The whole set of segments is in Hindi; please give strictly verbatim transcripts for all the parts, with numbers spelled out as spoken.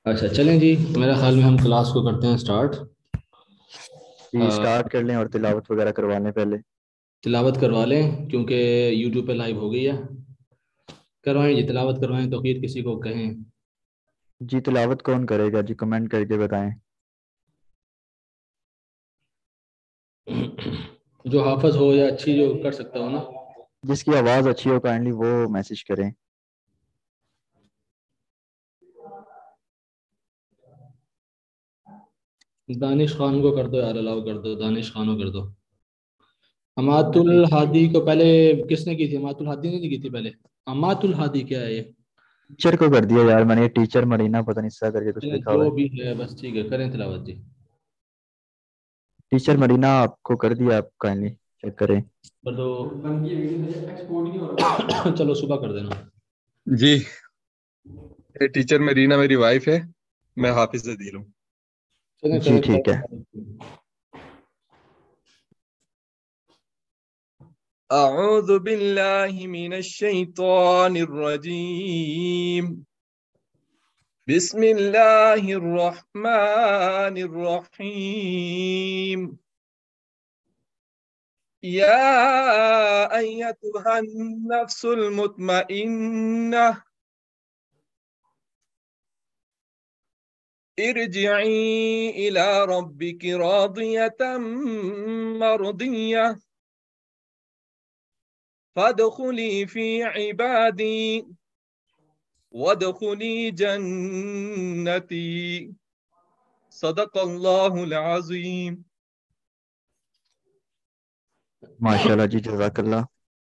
अच्छा चलें जी। मेरे ख्याल में हम क्लास को करते हैं स्टार्ट। जी स्टार्ट कर लें और तिलावत वगैरह करवा लें पहले। तिलावत करवा लें क्योंकि यूट्यूब पे लाइव हो गई है। करवाएं जी, तिलावत करवाएं, तौकीर किसी को कहें। जी तिलावत कौन करेगा जी, कमेंट करके बताएं। जो हाफज हो या अच्छी जो कर सकता हो ना। जिसकी आवाज़ अच्छी हो काइंडली वो मैसेज करें। दानिश खान को कर दो यार, अलाउ कर दो, दानिश खान को कर दो। मैं अमातुल टीचर हादी को पहले किसने की थी? अमातुल हादी ने नहीं की थी पहले? अमातुल हादी क्या है ये? टीचर को कर दिया यार मैंने, ये टीचर मरीना पता नहीं सा करके कुछ चलें, लिखा हुआ जो है। भी है बस ठीक है, करें तिलावत जी। टीचर मरीना आपको कर दिया, आप काइंडली चेक करें। कर दो। एक्सपोर्ट नहीं हो रहा। चलो सुबह कर देना। जी। ये टीचर मेरीना मेरी वाइफ है। मैं हाफिज अदील हूँ। चलें जी करें ठीक है। तिलावत। أعوذ بالله من الشيطان الرجيم. بسم الله الرحمن الرحيم. يا أيتها النفس المطمئنة ارجعي إلى ربك راضية مرضية فادخلي في عبادي वदखुली जन्नती। सदक़ल्लाहुल अज़ीम। माशाल्लाह जी, जज़ाकल्लाह।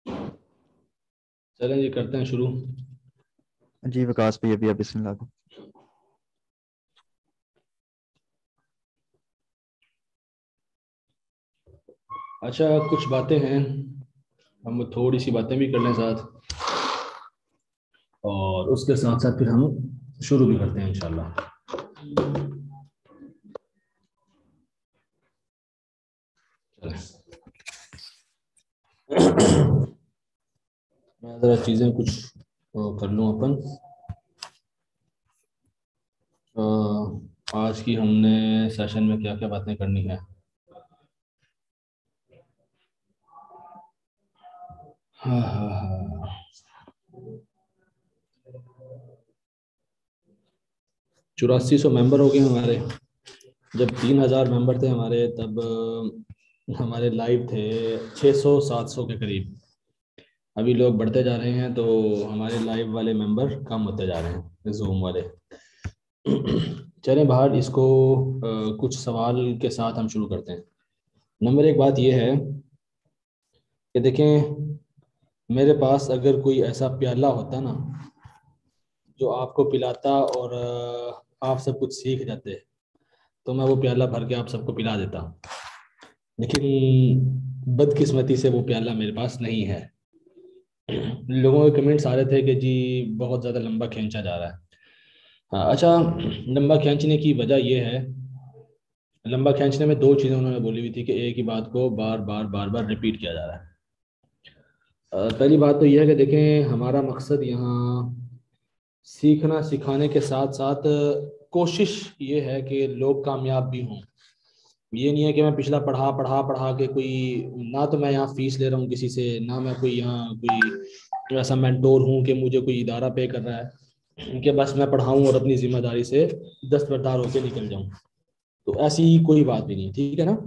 चलें जी, करते हैं शुरू। जी विकास भैया भी बिस्मिल्लाह को। अच्छा, कुछ बातें हैं, हम थोड़ी सी बातें भी कर लें साथ, और उसके साथ साथ फिर हम शुरू भी करते हैं इंशाल्लाह। मैं ज़रा चीज़ें कुछ अ, कर लूँ अपन। अ, आज की हमने सेशन में क्या क्या बातें करनी है। हाँ हाँ हाँ। चौरासी सौ मेंबर हो गए हमारे। जब तीन हजार मेंबर थे हमारे तब अ, हमारे लाइव थे छः सौ सात सौ के करीब। अभी लोग बढ़ते जा रहे हैं तो हमारे लाइव वाले मेंबर कम होते जा रहे हैं, जूम वाले। चलें बाहर इसको, अ, कुछ सवाल के साथ हम शुरू करते हैं। नंबर एक बात यह है कि देखें, मेरे पास अगर कोई ऐसा प्याला होता ना जो आपको पिलाता और अ, आप सब कुछ सीख जाते, तो मैं वो प्याला भर के आप सबको पिला देता। लेकिन बदकिस्मती से वो प्याला मेरे पास नहीं है। लोगों के कमेंट्स आ रहे थे कि जी बहुत ज़्यादा लंबा खींचा जा रहा है। हाँ अच्छा, लंबा खींचने की वजह यह है, लंबा खींचने में दो चीज़ें उन्होंने बोली हुई थी कि एक ही बात को बार बार बार बार रिपीट किया जा रहा है। अ, पहली बात तो यह है कि देखें, हमारा मकसद यहाँ सीखना सिखाने के साथ साथ कोशिश ये है कि लोग कामयाब भी हों। ये नहीं है कि मैं पिछला पढ़ा पढ़ा पढ़ा के कोई, ना तो मैं यहाँ फीस ले रहा हूँ किसी से, ना मैं कोई यहाँ कोई ऐसा मेंटोर हूँ कि मुझे कोई इदारा पे कर रहा है कि बस मैं पढ़ाऊँ और अपनी जिम्मेदारी से दस्तबरदार होकर निकल जाऊँ। तो ऐसी कोई बात भी नहीं है, ठीक है ना।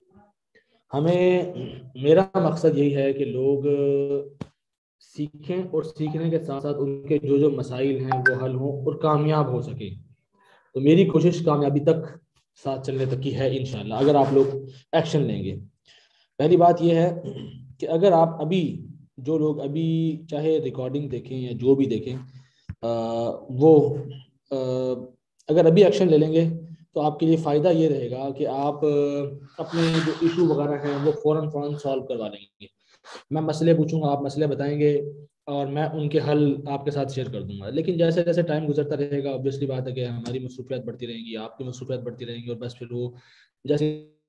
हमें, मेरा मकसद यही है कि लोग सीखें और सीखने के साथ साथ उनके जो जो मसाइल हैं वो हल हों और कामयाब हो सके। तो मेरी कोशिश कामयाबी तक साथ चलने तक की है इंशाल्लाह, अगर आप लोग एक्शन लेंगे। पहली बात यह है कि अगर आप अभी, जो लोग अभी चाहे रिकॉर्डिंग देखें या जो भी देखें, आ, वो आ, अगर अभी एक्शन ले लेंगे तो आपके लिए फ़ायदा ये रहेगा कि आप आ, अपने जो इशू वगैरह हैं वो फ़ौरन फ़ौरन सॉल्व करवा लेंगे। मैं मसले पूछूंगा, आप मसले बताएंगे, और मैं उनके हल आपके साथ शेयर कर दूंगा। लेकिन जैसे जैसे टाइम गुजरता रहेगा, ऑब्वियसली बात है कि हमारी मसरूफियात बढ़ती रहेंगी, आपकी मसरूफियात बढ़ती रहेंगी, और बस फिर वो जैसे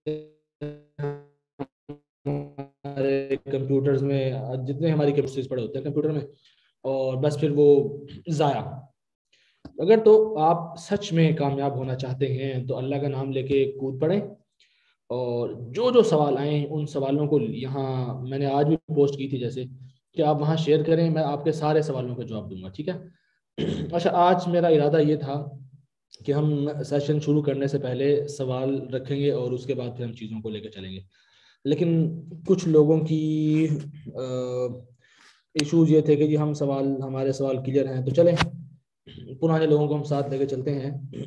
हमारे कंप्यूटर्स में जितने हमारी कैपेसिटीज पड़े होते हैं कंप्यूटर में, और बस फिर वो ज़ाया। अगर तो आप सच में कामयाब होना चाहते हैं तो अल्लाह का नाम लेके कूद पड़े, और जो जो सवाल आए उन सवालों को यहाँ मैंने आज भी पोस्ट की थी जैसे कि आप वहाँ शेयर करें, मैं आपके सारे सवालों का जवाब दूंगा, ठीक है। अच्छा, आज मेरा इरादा ये था कि हम सेशन शुरू करने से पहले सवाल रखेंगे और उसके बाद फिर हम चीज़ों को लेकर चलेंगे, लेकिन कुछ लोगों की इश्यूज ये थे कि जी हम सवाल हमारे सवाल क्लियर हैं तो चलें, पुराने लोगों को हम साथ लेके चलते हैं।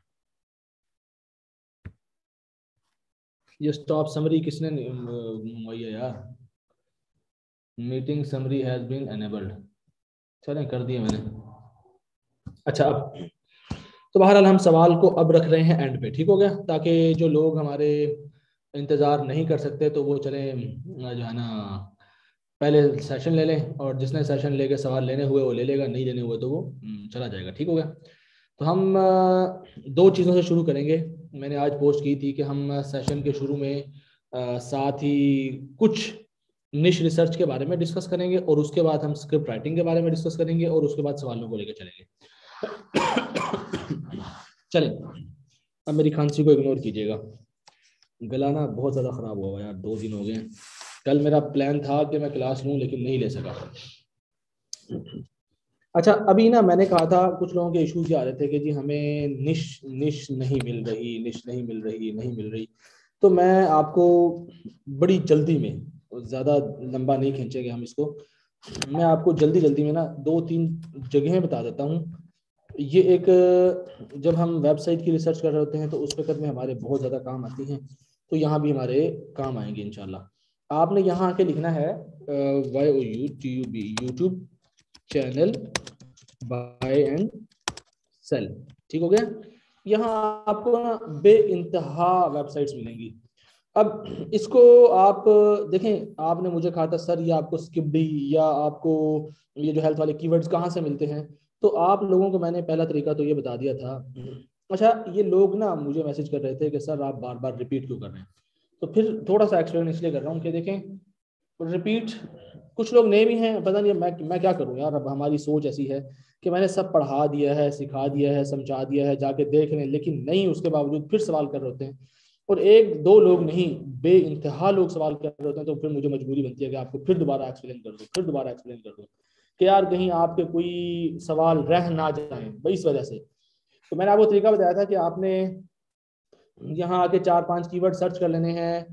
ये स्टॉप समरी किसने मुहैया यार? Meeting summary has been enabled, चलें कर दिए मैंने। अच्छा, अब तो बहरहाल हम सवाल को अब रख रहे हैं एंड पे, ठीक हो गया, ताकि जो लोग हमारे इंतज़ार नहीं कर सकते तो वो चले जो है ना पहले सेशन ले लें, और जिसने सेशन लेके सवाल लेने हुए वो ले लेगा, नहीं लेने हुए तो वो चला जाएगा, ठीक हो गया। तो हम दो चीज़ों से शुरू करेंगे। मैंने आज पोस्ट की थी कि हम सेशन के शुरू में साथ ही कुछ निश रिसर्च के बारे में डिस्कस करेंगे, और उसके बाद हम स्क्रिप्ट राइटिंग के बारे में डिस्कस करेंगे, और उसके बाद सवालों को लेकर चलेंगे। चलें, अब मेरी खांसी को इग्नोर कीजिएगा, गला ना बहुत ज़्यादा ख़राब हुआ यार, दो दिन हो गए। कल मेरा प्लान था कि मैं क्लास लूँ लेकिन नहीं ले सका। अच्छा, अभी ना मैंने कहा था कुछ लोगों के इश्यूज आ रहे थे कि जी हमें निश निश नहीं मिल रही, निश नहीं मिल रही नहीं मिल रही तो मैं आपको बड़ी जल्दी में, ज़्यादा लंबा नहीं खींचेंगे हम इसको, मैं आपको जल्दी जल्दी में ना दो तीन जगहें बता देता हूँ। ये एक, जब हम वेबसाइट की रिसर्च कर रहे होते हैं तो उस वक्त में हमारे बहुत ज़्यादा काम आती हैं, तो यहाँ भी हमारे काम आएंगे इंशाल्लाह। आपने यहाँ आके लिखना है Y O U T U B YouTube channel buy and sell, ठीक हो गया। यहाँ आपको ना बे इंतहा वेबसाइट्स मिलेंगी। अब इसको आप देखें, आपने मुझे कहा था सर ये आपको स्किप्डी या आपको ये जो हेल्थ वाले कीवर्ड्स कहाँ से मिलते हैं, तो आप लोगों को मैंने पहला तरीका तो ये बता दिया था। अच्छा, ये लोग ना मुझे मैसेज कर रहे थे कि सर आप बार बार रिपीट क्यों कर रहे हैं, तो फिर थोड़ा सा एक्सप्लेन इसलिए कर रहा हूँ कि देखें रिपीट, कुछ लोग नए भी हैं, पता नहीं मैं मैं क्या करूँ यार, अब हमारी सोच ऐसी है कि मैंने सब पढ़ा दिया है, सिखा दिया है, समझा दिया है, जाके देख लें, लेकिन नहीं, उसके बावजूद फिर सवाल कर रहे होते हैं, और एक दो लोग नहीं बे इंतहा लोग सवाल कर रहे होते हैं, तो फिर मुझे मजबूरी बनती है कि आपको फिर दोबारा एक्सप्लेन कर दो, फिर दोबारा एक्सप्लेन कर दो कि यार कहीं आपके कोई सवाल रह ना जाए भाई, इस वजह से। तो मैंने आपको तरीका बताया था कि आपने यहाँ आके चार पांच कीवर्ड सर्च कर लेने हैं,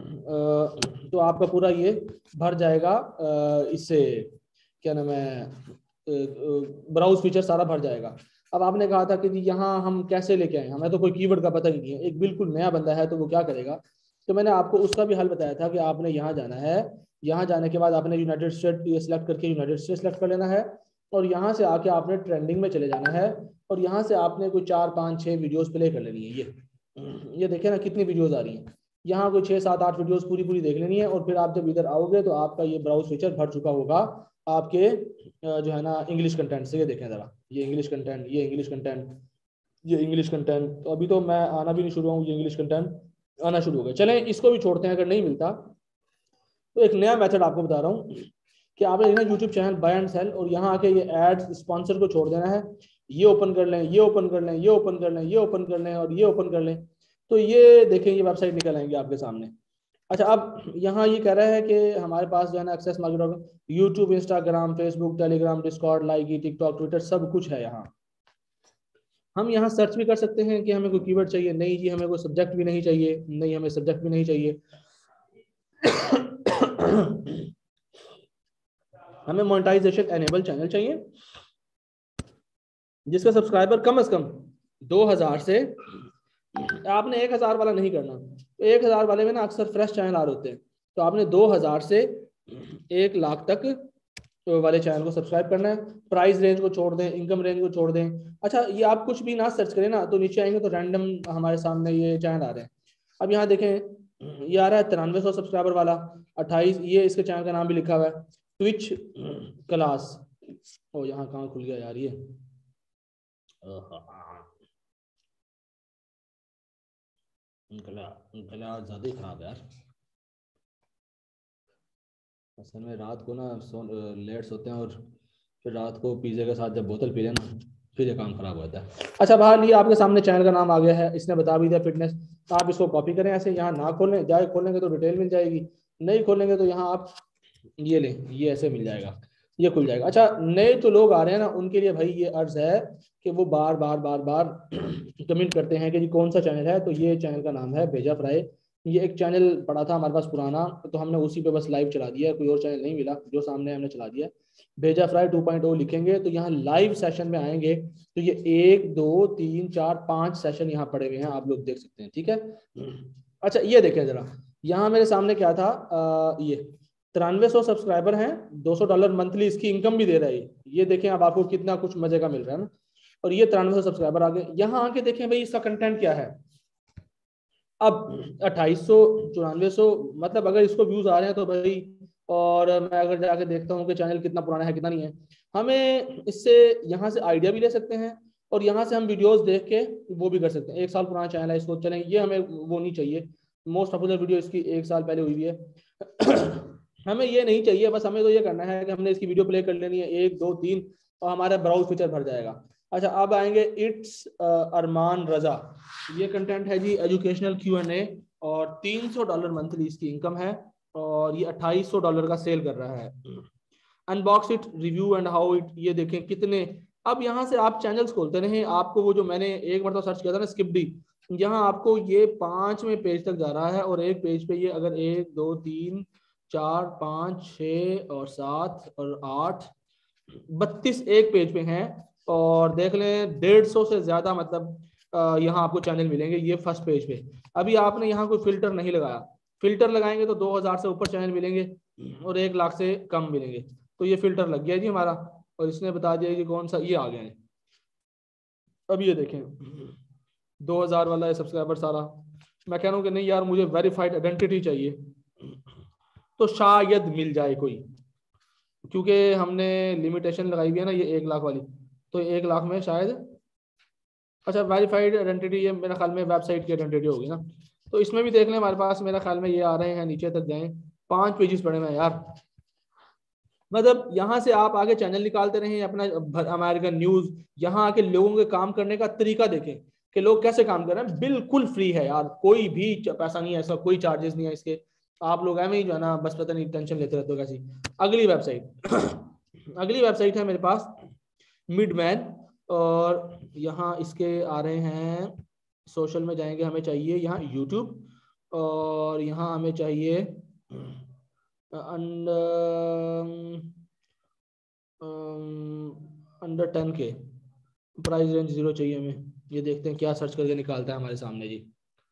तो आपका पूरा ये भर जाएगा, इससे क्या नाम है, ब्राउज फीचर सारा भर जाएगा। अब आपने कहा था कि यहाँ हम कैसे लेके आए, हमें तो कोई कीवर्ड का पता ही नहीं है, एक बिल्कुल नया बंदा है तो वो क्या करेगा, तो मैंने आपको उसका भी हल बताया था कि आपने यहाँ जाना है, यहाँ जाने के बाद आपने यूनाइटेड स्टेट ये सिलेक्ट करके यूनाइटेड स्टेट सिलेक्ट कर लेना है, और यहाँ से आके आपने ट्रेंडिंग में चले जाना है, और यहाँ से आपने कोई चार पाँच छः वीडियोस प्ले कर लेनी है। ये ये देखें ना कितनी वीडियोस आ रही हैं, यहाँ कोई छः सात आठ वीडियोस पूरी पूरी देख लेनी है, और फिर आप जब इधर आओगे तो आपका ये ब्राउज फीचर भर चुका होगा आपके जो है ना इंग्लिश कंटेंट से। ये देखें ज़रा, ये इंग्लिश कंटेंट, ये इंग्लिश कंटेंट, ये इंग्लिश कंटेंट, तो अभी तो मैं आना भी नहीं शुरू हूँ, ये इंग्लिश कंटेंट आना शुरू हो गया। चलें इसको भी छोड़ते हैं, अगर नहीं मिलता तो एक नया मेथड आपको बता रहा हूँ कि आपने ना YouTube channel buy and sell, और यहाँ आके ये एड्स स्पॉन्सर को छोड़ देना है, ये ओपन कर लें, ये ओपन कर लें, ये ओपन कर लें, ये ओपन कर लें, और ये ओपन कर लें, तो ये देखें ये वेबसाइट निकल आएंगे आपके सामने। अच्छा, अब यहाँ ये कह रहा है कि हमारे पास जो है ना access market, YouTube, Instagram, Facebook, Telegram, Discord, Likee, TikTok, Twitter, सब कुछ है यहाँ। हम यहाँ सर्च भी कर सकते हैं कि हमें कोई कीवर्ड चाहिए, नहीं जी हमें कोई सब्जेक्ट भी नहीं चाहिए, नहीं हमें सब्जेक्ट भी नहीं चाहिए। हमें मोनेटाइजेशन एनेबल चैनल चाहिए जिसका सब्सक्राइबर कम से कम दो हजार से, आपने एक हजार वाला नहीं करना, तो एक हजार वाले में ना अक्सर फ्रेश चैनल आ रहे होते हैं, तो आपने दो हजार से एक लाख तक वाले चैनल को सब्सक्राइब करना है। प्राइस रेंज को छोड़ दें, इनकम रेंज को छोड़ दें। अच्छा, ये आप कुछ भी ना सर्च करें ना तो नीचे आएंगे तो रैंडम हमारे सामने ये चैनल आ रहे हैं। अब यहाँ देखें, ये आ रहा है तिरानवे सौ सब्सक्राइबर वाला अट्ठाईस, ये इसके चैनल का नाम भी लिखा हुआ है ट्विच क्लास। ओ यहाँ कहाँ खुल गया यार, ये गला गला ज़्यादा ही खराब है यार, असल में रात को ना सो लेट सोते हैं, और फिर रात को पिज़्ज़े के साथ जब बोतल पी लेना फिर ये काम खराब होता है। अच्छा बाहर लिए आपके सामने चैनल का नाम आ गया है, इसने बता भी दिया फिटनेस। आप इसको कॉपी करें ऐसे, यहाँ ना खोलें, जाए खोलेंगे तो डिटेल मिल जाएगी, नहीं खोलेंगे तो यहाँ आप ये लें, ये ऐसे मिल जाएगा, ये खुल जाएगा। अच्छा नए तो लोग आ रहे हैं ना, उनके लिए भाई ये अर्ज है कि वो बार बार बार बार कमेंट करते हैं कि जी कौन सा चैनल है, तो ये चैनल का नाम है भेजा फ्राई। ये एक चैनल पड़ा था हमारे पास पुराना, तो हमने उसी पे बस लाइव चला दिया, कोई और चैनल नहीं मिला, जो सामने हमने चला दिया। भेजा फ्राई टू पॉइंट ओ लिखेंगे तो यहाँ लाइव सेशन में आएंगे, तो ये एक दो तीन चार पांच सेशन यहाँ पड़े हुए हैं, आप लोग देख सकते हैं, ठीक है। अच्छा ये देखें जरा, यहाँ मेरे सामने क्या था, आ, ये तिरानवे सौ सब्सक्राइबर हैं, दो सौ डॉलर मंथली इसकी इनकम भी दे रहा है। ये देखें अब आपको कितना कुछ मजे का मिल रहा है ना। और ये तिरानवे सौ सब्सक्राइबर आ गए। यहाँ आके देखें भाई इसका कंटेंट क्या है। अब अट्ठाईस सौ चौरानवे सौ मतलब अगर इसको व्यूज आ रहे हैं तो भाई, और मैं अगर जाके देखता हूँ कि चैनल कितना पुराना है कितना नहीं है, हमें इससे यहाँ से आइडिया भी ले सकते हैं और यहाँ से हम वीडियोस देख के वो भी कर सकते हैं। एक साल पुराना चैनल है, इसको चलें, ये हमें वो नहीं चाहिए। मोस्ट पॉपुलर वीडियो इसकी एक साल पहले हुई है हमें ये नहीं चाहिए, बस हमें तो ये करना है कि हमने इसकी वीडियो प्ले कर लेनी है एक दो तीन और हमारा ब्राउज फीचर भर जाएगा। अच्छा अब आएंगे इट्स अरमान रजा, ये कंटेंट है जी एजुकेशनल क्यू एन ए और तीन सौ डॉलर मंथली इसकी इनकम है और ये अट्ठाईस सौ डॉलर का सेल कर रहा है। Unbox it review and how it, ये देखें कितने। अब यहाँ से आप चैनल्स खोलते रहे, आपको वो जो मैंने एक बार तो सर्च किया था ना स्किपडी, यहाँ आपको ये पांचवें पेज तक जा रहा है और एक पेज पे ये अगर एक दो तीन चार पाँच छः और सात और आठ बत्तीस एक पेज पे हैं और देख लें डेढ़ सौ से ज्यादा मतलब यहाँ आपको चैनल मिलेंगे ये फर्स्ट पेज पे। अभी आपने यहाँ कोई फिल्टर नहीं लगाया, फिल्टर लगाएंगे तो दो हजार से ऊपर चैनल मिलेंगे और एक लाख से कम मिलेंगे। तो ये फिल्टर लग गया जी हमारा और इसने बता दिया कि कौन सा ये आ गया है। अब ये देखें दो हजार वाला है सब्सक्राइबर सारा। मैं कह रहा हूँ कि नहीं यार मुझे वेरीफाइड आइडेंटिटी चाहिए, तो शायद मिल जाए कोई, क्योंकि हमने लिमिटेशन लगाई हुई है ना ये एक लाख वाली, तो एक लाख में शायद। अच्छा वेरीफाइड आइडेंटिटी ये मेरा ख्याल में वेबसाइट की आइडेंटिटी होगी ना, तो इसमें भी देख लें हमारे पास मेरा ख्याल में ये आ रहे हैं, नीचे तक जाएं पांच पेजेस पड़े हुए हैं यार। मतलब यहाँ से आप आगे चैनल निकालते रहें अपना अमेरिकन न्यूज, यहाँ आके लोगों के काम करने का तरीका देखें कि लोग कैसे काम कर रहे हैं। बिल्कुल फ्री है यार, कोई भी पैसा नहीं है, ऐसा कोई चार्जेस नहीं है इसके। आप लोग ऐसे ही जो है ना बस पता नहीं टेंशन लेते रहते हो कैसी। अगली वेबसाइट अगली वेबसाइट है मेरे पास मिडमैन और यहाँ इसके आ रहे हैं सोशल में जाएंगे, हमें चाहिए यहाँ यूट्यूब और यहाँ हमें चाहिए अंडर टेन के प्राइस रेंज जीरो चाहिए हमें। ये देखते हैं क्या सर्च करके निकालता है हमारे सामने जी।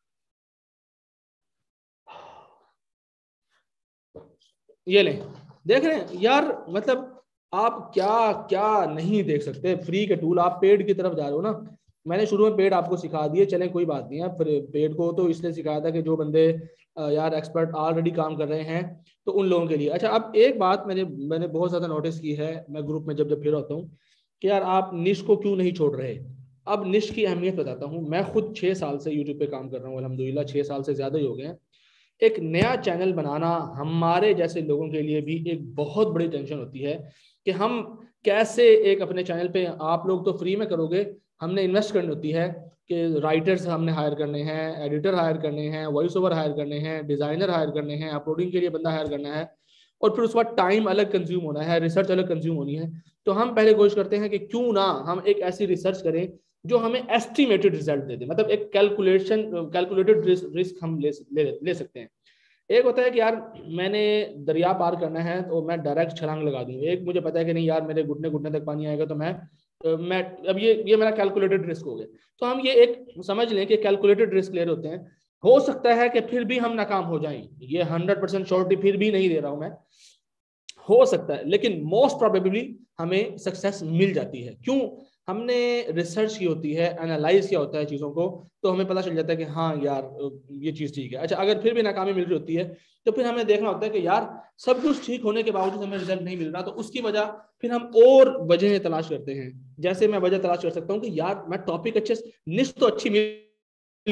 ये लें देख रहे हैं यार, मतलब आप क्या क्या नहीं देख सकते। फ्री के टूल, आप पेड की तरफ जा रहे हो ना। मैंने शुरू में पेड आपको सिखा दिए, चलें कोई बात नहीं है। पेड को तो इसलिए सिखाया था कि जो बंदे यार एक्सपर्ट ऑलरेडी काम कर रहे हैं तो उन लोगों के लिए। अच्छा अब एक बात मैंने मैंने बहुत ज़्यादा नोटिस की है, मैं ग्रुप में जब जब फिर होता हूँ कि यार आप निश को क्यों नहीं छोड़ रहे। अब निश की अहमियत बताता हूँ। मैं खुद छः साल से यूट्यूब पे काम कर रहा हूँ, अल्हम्दुलिल्लाह छः साल से ज़्यादा ही हो गए हैं। एक नया चैनल बनाना हमारे जैसे लोगों के लिए भी एक बहुत बड़ी टेंशन होती है कि हम कैसे एक अपने चैनल पे, आप लोग तो फ्री में करोगे, हमने इन्वेस्ट करनी होती है कि राइटर्स हमने हायर करने हैं, एडिटर हायर करने हैं, वॉइस ओवर हायर करने हैं, डिज़ाइनर हायर करने हैं, अपलोडिंग के लिए बंदा हायर करना है और फिर उसके बाद टाइम अलग कंज्यूम होना है, रिसर्च अलग कंज्यूम होनी है। तो हम पहले कोशिश करते हैं कि क्यों ना हम एक ऐसी रिसर्च करें जो हमें एस्टिमेटेड रिजल्ट दे दे, मतलब एक कैलकुलेशन कैलकुलेटेड रिस्क हम ले, ले ले सकते हैं। एक होता है कि यार मैंने दरिया पार करना है तो मैं डायरेक्ट छलांग लगा दूं। एक मुझे पता है कि नहीं यार मेरे घुटने घुटने तक पानी आएगा तो मैं मैं अब ये ये मेरा कैलकुलेटेड रिस्क हो गया। तो हम ये एक समझ लें कि कैलकुलेटेड रिस्क ले रहे होते हैं। हो सकता है कि फिर भी हम नाकाम हो जाएं, ये हंड्रेड परसेंट श्योरिटी फिर भी नहीं दे रहा हूं मैं, हो सकता है, लेकिन मोस्ट प्रोबेबली हमें सक्सेस मिल जाती है। क्यों? हमने रिसर्च की होती है, एनालाइज किया होता है चीज़ों को, तो हमें पता चल जाता है कि हाँ यार ये चीज़ ठीक है। अच्छा अगर फिर भी नाकामी मिल रही होती है तो फिर हमें देखना होता है कि यार सब कुछ ठीक होने के बावजूद हमें रिजल्ट नहीं मिल रहा, तो उसकी वजह फिर हम और वजह तलाश करते हैं। जैसे मैं वजह तलाश कर सकता हूँ कि यार मैं टॉपिक अच्छे निश तो अच्छी मिल,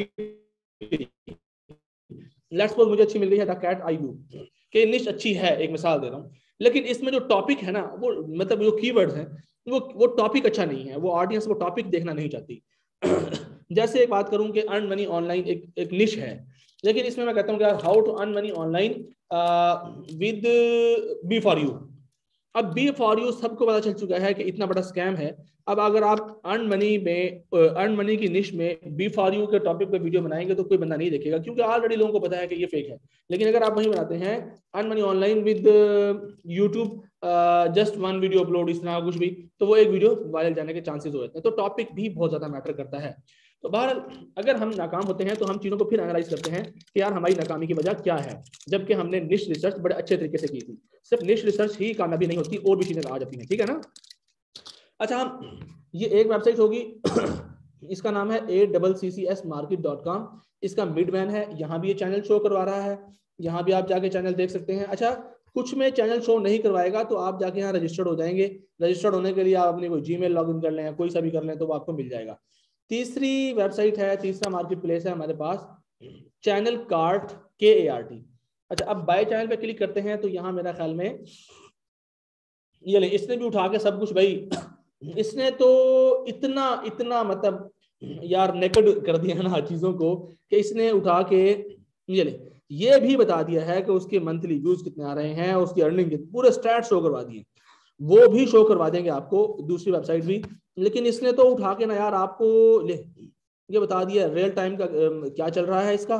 लेट्स सपोज मुझे अच्छी मिल रही है द कैट आई व्यू कि निश अच्छी है, एक मिसाल दे रहा हूँ, लेकिन इसमें जो टॉपिक है ना वो मतलब जो कीवर्ड्स हैं वो वो टॉपिक अच्छा नहीं है, वो ऑडियंस वो टॉपिक देखना नहीं चाहती। जैसे एक बात करूं कि अर्न मनी ऑनलाइन एक एक निश है, लेकिन इसमें मैं कहता हूं कि यार how to earn money online with B for you. अब बी फॉर यू सबको पता चल चुका है कि इतना बड़ा स्कैम है। अब अगर आप अर्न मनी में अर्न मनी की निश में बी फॉर यू के टॉपिक पे वीडियो बनाएंगे तो कोई बंदा नहीं देखेगा, क्योंकि ऑलरेडी लोगों को पता है कि ये फेक है। लेकिन अगर आप वही बनाते हैं earn money online with YouTube just one video upload, इस तरह कुछ भी, तो वो एक वीडियो वायरल जाने के चांसेस हो जाते हैं। तो टॉपिक भी बहुत ज्यादा मैटर करता है। तो बहरहाल अगर हम नाकाम होते हैं तो हम चीजों को फिर एनालाइज करते हैं कि यार हमारी नाकामी की वजह क्या है, जबकि हमने निश रिसर्च बड़े अच्छे तरीके से की थी। सिर्फ निश रिसर्च ही कामयाबी नहीं होती, और भी चीजें आ जाती हैं, ठीक है ना। अच्छा, हम ये एक वेबसाइट होगी, इसका नाम है A double C C S market dot com. इसका मिडमैन है, यहाँ भी ये चैनल शो करवा रहा है, यहाँ भी आप जाके चैनल देख सकते हैं। अच्छा, कुछ में चैनल शो नहीं करवाएगा तो आप जाके यहाँ रजिस्टर्ड हो जाएंगे। रजिस्टर्ड होने के लिए आप अपनी कोई जीमेल लॉगिन कर लें या कोई सा भी कर लें तो वो आपको मिल जाएगा। तीसरी वेबसाइट है, तीसरा मार्केट प्लेस है हमारे पास, चैनल कार्ट, के ए आर टी। अच्छा, अब बाय चैनल पे क्लिक करते हैं तो यहाँ मेरा ख्याल में ये ले, इसने भी उठा के सब कुछ, भाई इसने तो इतना इतना मतलब यार नेकड कर दिया ना चीजों को कि इसने उठा के ये ले ये भी बता दिया है कि उसके मंथली व्यूज कितने आ रहे हैं, उसकी अर्निंग पूरे स्टैट शो करवा दिए। वो भी शो करवा देंगे आपको, दूसरी वेबसाइट भी। लेकिन इसने तो उठा के ना यार आपको ले ये बता दिया रियल टाइम का क्या चल रहा है इसका।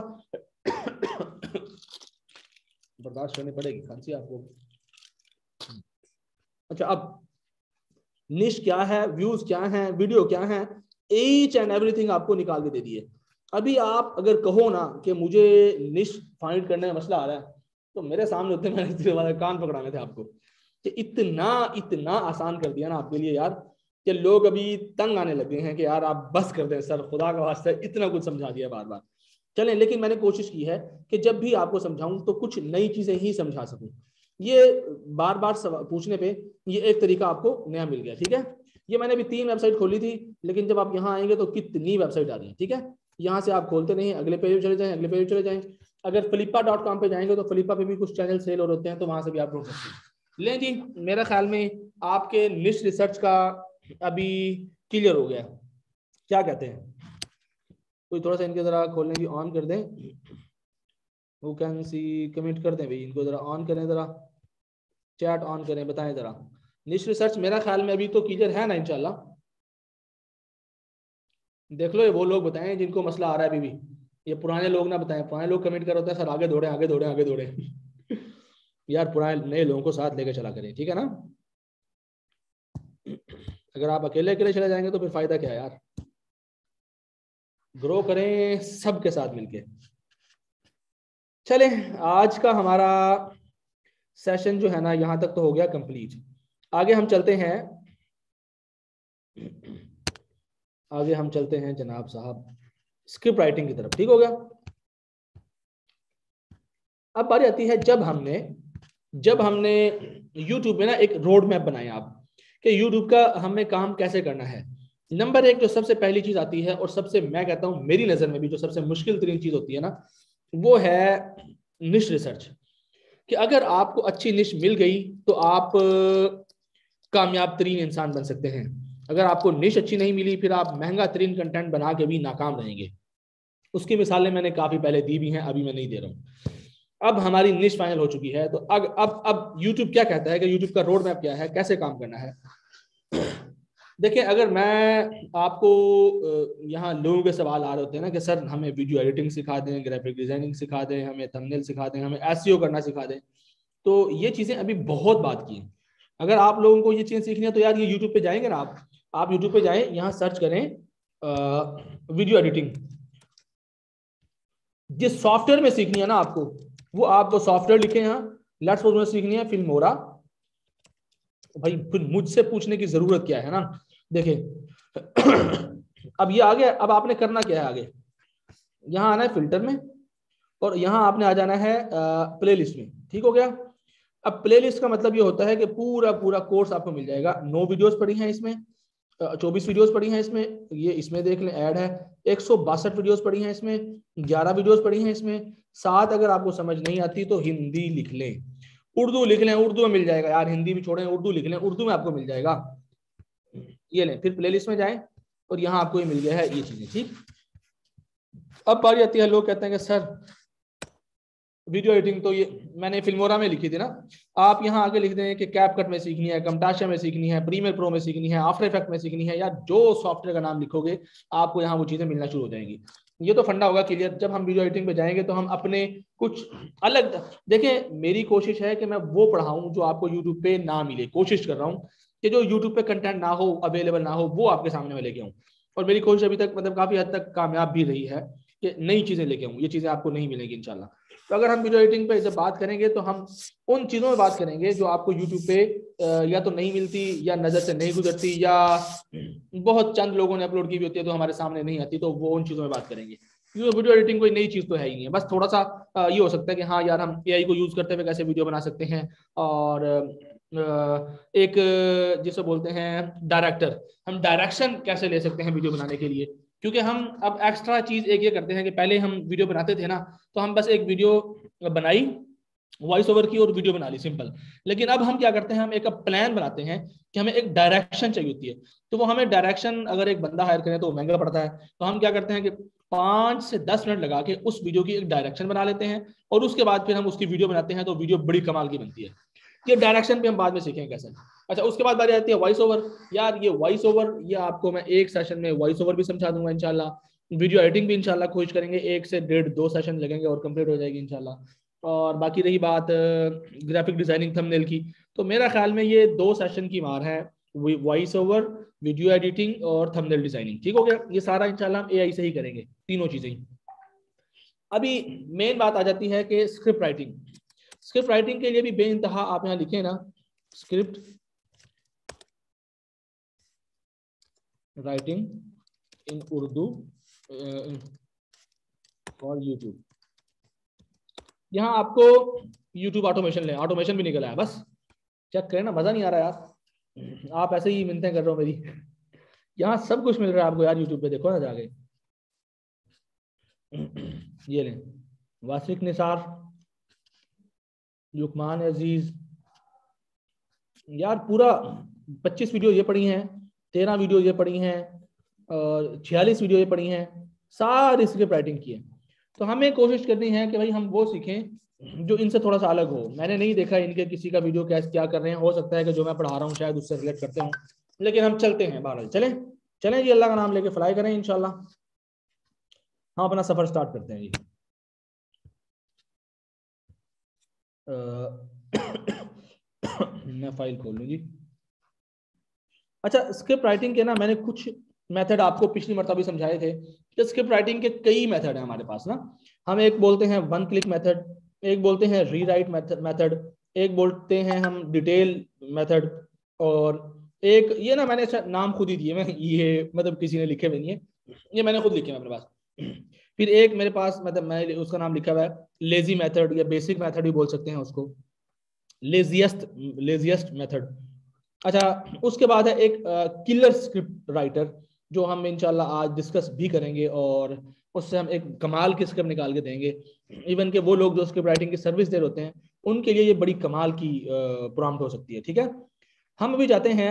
बर्दाश्त करनी पड़ेगी खांसी आपको। अच्छा, अब निश क्या है, व्यूज क्या है, वीडियो क्या है, ईच एंड एवरीथिंग आपको निकाल के दे दिए। अभी आप अगर कहो ना कि मुझे निश फाइंड करने में मसला आ रहा है, तो मेरे सामने होते मैंने कान पकड़ाने थे आपको कि इतना इतना आसान कर दिया ना आपके लिए यार कि लोग अभी तंग आने लगे हैं कि यार आप बस कर दें सर, खुदा का वास्ता इतना कुछ समझा दिया बार बार। चलें, लेकिन मैंने कोशिश की है कि जब भी आपको समझाऊं तो कुछ नई चीजें ही समझा सकूं। ये बार बार पूछने पे ये एक तरीका आपको नया मिल गया, ठीक है। ये मैंने भी तीन वेबसाइट खोली थी, लेकिन जब आप यहाँ आएंगे तो कितनी वेबसाइट आ रही है, ठीक है। यहाँ से आप खोलते नहीं, अगले पेज पे चले जाएं, अगले पेज पे चले जाएं। अगर फ्लिपा डॉट कॉम पे जाएंगे तो फ्लिपा पे भी कुछ चैनल सेल हो होते हैं, तो वहां से भी आप ढूंढ सकते हैं। लें जी, मेरा ख्याल में आपके निश रिसर्च का अभी क्लियर हो गया, क्या कहते हैं? कोई थोड़ा सा इनके जरा खोलने की ऑन कर दें, वो कैन सी कमेंट कर दें भाई, इनको जरा ऑन करें, जरा चैट ऑन करें, बताएं जरा। निश रिसर्च मेरा ख्याल में अभी तो क्लियर है ना इंशाल्लाह। देख लो, ये वो लोग बताएं जिनको मसला आ रहा है अभी भी, ये पुराने लोग ना बताएं। पुराने लोग कमेंट कर होता है सर आगे दौड़े आगे दौड़े आगे दौड़े। यार पुराने नए लोगों को साथ लेकर चला करें, ठीक है ना। अगर आप अकेले अकेले चले जाएंगे तो फिर फायदा क्या है यार। ग्रो करें सबके साथ मिलके। चले, आज का हमारा सेशन जो है ना यहाँ तक तो हो गया कंप्लीट। आगे हम चलते हैं आगे हम चलते हैं जनाब साहब स्क्रिप्ट राइटिंग की तरफ, ठीक हो गया। अब बारी आती है जब हमने जब हमने YouTube में ना एक रोड मैप बनाया आप कि YouTube का हमें काम कैसे करना है। नंबर एक जो सबसे पहली चीज आती है और सबसे मैं कहता हूं मेरी नजर में भी जो सबसे मुश्किल तरीन चीज होती है ना, वो है निश रिसर्च। कि अगर आपको अच्छी निश मिल गई तो आप कामयाब तरीन इंसान बन सकते हैं। अगर आपको निश अच्छी नहीं मिली फिर आप महंगा तरीन कंटेंट बना के भी नाकाम रहेंगे। उसकी मिसालें मैंने काफी पहले दी भी हैं, अभी मैं नहीं दे रहा हूं। अब हमारी निश फाइनल हो चुकी है, तो अब अब अब YouTube क्या कहता है कि YouTube का रोड मैप क्या है, कैसे काम करना है। देखिए, अगर मैं आपको यहाँ लोगों के सवाल आ रहे होते हैं ना कि सर हमें वीडियो एडिटिंग सिखा दें, ग्राफिक डिजाइनिंग सिखा दें, हमें थंबनेल सिखा दें, हमें एसईओ करना सिखा दें, तो ये चीजें अभी बहुत बात की हैं। अगर आप लोगों को ये चीजें सीखनी है तो यार ये यूट्यूब पे जाएंगे ना, आप आप यूट्यूब पे जाएं, यहाँ सर्च करें वीडियो एडिटिंग। जिस सॉफ्टवेयर में सीखनी है ना आपको, वो आप वो सॉफ्टवेयर लिखे यहाँ। लेट्स सपोज में सीखनी है फिल्मोरा, भाई फिर मुझसे पूछने की जरूरत क्या है ना। देखिए अब ये आ गया। अब आपने करना क्या है, आगे यहाँ आना है फिल्टर में और यहाँ आपने आ जाना है प्लेलिस्ट में, ठीक हो गया। अब प्लेलिस्ट का मतलब ये होता है कि पूरा पूरा कोर्स आपको मिल जाएगा। नौ वीडियोस पड़ी हैं इसमें, चौबीस वीडियोस पड़ी हैं इसमें, ये इसमें देख लें ऐड है। एक सौ बासठ वीडियोस पड़ी हैं इसमें, ग्यारह वीडियोस पड़ी हैं इसमें। सात अगर आपको समझ नहीं आती तो हिंदी लिख लें, उर्दू लिख लें, उर्दू में मिल जाएगा यार, हिंदी भी छोड़ें, उर्दू लिख लें, उर्दू में आपको मिल जाएगा। ये लें, फिर प्लेलिस्ट में जाएं और यहाँ आपको ये मिल गया है ये चीजें, ठीक। अब बारी आती है, लोग कहते हैं कि सर वीडियो एडिटिंग तो ये मैंने फिल्मोरा में लिखी थी ना, आप यहाँ आगे लिख दें कि कैपकट में सीखनी है, कमटाशा में सीखनी है, प्रीमियर प्रो में सीखनी है, आफ्टर इफेक्ट में सीखनी है, या जो सॉफ्टवेयर का नाम लिखोगे आपको यहाँ वो चीजें मिलना शुरू हो जाएंगी। ये तो फंडा होगा क्लियर। जब हम वीडियो एडिटिंग पे जाएंगे तो हम अपने कुछ अलग, देखें मेरी कोशिश है कि मैं वो पढ़ाऊं जो आपको यूट्यूब पे ना मिले। कोशिश कर रहा हूँ कि जो यूट्यूब पे कंटेंट ना हो, अवेलेबल ना हो, वो आपके सामने मैं लेके आऊँ। और मेरी कोशिश अभी तक मतलब काफी हद तक कामयाब भी रही है कि नई चीजें लेके आऊँ। ये चीजें आपको नहीं मिलेंगी इंशाल्लाह। तो अगर हम वीडियो एडिटिंग पे जब बात करेंगे तो हम उन चीज़ों में बात करेंगे जो आपको यूट्यूब पे या तो नहीं मिलती, या नज़र से नहीं गुजरती, या बहुत चंद लोगों ने अपलोड की भी होती है तो हमारे सामने नहीं आती, तो वो उन चीज़ों में बात करेंगे। क्योंकि वीडियो एडिटिंग कोई नई चीज़ तो है ही नहीं है। बस थोड़ा सा ये हो सकता है कि हाँ यार हम ए आई को यूज़ करते हुए कैसे वीडियो बना सकते हैं, और एक जिसे बोलते हैं डायरेक्टर, हम डायरेक्शन कैसे ले सकते हैं वीडियो बनाने के लिए। क्योंकि हम अब एक्स्ट्रा चीज एक ये करते हैं कि पहले हम वीडियो बनाते थे ना, तो हम बस एक वीडियो बनाई वॉइस ओवर की और वीडियो बना ली सिंपल। लेकिन अब हम क्या करते हैं, हम एक प्लान बनाते हैं कि हमें एक डायरेक्शन चाहिए होती है। तो वो हमें डायरेक्शन अगर एक बंदा हायर करें तो महंगा पड़ता है, तो हम क्या करते हैं कि पाँच से दस मिनट लगा के उस वीडियो की एक डायरेक्शन बना लेते हैं, और उसके बाद फिर हम उसकी वीडियो बनाते हैं, तो वीडियो बड़ी कमाल की बनती है। ये डायरेक्शन पे हम बाद में सीखेंगे कैसे। अच्छा, उसके बाद बारी आती है वॉइस ओवर। यार ये वॉइस ओवर, ये आपको मैं एक सेशन में वॉइस ओवर भी समझा दूंगा इंशाल्लाह। वीडियो एडिटिंग भी इंशाल्लाह कोशिश करेंगे, एक से डेढ़ दो सेशन लगेंगे और कंप्लीट हो जाएगी इंशाल्लाह। और बाकी रही बात ग्राफिक डिजाइनिंग, थंबनेल की, तो मेरा ख्याल में ये दो सेशन की मार है, वॉइस ओवर, वीडियो एडिटिंग और थंबनेल डिजाइनिंग। ठीक हो गया, ये सारा इंशाल्लाह हम एआई से ही करेंगे, तीनों चीजें ही। अभी मेन बात आ जाती है कि स्क्रिप्ट राइटिंग। स्क्रिप्ट राइटिंग के लिए भी बेइंतहा आप यहाँ लिखें ना, script writing in Urdu for YouTube. यहाँ आपको यूट्यूब ऑटोमेशन ले, ऑटोमेशन भी निकल आया, बस चेक करें ना, मजा नहीं आ रहा यार, आप ऐसे ही मिन्नतें कर रहे हो मेरी। यहाँ सब कुछ मिल रहा है आपको यार, यूट्यूब पे देखो ना जाके। ये लें, वासिक निसार, लुकमान अजीज, यार पूरा पच्चीस वीडियो ये पड़ी हैं, तेरह वीडियो ये पड़ी हैं, और छियालीस वीडियो ये पड़ी हैं, सारी स्क्रिप्ट राइटिंग की है। तो हमें कोशिश करनी है कि भाई हम वो सीखें जो इनसे थोड़ा सा अलग हो। मैंने नहीं देखा इनके किसी का वीडियो कैसे क्या कर रहे हैं, हो सकता है कि जो मैं पढ़ा रहा हूँ शायद उससे रिलेट करते हूँ, लेकिन हम चलते हैं बहरहाल। चलें चलें जी, अल्लाह का नाम लेके फ्लाई करें इंशाल्लाह। हम अपना सफर स्टार्ट करते हैं जी। मैं फाइल खोल लूँ जी। अच्छा, स्क्रिप्ट राइटिंग के ना मैंने कुछ मेथड आपको पिछली मरतबा भी समझाए थे कि स्क्रिप्ट राइटिंग के कई मेथड हैं हमारे पास ना। हम एक बोलते हैं वन क्लिक मेथड, एक बोलते हैं री राइट मेथड, एक बोलते हैं हम डिटेल मेथड, और एक ये ना मैंने अच्छा नाम खुद ही दिए, मैं ये मतलब किसी ने लिखे हुए नहीं है, ये मैंने खुद लिखे हैं अपने पास। फिर एक मेरे पास मतलब मैं उसका नाम लिखा हुआ है लेजी मेथड, या बेसिक मेथड भी बोल सकते हैं उसको, लेजिएस्ट लेजिएस्ट मेथड। अच्छा, उसके बाद है एक किलर स्क्रिप्ट राइटर, जो हम इंशाल्लाह आज डिस्कस भी करेंगे, और उससे हम एक कमाल की स्क्रिप्ट निकाल के देंगे। इवन के वो लोग जो स्क्रिप्ट राइटिंग की सर्विस दे रहे होते हैं उनके लिए ये बड़ी कमाल की प्रॉम्प्ट हो सकती है। ठीक है, हम अभी जाते हैं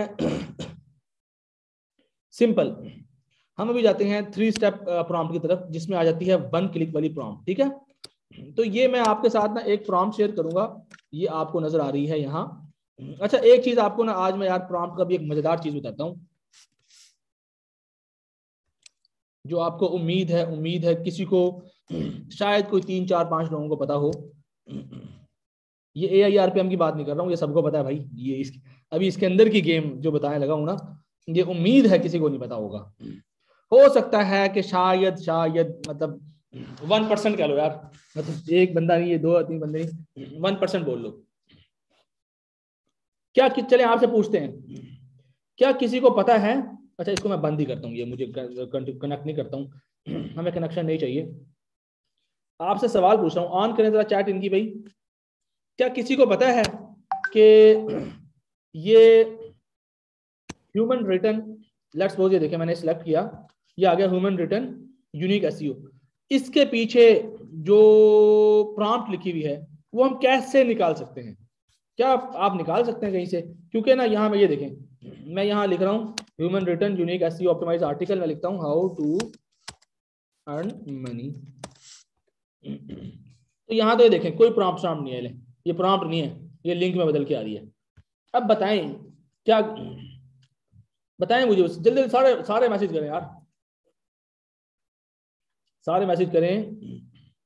सिंपल, हम अभी जाते हैं थ्री स्टेप प्रॉम्प्ट की तरफ, जिसमें आ जाती है वन क्लिक वाली प्रॉम्प्ट। ठीक है, तो ये मैं आपके साथ ना एक प्रॉम्प्ट शेयर करूंगा, ये आपको नजर आ रही है यहाँ। अच्छा, एक चीज आपको ना आज मैं यार प्रॉम्प्ट का भी एक मजेदार चीज बताता हूँ, जो आपको उम्मीद है उम्मीद है किसी को शायद कोई तीन चार पांच लोगों को पता हो। ये A I R P M की बात नहीं कर रहा हूँ, ये सबको पता है भाई। ये इस, अभी इसके अंदर की गेम जो बताने लगा हूँ ना, ये उम्मीद है किसी को नहीं पता होगा। हो सकता है कि शायद शायद मतलब वन परसेंट कह लो यार, मतलब एक बंदा नहीं, ये दो तीन बंदे नहीं, वन परसेंट बोल लो। क्या चले आपसे पूछते हैं, क्या किसी को पता है? अच्छा, इसको मैं बंद ही करता हूँ, ये मुझे कनेक्ट नहीं करता हूँ, हमें कनेक्शन नहीं चाहिए। आपसे सवाल पूछ रहा हूँ, ऑन करें जरा चैट इनकी भाई। क्या किसी को पता है कि ये ह्यूमन रिटन, लेट्स सपोज ये देखें मैंने सिलेक्ट किया, ये आ गया ह्यूमन रिटन यूनिक एसईओ, इसके पीछे जो प्रॉम्प्ट लिखी हुई है वो हम कैसे निकाल सकते हैं? क्या आप, आप निकाल सकते हैं कहीं से? क्योंकि ना यहाँ में ये देखें, मैं यहाँ लिख रहा हूँ human written unique SEO optimise article, मैं लिखता हूँ हाउ टू अर्न मनी। तो यहाँ तो ये देखें कोई प्रॉम्प्ट प्रॉम्प्ट नहीं है, ये प्रॉम्प्ट नहीं है, ये लिंक में बदल के आ रही है। अब बताएं क्या, बताएं मुझे, जल्दी जल्दी सारे सारे मैसेज करें यार, सारे मैसेज करें।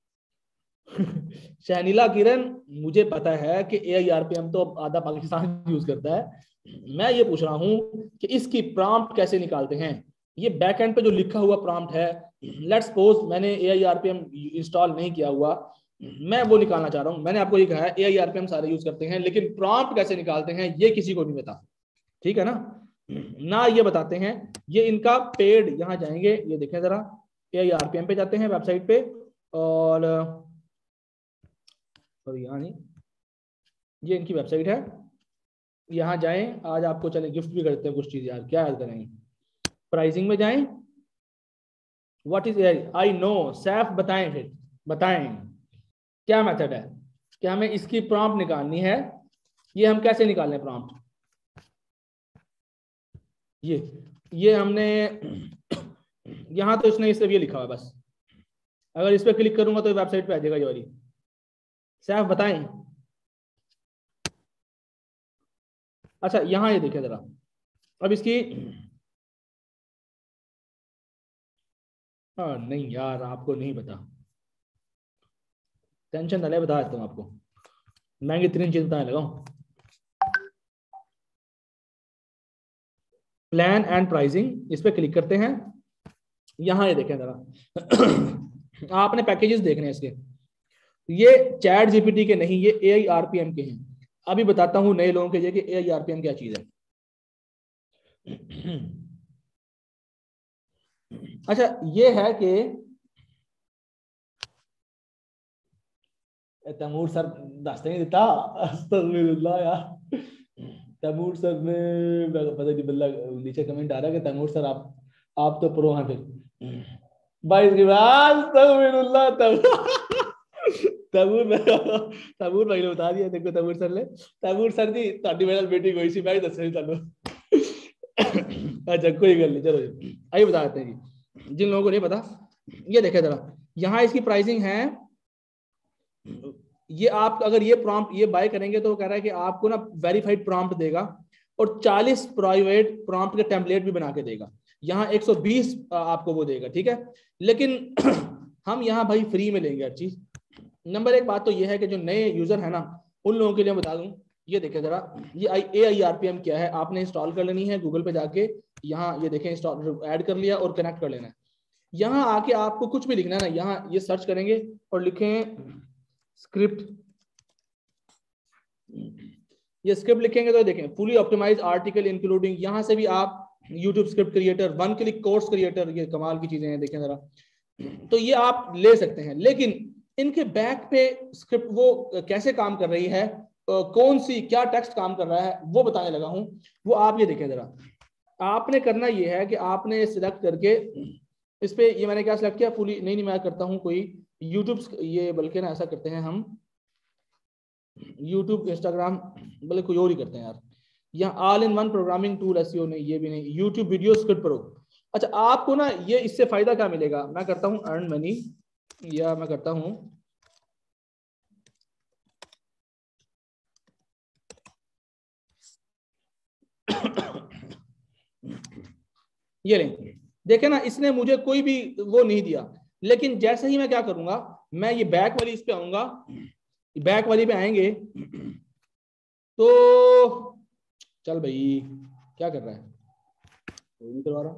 शहनीला किरण, मुझे पता है कि A I R P M तो आधा पाकिस्तान यूज करता है, मैं ये पूछ रहा हूं कि इसकी प्रॉम्प्ट कैसे निकालते हैं। ये बैक एंड पे जो लिखा हुआ प्रॉम्प्ट है, लेट्स सपोज मैंने A I R P M install नहीं किया हुआ, मैं वो निकालना चाह रहा हूं। मैंने आपको ये कहा है A I R P M सारे यूज करते हैं, लेकिन प्रॉम्प्ट कैसे निकालते हैं ये किसी को नहीं पता, ठीक है ना। ना ये बताते हैं, ये इनका पेड, यहाँ जाएंगे, ये देखें जरा, A I R P M पे जाते हैं वेबसाइट पे, और यहाँ नहीं, ये इनकी वेबसाइट है, यहाँ जाएं, आज आपको चले गिफ्ट भी करते हैं कुछ चीज यार, क्या याद करेंगे। प्राइसिंग में जाएं, व्हाट इज आई नो, सैफ बताएं, फिर बताएं क्या मेथड है कि हमें इसकी प्रॉम्प्ट निकालनी है। ये हम कैसे निकालें प्रॉम्प्ट, ये ये हमने यहाँ तो इसने इस ये लिखा हुआ है बस, अगर इस पर क्लिक करूंगा तो वेबसाइट पे आ जाएगा ये वाली। सैफ बताएं, अच्छा यहाँ ये देखें जरा, अब इसकी, हाँ नहीं यार आपको नहीं पता, टेंशन ना ले, बता देता हूँ आपको, महंगी तीन चीज बताने लगा। प्लान एंड प्राइसिंग, इस पे क्लिक करते हैं, यहाँ ये देखें जरा, आपने पैकेजेस देखने हैं इसके, ये चैट जीपीटी के नहीं, ये A I R P M के हैं। अभी बताता हूँ नए लोगों के लिए कि A I R P M क्या चीज है। अच्छा ये है कि तैमूर सर दसते नहीं देता, अस्तगफिरुल्लाह यार, तैमूर सर ने पता नहीं बल्ला नीचे कमेंट आ रहा है कि तैमूर सर आप आप तो प्रो हैं फिर बाईस की अस्तगफिरुल्लाह। तैमूर तैमूर भाई ने बता दिया, देखो तैमूर सर ने, तैमूर सर जी ਤੁਹਾਡੀ मेरी मीटिंग हुई सी, मैं ही दस रही ਤੁਹਾਨੂੰ। अच्छा कोई गल नहीं, चलो आइए बता देते हैं जी जिन लोगों को नहीं पता। ये देखे जरा, यहाँ इसकी प्राइसिंग है, ये आप अगर ये प्रॉम्प्ट ये बाय करेंगे तो वो कह रहा है कि आपको ना वेरीफाइड प्रॉम्प्ट देगा और चालीस प्राइवेट प्रॉम्प्ट के टेम्पलेट भी बना के देगा। यहाँ एक सौ बीस आपको वो देगा, ठीक है, लेकिन हम यहाँ भाई फ्री में लेंगे हर चीज। नंबर एक बात तो ये है कि जो नए यूजर है ना उन लोगों के लिए बता दूं, ये देखें जरा, ये A I R P M क्या है, आपने इंस्टॉल कर लेनी है गूगल पे जाके, यहाँ ये देखें इंस्टॉल ऐड कर लिया और कनेक्ट कर लेना है। यहाँ आके आपको कुछ भी लिखना है ना, यहाँ ये सर्च करेंगे और लिखें स्क्रिप्ट, ये स्क्रिप्ट लिखेंगे तो देखें फुली ऑप्टिमाइज आर्टिकल इंक्लूडिंग, यहाँ से भी आप YouTube script creator, one click course creator, ये कमाल की चीजें हैं, देखें जरा, तो ये आप ले सकते हैं। लेकिन इनके बैक पे स्क्रिप्ट वो कैसे काम कर रही है, कौन सी क्या टेक्स्ट काम कर रहा है वो बताने लगा हूं, वो आप ये देखें जरा। आपने करना ये है कि आपने सिलेक्ट करके इस पे, ये मैंने क्या सिलेक्ट किया, फुली नहीं नहीं मैं करता हूं कोई यूट्यूब, ये बल्कि ना ऐसा करते हैं हम यूट्यूब इंस्टाग्राम, बल्कि कोई और ही करते हैं यार, यहाँ all in one programming tool SEO नहीं, ये भी नहीं, यूट्यूब वीडियो स्क्रिप्ट प्रो। अच्छा आपको ना ये इससे फायदा क्या मिलेगा, मैं करता हूँ अर्न मनी, या मैं करता हूँ ये लें, देखे ना इसने मुझे कोई भी वो नहीं दिया, लेकिन जैसे ही मैं क्या करूंगा, मैं ये बैक वाली इस पे आऊंगा, बैक वाली पे आएंगे तो चल भाई क्या कर रहा है, कोई नहीं करवा रहा।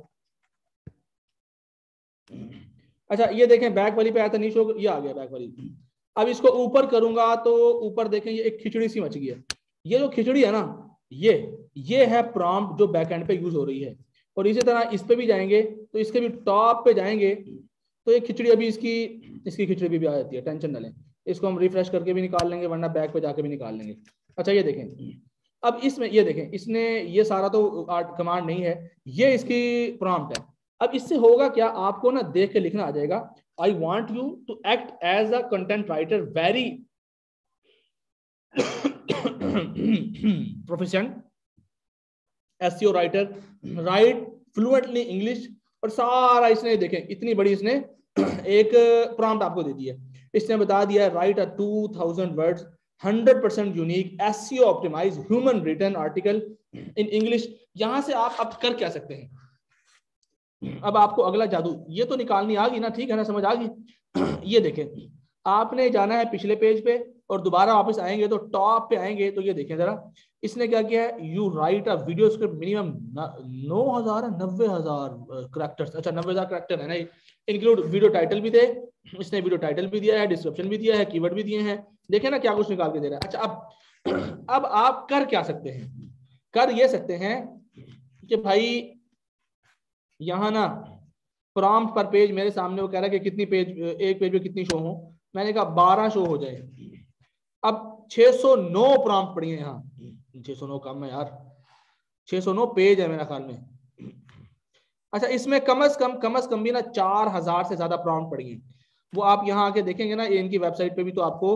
अच्छा ये देखें बैक वाली पे आया था नीशो, ये आ गया बैक वाली। अब इसको ऊपर करूंगा तो ऊपर देखें ये एक खिचड़ी सी मच गई है, ये जो खिचड़ी है ना ये ये है प्रॉम्प्ट जो बैक एंड पे यूज हो रही है। और इसी तरह इस पे भी जाएंगे तो इसके भी टॉप पे जाएंगे तो ये खिचड़ी अभी इसकी इसकी खिचड़ी भी, भी आ जाती है, टेंशन ना लें, इसको हम रिफ्रेश करके भी निकाल लेंगे वरना बैक पे जाके भी निकाल लेंगे। अच्छा ये देखें, अब इसमें ये देखें इसने ये सारा तो कमांड नहीं है, ये इसकी प्रॉम्प्ट है। अब इससे होगा क्या, आपको ना देख के लिखना आ जाएगा, I want you to act as a content writer very proficient SEO writer, write fluently English, और सारा इसने देखें इतनी बड़ी इसने एक प्रॉम्प्ट आपको दे दी है। इसने बता दिया है write a two thousand words hundred percent unique SEO optimise human written article in English. यहां से आप अब कर क्या सकते हैं, अब आपको अगला जादू ये तो निकालनी आ गई ना, ठीक है ना, समझ आ गई। ये देखें, आपने जाना है पिछले पेज पे और दोबारा वापस आएंगे तो टॉप पे आएंगे तो ये देखें जरा, इसने क्या किया है, you write a video script minimum नौ हजार नब्बे हजार करेक्टर्स, अच्छा नब्बे हजार करेक्टर है ना, इंक्लूड वीडियो टाइटल भी थे, इसने वीडियो टाइटल भी दिया है, डिस्क्रिप्शन भी दिया है, कीवर्ड भी दिए हैं, देखे ना क्या कुछ निकाल के दे रहा है। अच्छा अब अब आप कर क्या सकते हैं, कर ये सकते हैं कि भाई यहाँ ना प्रॉम्प्ट पर पेज मेरे सामने वो कह रहा है कि कितनी पेज, एक पेज में कितनी शो हो, मैंने कहा बारह शो हो जाए। अब छह सौ नौ प्रॉम्प्ट पड़ी है यहाँ, छह सौ नौ कम है यार, छह सौ नौ पेज है मेरा ख्याल में। अच्छा इसमें कम से कम कम से कम भी ना चार हजार से ज्यादा प्रॉम्प्ट पड़ी हैं, वो आप यहाँ आके देखेंगे ना, इनकी वेबसाइट पे भी तो आपको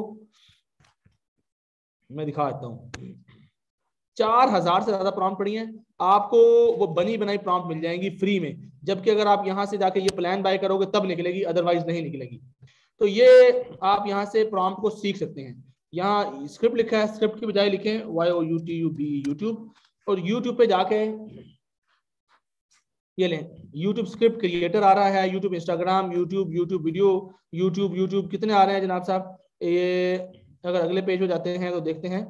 मैं दिखा देता हूँ, चार हजार से ज्यादा प्रॉम्प्ट पड़ी हैं, आपको वो बनी बनाई प्रॉम्प्ट मिल जाएंगी फ्री में, जबकि अगर आप यहाँ से जाके ये प्लान बाय करोगे तब निकलेगी, अदरवाइज नहीं निकलेगी। तो ये आप यहाँ से प्रॉम्प्ट को सीख सकते हैं। यहाँ स्क्रिप्ट लिखा है, स्क्रिप्ट की बजाय लिखें Y O U T U B YouTube, और यूट्यूब पे जाके ये लें, यूट्यूब स्क्रिप्ट क्रिएटर आ रहा है, YouTube Instagram, YouTube YouTube video, YouTube YouTube कितने आ रहे हैं जनाब साहब, ये अगर अगले पेज पे जाते हैं तो देखते हैं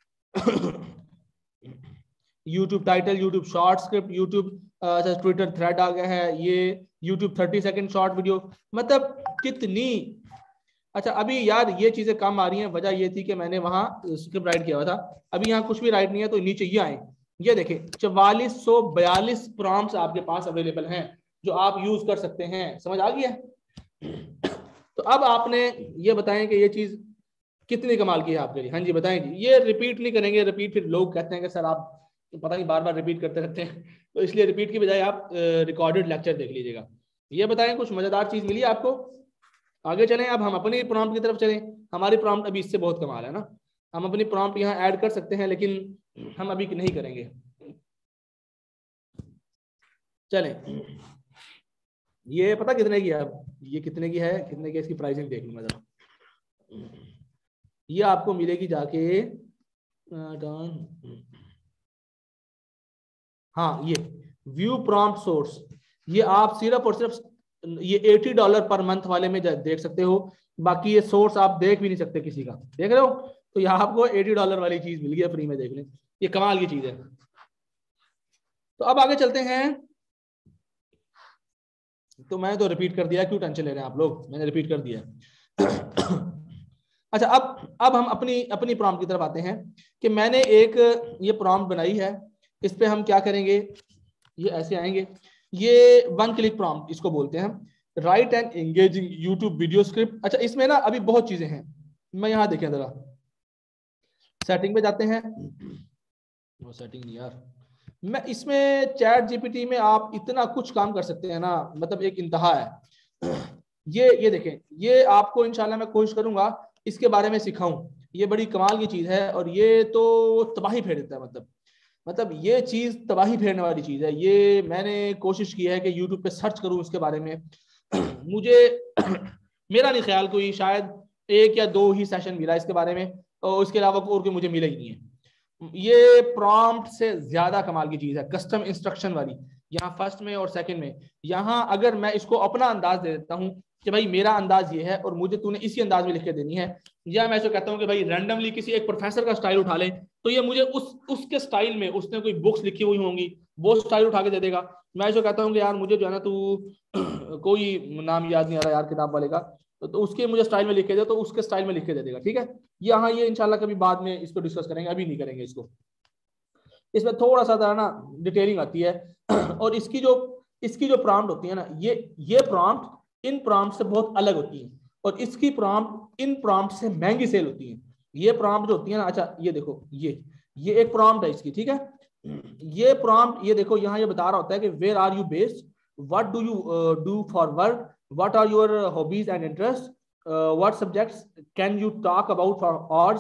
YouTube title, YouTube short script, YouTube अच्छा ट्विटर थ्रेड आ गया है, ये YouTube thirty second short video, मतलब कितनी। अच्छा अभी यार ये चीजें कम आ रही हैं, वजह ये थी कि मैंने वहां स्क्रिप्ट राइट किया हुआ था, अभी यहाँ कुछ भी राइट नहीं है, तो नीचे ये आए, ये देखें चवालीस सौ बयालीस प्रॉम्प्ट्स आपके पास अवेलेबल हैं जो आप यूज कर सकते हैं, समझ आ गया। तो अब आपने ये बताएं कि ये चीज कितनी कमाल की है आपके लिए। हाँ जी बताएं जी, ये रिपीट नहीं करेंगे, रिपीट फिर लोग कहते हैं कि सर आप तो पता नहीं बार बार रिपीट करते रहते हैं, तो इसलिए रिपीट की बजाय आप रिकॉर्डेड लेक्चर देख लीजिएगा। ये बताएं कुछ मजेदार चीज मिली आपको, आगे चलें, अब हम अपनी प्रॉम्प्ट की तरफ चलें। हमारी प्रॉम्प्ट अभी इससे बहुत कमाल है ना, हम अपनी प्रॉम्प्ट यहाँ ऐड कर सकते हैं, लेकिन हम अभी नहीं करेंगे। चलें, ये पता कितने की है, अब ये कितने की है, कितने की इसकी प्राइसिंग देख लूंगा जरा, ये आपको मिलेगी जाके हाँ ये व्यू प्रॉम्प्ट सोर्स, ये आप सिर्फ और सिर्फ ये अस्सी डॉलर पर मंथ वाले में देख सकते हो, बाकी ये सोर्स आप देख भी नहीं सकते किसी का, देख रहे हो, तो यहाँ आपको अस्सी डॉलर वाली चीज मिल गई फ्री में, देख लें, ये कमाल की चीज है। तो अब आगे चलते हैं, तो मैं तो रिपीट कर दिया, क्यों टेंशन ले रहे हैं आप लोग, मैंने रिपीट कर दिया। अच्छा अब अब हम अपनी अपनी प्रॉम्प्ट की तरफ आते हैं कि मैंने एक ये प्रॉम्प्ट बनाई है, इस पे हम क्या करेंगे, ये ऐसे आएंगे, ये वन क्लिक प्रॉम्प्ट इसको बोलते हैं, write and engaging YouTube video script. अच्छा इसमें ना अभी बहुत चीजें हैं, मैं यहाँ देखें जरा, सेटिंग पे जाते हैं, वो सेटिंग नहीं यार, मैं इसमें चैट जीपीटी में आप इतना कुछ काम कर सकते हैं ना, मतलब एक इंतहा है। ये ये देखें, ये आपको इंशाल्लाह मैं कोशिश करूंगा इसके बारे में सिखाऊं, ये बड़ी कमाल की चीज है, और ये तो तबाही फेर देता है, मतलब मतलब ये चीज तबाही फेरने वाली चीज है। ये मैंने कोशिश की है कि यूट्यूब पे सर्च करूं इसके बारे में, मुझे मेरा नहीं ख्याल कोई, शायद एक या दो ही सेशन मिला इसके बारे में, और इसके अलावा और कोई मुझे मिला ही नहीं है। ये प्रॉम्प्ट से ज्यादा कमाल की चीज है, कस्टम इंस्ट्रक्शन वाली, यहाँ फर्स्ट में और सेकंड में, यहाँ अगर मैं इसको अपना अंदाज दे देता हूँ कि भाई मेरा अंदाज ये है और मुझे तूने इसी अंदाज में लिख के देनी है, या मैं ऐसे कहता हूँ कि भाई रैंडमली किसी एक प्रोफेसर का स्टाइल उठा ले, तो ये मुझे उस उसके स्टाइल में, उसने कोई बुक्स लिखी हुई होंगी वो स्टाइल उठा के दे देगा। मैं ऐसे कहता हूँ कि यार मुझे जो है ना, तू कोई नाम याद नहीं आ रहा यार किताब वाले का, तो, तो उसके मुझे स्टाइल में लिख के दे, तो उसके स्टाइल में लिख के दे देगा, ठीक है। यहाँ ये इंशाल्लाह कभी बाद में इसको डिस्कस करेंगे, अभी नहीं करेंगे इसको, इसमें थोड़ा सा ना डिटेलिंग आती है। और इसकी जो इसकी जो प्रॉम्प्ट होती है ना, ये ये प्रॉम्प्ट इन प्रॉम्प्ट से बहुत अलग होती है, और इसकी प्रॉम्प्ट इन प्रॉम्प्ट से महंगी सेल होती है। ये प्रॉम्प्ट जो होती है ना, अच्छा ये देखो, ये ये एक प्रॉम्प्ट है इसकी, ठीक है। ये प्रॉम्प्ट ये देखो, यहाँ ये बता रहा होता है कि where are you based, what do you do for work, what are your hobbies and interest, what subjects can you talk about for hours,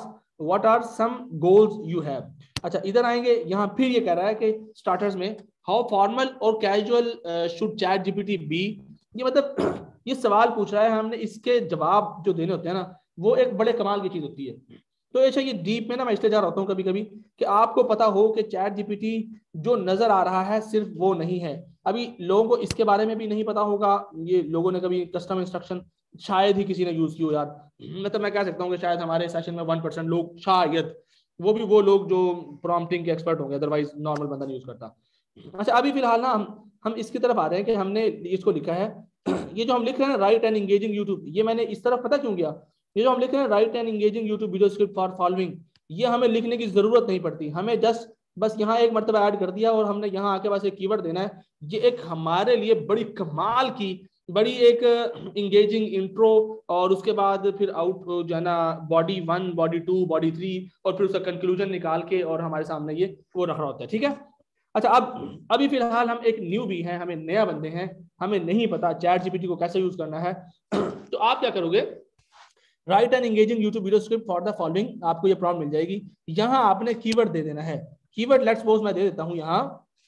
what are some goals you have. अच्छा इधर आएंगे, यहाँ फिर ये कह रहा है कि स्टार्टर्स में हाउ फॉर्मल और casual should ChatGPT be. ये मतलब ये सवाल पूछ रहा है, हमने इसके जवाब जो देने होते हैं ना वो एक बड़े कमाल की चीज होती है। तो ऐसा ये डीप में ना मैं इसलिए जा रहा हूँ कभी कभी कि आपको पता हो कि चैट जीपीटी जो नजर आ रहा है सिर्फ वो नहीं है। अभी लोगों को इसके बारे में भी नहीं पता होगा, ये लोगों ने कभी कस्टम इंस्ट्रक्शन शायद ही किसी ने यूज की हो यार, मतलब मैं कह सकता हूँ कि शायद हमारे सेशन में वन परसेंट लोग, शायद वो भी वो लोग जो प्रॉम्प्टिंग के एक्सपर्ट होंगे, अदरवाइज नॉर्मल बंदा नहीं यूज करता। अच्छा अभी फिलहाल ना हम हम इसकी तरफ आ रहे हैं कि हमने इसको लिखा है, ये जो हम लिख रहे हैं राइट एंड एंगेजिंग यूट्यूब, ये मैंने इस तरफ पता क्यों गया, ये जो हम लिख रहे हैं write and engaging YouTube video script for following, ये हमें लिखने की जरूरत नहीं पड़ती, हमें जस्ट बस यहाँ एक मरतबा ऐड कर दिया और हमने यहाँ आके बस एक कीवर्ड देना है। ये एक हमारे लिए बड़ी कमाल की बड़ी एक इंगेजिंग इंट्रो, और उसके बाद फिर आउट जो है ना body one body two body three और फिर उसका कंक्लूजन निकाल के और हमारे सामने ये वो रख रहा होता है। ठीक है। अच्छा अब अभी फिलहाल हम एक न्यू भी हैं, हमें नया बंदे हैं, हमें नहीं पता चैट जीपीटी को कैसे यूज करना है। तो आप क्या करोगे, write and engaging YouTube video script for the following, आपको ये प्रॉम्प्ट मिल जाएगी। यहाँ आपने कीवर्ड दे देना है, कीवर्ड लेट्स सपोज मैं दे देता हूँ यहाँ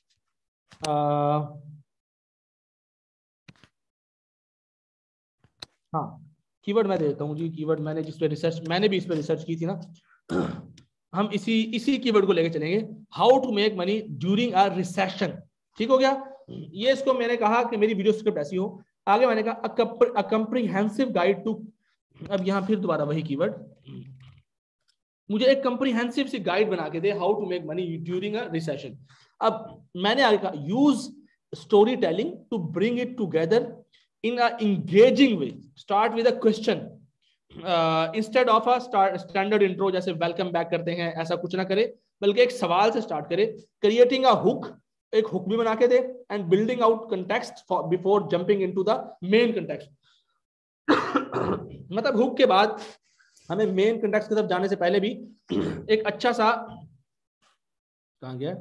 हाँ कीवर्ड मैं दे देता हूँ जी, कीवर्ड मैंने जिस पे रिसर्च मैंने भी इस पे रिसर्च की थी ना, हम इसी इसी कीवर्ड को लेके चलेंगे, how to make money during a recession. ठीक हो गया, ये इसको मैंने कहा कि मेरी वीडियो स्क्रिप्ट ऐसी हो। आगे मैंने कहा अ कंप्रीहेंसिव गाइड टू, अब यहाँ फिर दोबारा वही कीवर्ड, मुझे एक कंप्रीहेंसिव सी गाइड बना के दे how to make money during a recession. अब मैंने आगे कहा use storytelling to bring it together in a engaging way, start with a question uh, instead of a start, standard intro जैसे वेलकम बैक करते हैं, ऐसा कुछ ना करे बल्कि एक सवाल से स्टार्ट करे, क्रिएटिंग अ हुक, एक हुक भी बना के दे, and building out context before jumping into the main context. मतलब हुक के बाद हमें मेन कंटेक्स्ट की तरफ जाने से पहले भी एक अच्छा सा, कहां गया,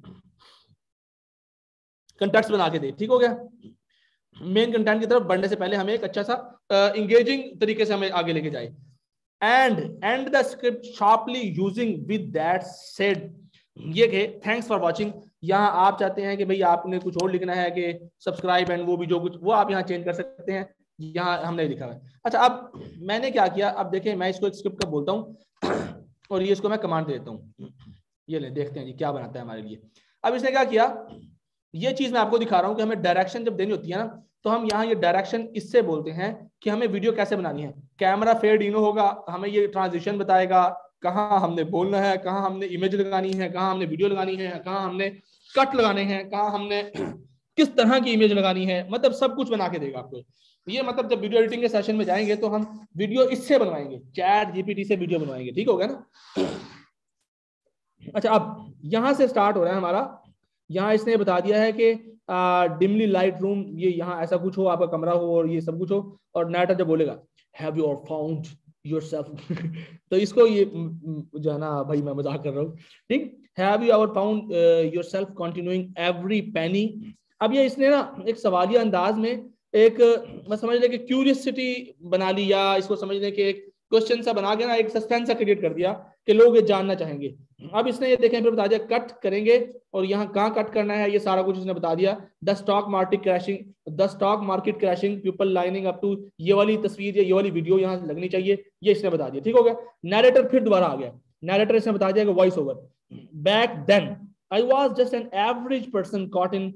कंटेक्स्ट बना के दे। ठीक हो गया, मेन कंटेंट की तरफ बढ़ने से पहले हमें एक अच्छा सा इंगेजिंग uh, तरीके से हमें आगे लेके जाए। And end the script sharply using with that said, ये के थैंक्स फॉर वाचिंग, यहाँ आप चाहते हैं कि भाई आपने कुछ और लिखना है कि सब्सक्राइब एंड वो भी जो कुछ वो आप यहाँ चेंज कर सकते हैं, यहाँ हमने लिखा है। अच्छा अब मैंने क्या किया, अब देखें मैं इसको एक स्क्रिप्ट का बोलता हूँ और ये इसको मैं कमांड दे देता हूँ, ये ले देखते हैं जी क्या बनाता है हमारे लिए। अब इसने क्या किया, ये चीज मैं आपको दिखा रहा हूं कि हमें डायरेक्शन जब देनी होती है ना, तो हम यहाँ ये डायरेक्शन इससे बोलते हैं कि हमें वीडियो कैसे बनानी है। कैमरा फेड इन होगा, हमें ये ट्रांजिशन बताएगा, कहाँ हमने बोलना है, कहाँ हमने इमेज लगानी है, कहाँ हमने वीडियो लगानी है, कहाँ हमने कट लगाने हैं, कहाँ हमने किस तरह की इमेज लगानी है, मतलब सब कुछ बना के देगा आपको ये। मतलब जब वीडियो एडिटिंग के सेशन में जाएंगे तो हम वीडियो इससे बनवाएंगे, चैट जीपीटी से वीडियो बनवाएंगे। ठीक हो गया ना। अच्छा अब यहाँ से स्टार्ट हो रहा है हमारा, यहाँ इसने बता दिया है कि डिमली लाइट रूम, ये यहाँ ऐसा कुछ हो, आपका कमरा हो और ये सब कुछ हो, और नाटा जब बोलेगा हैव यू फाउंड योरसेल्फ तो इसको ये जो है ना, भाई मैं मजाक कर रहा हूँ, ठीक, have you ever found yourself continuing every penny. अब ये इसने ना एक सवालिया अंदाज में एक मैं समझ ले कि क्यूरियसिटी बना ली, या इसको समझने के एक क्वेश्चन सा बना के ना एक सस्पेंस सा क्रिएट कर दिया कि लोग ये जानना चाहेंगे। अब इसने ये देखें फिर बता दिया कट करेंगे, और यहाँ कहाँ कट करना है ये सारा कुछ इसने बता दिया। The stock market crashing, the stock market crashing, people lining up to, ये वाली तस्वीर ये वाली वीडियो यहाँ लगनी चाहिए, ये इसने बता दिया। ठीक हो गया। नैरेटर फिर दोबारा आ गया, नैरेटर इसने बता दिया कि voice over, back then I was just an average person caught in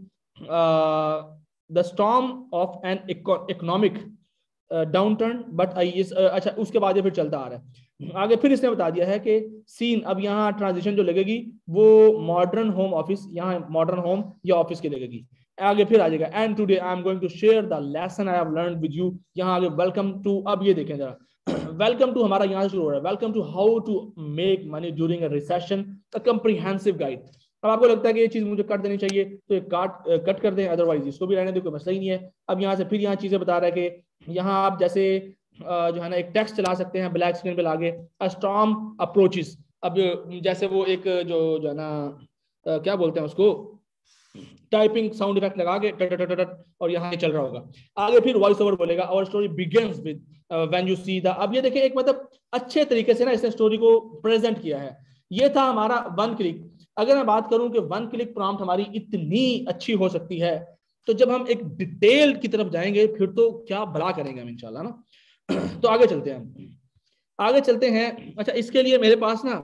the storm of an economic downturn but I is, अच्छा उसके बाद ये फिर चलता आ रहा है आगे। फिर इसने बता दिया है कि सीन, अब यहाँ ट्रांजिशन जो लगेगी वो मॉडर्न होम ऑफिस, यहाँ मॉडर्न होम या ऑफिस की लगेगी। आगे फिर आ जाएगा and today I am going to share the lesson I have learned with you, यहाँ आगे वेलकम टू। अब ये देखें जरा, वेलकम टू हमारा यहाँ से शुरू हो रहा है, welcome to how to make money during a recession, a comprehensive guide. अब आपको लगता है कि ये चीज मुझे कर देनी चाहिए तो ये काट कट कर दें, अदरवाइज इसको भी रहने दे, कोई मसला ही नहीं है। अब यहाँ से फिर यहाँ चीजें बता रहा है कि यहाँ आप जैसे जो है ना एक टेक्स्ट चला सकते हैं ब्लैक स्क्रीन पे लाके, अ स्टॉर्म अप्रोचेस। अब जैसे वो एक जो जो है ना क्या बोलते हैं उसको, टाइपिंग साउंड इफेक्ट लगा के टट टट टट और यहाँ चल रहा होगा। आगे फिर वॉइस ओवर बोलेगा, और story begins with when you see the, अब ये देखें एक मतलब अच्छे तरीके से ना इसने स्टोरी को प्रेजेंट किया है। ये था हमारा वन क्लिक। अगर मैं बात करूं कि वन क्लिक प्रॉम्प्ट हमारी इतनी अच्छी हो सकती है, तो जब हम एक डिटेल की तरफ जाएंगे फिर तो क्या भला करेंगे हम इंशाल्लाह ना। तो आगे चलते हैं, हम आगे चलते हैं। अच्छा, इसके लिए मेरे पास ना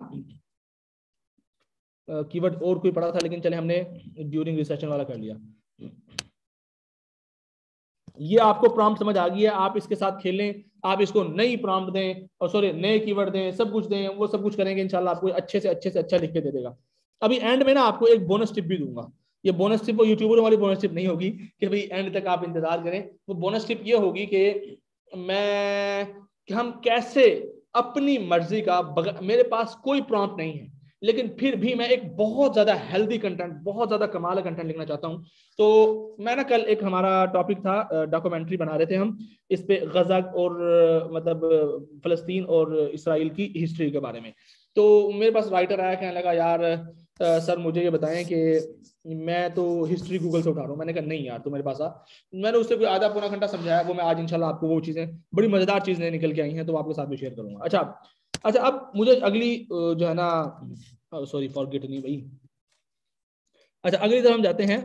कीवर्ड और कोई पड़ा था, लेकिन चले हमने ड्यूरिंग रिसेशन वाला कर लिया। ये आपको प्रॉम्प्ट समझ आ गई है, आप इसके साथ खेलें, आप इसको नई प्रॉम्प्ट दें और सॉरी नए कीवर्ड दें, सब कुछ दें, वो सब कुछ करेंगे इंशाल्लाह, आपको अच्छे से अच्छे से अच्छा लिख के दे देगा। अभी एंड में ना आपको एक बोनस टिप भी दूंगा। ये बोनस टिप वो यूट्यूबर वाली बोनस टिप नहीं होगी कि भाई एंड तक आप इंतजार करें। वो बोनस टिप ये होगी कि मैं कि हम कैसे अपनी मर्जी का, मेरे पास कोई प्रॉम्प्ट नहीं है लेकिन फिर भी मैं एक बहुत ज्यादा हेल्दी कंटेंट, बहुत ज्यादा कमाल का कंटेंट लिखना चाहता हूं। तो मैं ना कल एक हमारा टॉपिक था, डॉक्यूमेंट्री बना रहे थे हम इस पे, गजा और मतलब फलस्तीन और इसराइल की हिस्ट्री के बारे में। तो मेरे पास राइटर आया, कहने लगा यार आ, सर मुझे ये बताएं कि मैं तो हिस्ट्री गूगल से उठा रहा हूँ। मैंने कहा नहीं यार, तू मेरे पास आ। मैंने उससे कोई आधा पौना घंटा समझाया, वो मैं आज इंशाल्लाह आपको वो चीजें, बड़ी मजेदार चीजें निकल के आई हैं, तो आपके साथ भी शेयर करूंगा। अच्छा अच्छा अब मुझे अगली जो है ना, सॉरी फॉरगेट नहीं भाई। अच्छा अगली तरफ हम जाते हैं।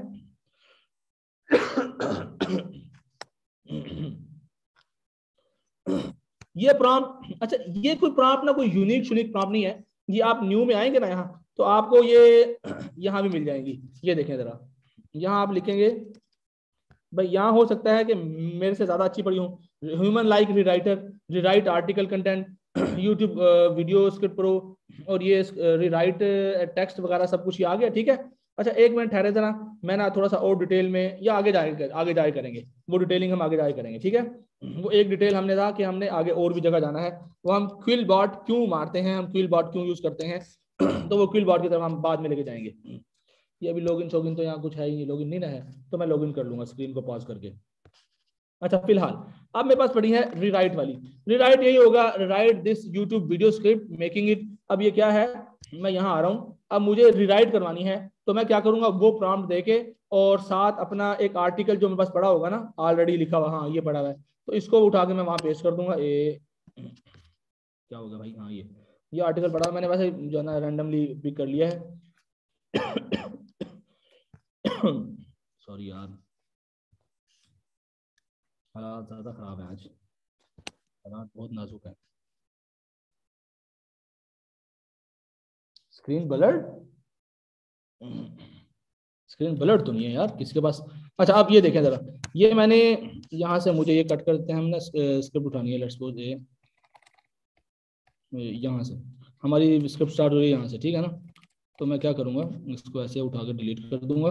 ये प्रॉम्प्ट, अच्छा ये कोई प्रॉम्प्ट ना कोई यूनिक यूनिक प्रॉम्प्ट नहीं है। ये आप न्यू में आएंगे ना यहाँ, तो आपको ये यहाँ भी मिल जाएंगी। ये देखें जरा, यहाँ आप लिखेंगे भाई, यहाँ हो सकता है कि मेरे से ज्यादा अच्छी पढ़ी हो। Human like rewriter, rewrite article content, YouTube video script pro, और ये रीराइट टेक्स्ट वगैरह सब कुछ ये आ गया, ठीक है। अच्छा एक मिनट ठहरे जरा, मैं ना थोड़ा सा और डिटेल में, या आगे जाए आगे जाए करेंगे, वो डिटेलिंग हम आगे जाए करेंगे, ठीक है। वो एक डिटेल हमने था कि हमने आगे और भी जगह जाना है, वो हम क्विल बॉट क्यों मारते हैं, हम क्विल बॉट क्यों यूज करते हैं, तो वो क्विल बॉट की तरफ हम बाद में लेके जाएंगे। ये अभी लॉगिन शोगिन तो यहाँ कुछ है ही नहीं, लॉगिन नहीं ना है, तो मैं लॉगिन कर लूंगा स्क्रीन को पॉज करके। अच्छा फिलहाल अब मेरे पास पड़ी है रीराइट वाली। रीराइट यही होगा, rewrite this YouTube video script making it. अब ये क्या है, मैं यहाँ आ रहा हूँ, अब मुझे रीराइट करवानी है, तो मैं क्या करूंगा, वो प्रॉम्प्ट देके और साथ अपना एक आर्टिकल जो मेरे पास पड़ा होगा ना, ऑलरेडी लिखा हुआ, हाँ ये पड़ा हुआ है, तो इसको उठा के मैं वहां पेस्ट कर दूंगा। ए क्या होगा भाई, हाँ ये ये आर्टिकल पड़ा, मैंने वैसे जो है ना रैंडमली पिक कर लिया है। सॉरी यार, हालात ज्यादा खराब है आज, हालात बहुत नाजुक है। स्क्रीन ब्लर्ड, स्क्रीन ब्लर्ड तो नहीं है यार किसी के पास। अच्छा आप ये देखें जरा, ये मैंने यहाँ से, मुझे ये कट करते हैं, हमने स्क्रिप्ट उठानी है, लेट्स सपोज ये यहाँ से हमारी स्क्रिप्ट स्टार्ट हो रही है यहाँ से, ठीक है ना। तो मैं क्या करूँगा, इसको ऐसे उठा कर डिलीट कर दूंगा।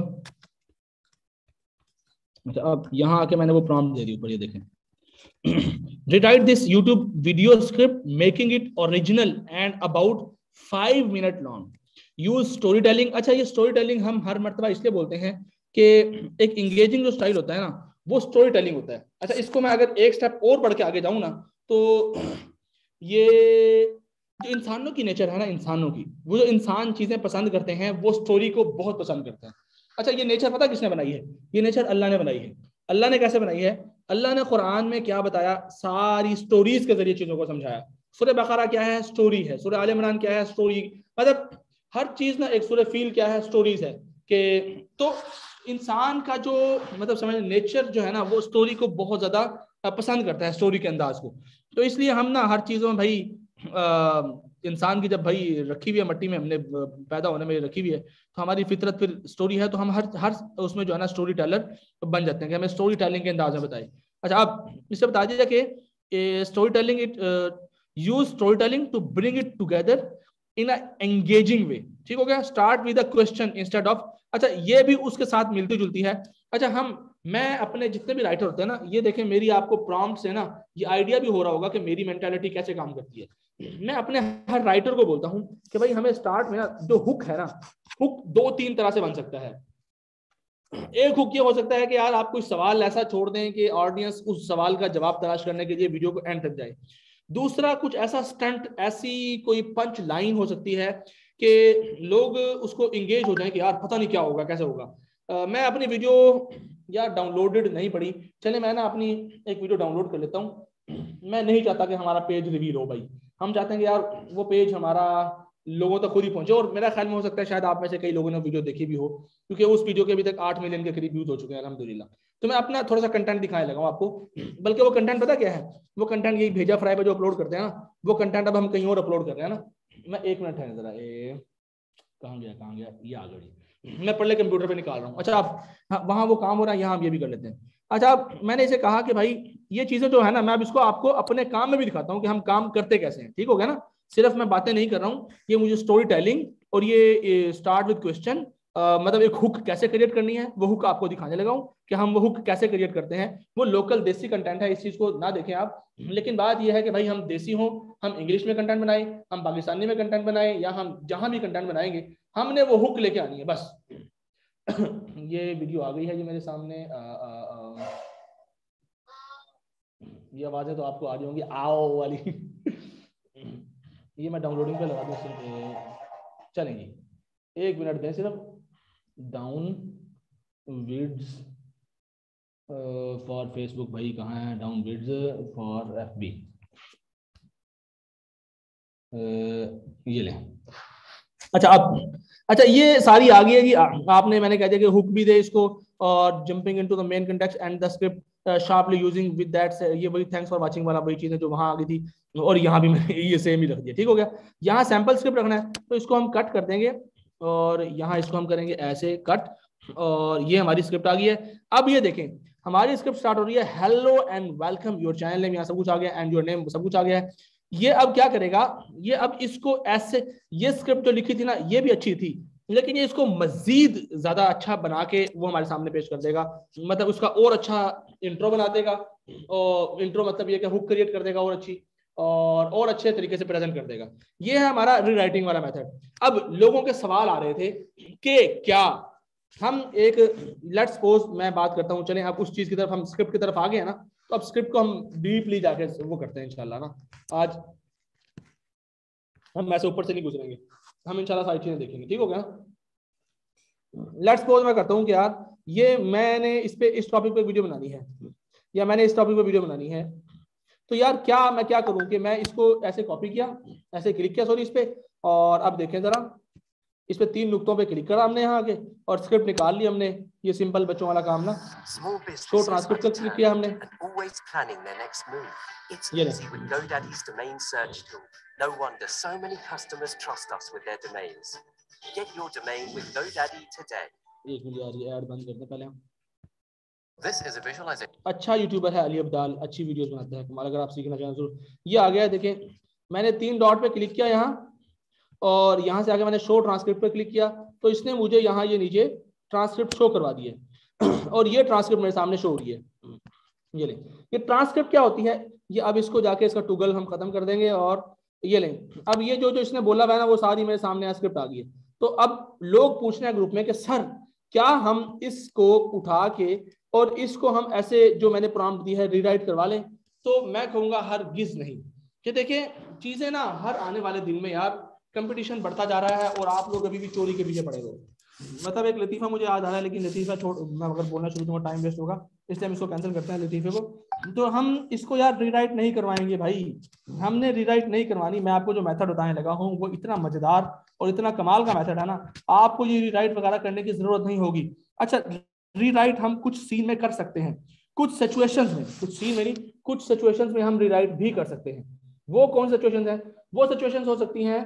अच्छा अब यहाँ आके मैंने वो प्रॉम्प्ट दे दी ऊपर, ये देखें, rewrite this YouTube video script making it original and about five minute long, use storytelling। अच्छा ये storytelling हम हर मर्तबा इसलिए बोलते हैं कि एक engaging जो स्टाइल होता है ना, वो storytelling होता है। अच्छा इसको मैं अगर एक स्टेप और बढ़ के आगे जाऊं ना, तो ये जो इंसानों की नेचर है ना, इंसानों की, वो जो इंसान चीजें पसंद करते हैं, वो स्टोरी को बहुत पसंद करते हैं। अच्छा ये नेचर पता किसने बनाई है, ये नेचर अल्लाह ने बनाई है। अल्लाह ने कैसे बनाई है, अल्लाह ने कुरान में क्या बताया, सारी स्टोरीज के जरिए चीजों को समझाया। सूरह बकरा क्या है, स्टोरी है। सूरह आल इमरान क्या है, स्टोरी, मतलब हर चीज ना, एक सूरह फील क्या है, स्टोरीज है। कि तो इंसान का जो मतलब समझ नेचर जो है ना, वो स्टोरी को बहुत ज्यादा पसंद करता है, स्टोरी के अंदाज को। तो इसलिए हम ना हर चीजों में भाई, आ, इंसान की जब भाई रखी हुई है मट्टी में, हमने पैदा होने में रखी हुई है, तो हमारी फितरत फिर स्टोरी है, तो हम हर हर उसमें जो है ना स्टोरी टेलर बन जाते हैं कि हमें स्टोरी टेलिंग के अंदाज में बताए। अच्छा अब इससे बता दीजिए कि storytelling it use storytelling to bring it together in a engaging way, ठीक हो गया। Start with a question instead of, अच्छा ये भी उसके साथ मिलती जुलती है। अच्छा हम मैं अपने जितने भी राइटर होते हैं ना, ये देखें मेरी आपको प्रॉम्प्ट से ना ये आइडिया भी हो रहा होगा कि मेरी मेंटालिटी कैसे काम करती है। मैं अपने हर राइटर को बोलता हूं कि भाई हमें स्टार्ट में ना जो हुक है ना, हुक दो तीन तरह से बन सकता है। एक हुक ये हो सकता है कि यार आप कोई सवाल ऐसा छोड़ दें कि ऑडियंस उस सवाल का जवाब तलाश करने के लिए वीडियो को एंड तक जाए। दूसरा कुछ ऐसा स्टंट, ऐसी कोई पंच लाइन हो सकती है कि लोग उसको इंगेज हो जाएं कि यार पता नहीं क्या होगा, कैसे होगा। uh, मैं अपनी वीडियो यार डाउनलोडेड नहीं पड़ी, चले मैं ना अपनी एक वीडियो डाउनलोड कर लेता हूँ, मैं नहीं चाहता कि हमारा पेज रिवील हो भाई, हम चाहते हैं कि यार वो पेज हमारा लोगों तक खुद ही पहुंचे। और मेरा ख्याल में हो सकता है शायद आप में से कई लोगों ने वीडियो देखी भी हो, क्योंकि उस वीडियो के अभी तक आठ मिलियन के करीब व्यूज हो चुके हैं अल्हम्दुलिल्लाह। तो मैं अपना थोड़ा सा कंटेंट दिखाने लगा हूं आपको, बल्कि वो कंटेंट पता क्या है, वो कंटेंट यही भेजा फ्राई पे जो अपलोड करते हैं ना, वो कंटेंट अब हम कहीं और अपलोड कर रहे हैं ना। मैं एक मिनट है जरा, ए कहाँ गया कहाँ गया, ये आ गई, मैं पहले कंप्यूटर पे निकाल रहा हूँ। अच्छा आप हाँ, वहाँ वो काम हो रहा है, यहाँ हम ये भी कर लेते हैं। अच्छा अब मैंने इसे कहा कि भाई ये चीजें जो है ना, मैं अब इसको आपको अपने काम में भी दिखाता हूँ कि हम काम करते कैसे हैं, ठीक हो गया ना। सिर्फ मैं बातें नहीं कर रहा हूँ, ये मुझे स्टोरी टेलिंग और ये स्टार्ट विद क्वेश्चन, मतलब एक हुक कैसे क्रिएट करनी है वो हुक आपको दिखाने लगा हूँ कि हम वो हुक कैसे क्रिएट करते हैं। वो लोकल देसी कंटेंट है, इस चीज को ना देखें आप, लेकिन बात यह है कि भाई हम देसी हों, हम इंग्लिश में कंटेंट बनाए, हम पाकिस्तानी में कंटेंट बनाए, या हम जहां भी कंटेंट बनाएंगे हमने वो हुक लेके आनी है बस। ये वीडियो आ गई है जी मेरे सामने, आ, आ, आ, ये आवाजें तो आपको आ रही होंगी आओ वाली। ये मैं डाउनलोडिंग पे लगा दूँ, चलेंगी एक मिनट दें सिर्फ। डाउन विड्स फॉर फेसबुक, भाई कहाँ है down vids for F B, ये ले। अच्छा अब अच्छा ये सारी आ गई है जी, आपने मैंने कह दिया कि हुक भी दे इसको, और jumping into the main context and the script sharply using with that, ये वही थैंक्स फॉर वाचिंग वाला वही चीज है जो वहां आ गई थी, और यहाँ भी मैंने ये सेम ही रख दिया, ठीक हो गया। यहाँ सैंपल स्क्रिप्ट रखना है तो इसको हम कट कर देंगे, और यहाँ इसको हम करेंगे ऐसे कट, और ये हमारी स्क्रिप्ट आ गई है। अब ये देखें हमारी स्क्रिप्ट स्टार्ट हो रही है, hello and welcome your channel name, यहाँ सब कुछ आ गया, एंड योर नेम सब कुछ आ गया है। ये अब क्या करेगा, ये अब इसको ऐसे, ये स्क्रिप्ट जो लिखी थी ना ये भी अच्छी थी, लेकिन ये इसको मजीद ज्यादा अच्छा बना के वो हमारे सामने पेश कर देगा, मतलब उसका और अच्छा इंट्रो बना देगा, और इंट्रो मतलब ये कि हुक क्रिएट कर देगा और अच्छी, और और अच्छे तरीके से प्रेजेंट कर देगा। ये है हमारा रीराइटिंग वाला मेथड। अब लोगों के सवाल आ रहे थे कि क्या हम एक, लेट्स सपोज मैं बात करता हूँ, चलें आप उस चीज की तरफ, हम स्क्रिप्ट की तरफ आ गए ना, तो अब स्क्रिप्ट को हम डीपली जाके वो करते हैं इंशाल्लाह ना। आज हम ऐसे ऊपर से नहीं गुजरेंगे, हम इंशाल्लाह सारी चीजें देखेंगे, ठीक हो गया। लेट्स सपोज मैं करता हूँ कि यार ये मैंने इस पे इस टॉपिक पे वीडियो बनानी है, या मैंने इस टॉपिक पे वीडियो बनानी है, तो यार क्या मैं क्या करूँ कि मैं इसको ऐसे कॉपी किया, ऐसे क्लिक किया सॉरी इस पे, और अब देखें जरा इस पे तीन नुक्तों पे क्लिक करा हमने यहाँ आगे, और स्क्रिप्ट निकाल ली हमने, ये सिंपल बच्चों वाला काम ना, शो ट्रांसक्रिप्ट पर क्लिक किया हमने, ये No wonder so many customers trust us with their domains. Get your domain with GoDaddy today. एक मिनट यार ये ऐड बंद करते पहले हम। This is a visualization. अच्छा यूट्यूबर है अली अब्दाल, अच्छी वीडियोस बनाता है कमाल, अगर आप सीखना चाहें जरूर। ये आ गया है देखें, मैंने तीन डॉट पे क्लिक किया यहाँ, और यहाँ से आगे मैंने शो ट्रांसक्रिप्ट पे क्लिक किया, तो इसने मुझे यहाँ ये नीचे ट्रांसक्रिप्ट शो करवा दिए, और ये ट्रांसक्रिप्ट मेरे सामने शो हो रही है। ये लें, ये ट्रांसक्रिप्ट क्या होती है, ये अब इसको जाके इसका टूगल हम खत्म कर देंगे, और ये लें, अब ये जो जो इसने बोला हुआ है ना वो सारी मेरे सामने स्क्रिप्ट आ गई है। तो अब लोग पूछ रहे हैं ग्रुप में कि सर क्या हम इसको उठा के और इसको हम ऐसे जो मैंने प्रॉम्प्ट दी है रीराइट करवा लें, तो मैं कहूँगा हरगिज़ नहीं। कि देखिए चीज़ें ना हर आने वाले दिन में यार कंपटीशन बढ़ता जा रहा है, और आप लोग अभी भी चोरी के पीछे पड़े हो। मतलब एक लतीफ़ा मुझे याद आ रहा है, लेकिन लतीफ़ा छोड़, मैं अगर बोलना शुरू करूँगा टाइम वेस्ट होगा, इसलिए हम इसको कैंसिल करते हैं लतीफ़े को। तो हम इसको यार रीराइट नहीं करवाएंगे भाई, हमने रीराइट नहीं करवानी। मैं आपको जो मेथड बताने लगा हूँ वो इतना मजेदार और इतना कमाल का मेथड है ना, आपको ये रीराइट वगैरह करने की जरूरत नहीं होगी। अच्छा रीराइट हम कुछ सीन में कर सकते हैं, कुछ सिचुएशंस में, कुछ सीन में नहीं, कुछ सिचुएशंस में हम रीराइट भी कर सकते हैं। वो कौन सिचुएशंस हैं? वो सिचुएशंस हो सकती हैं,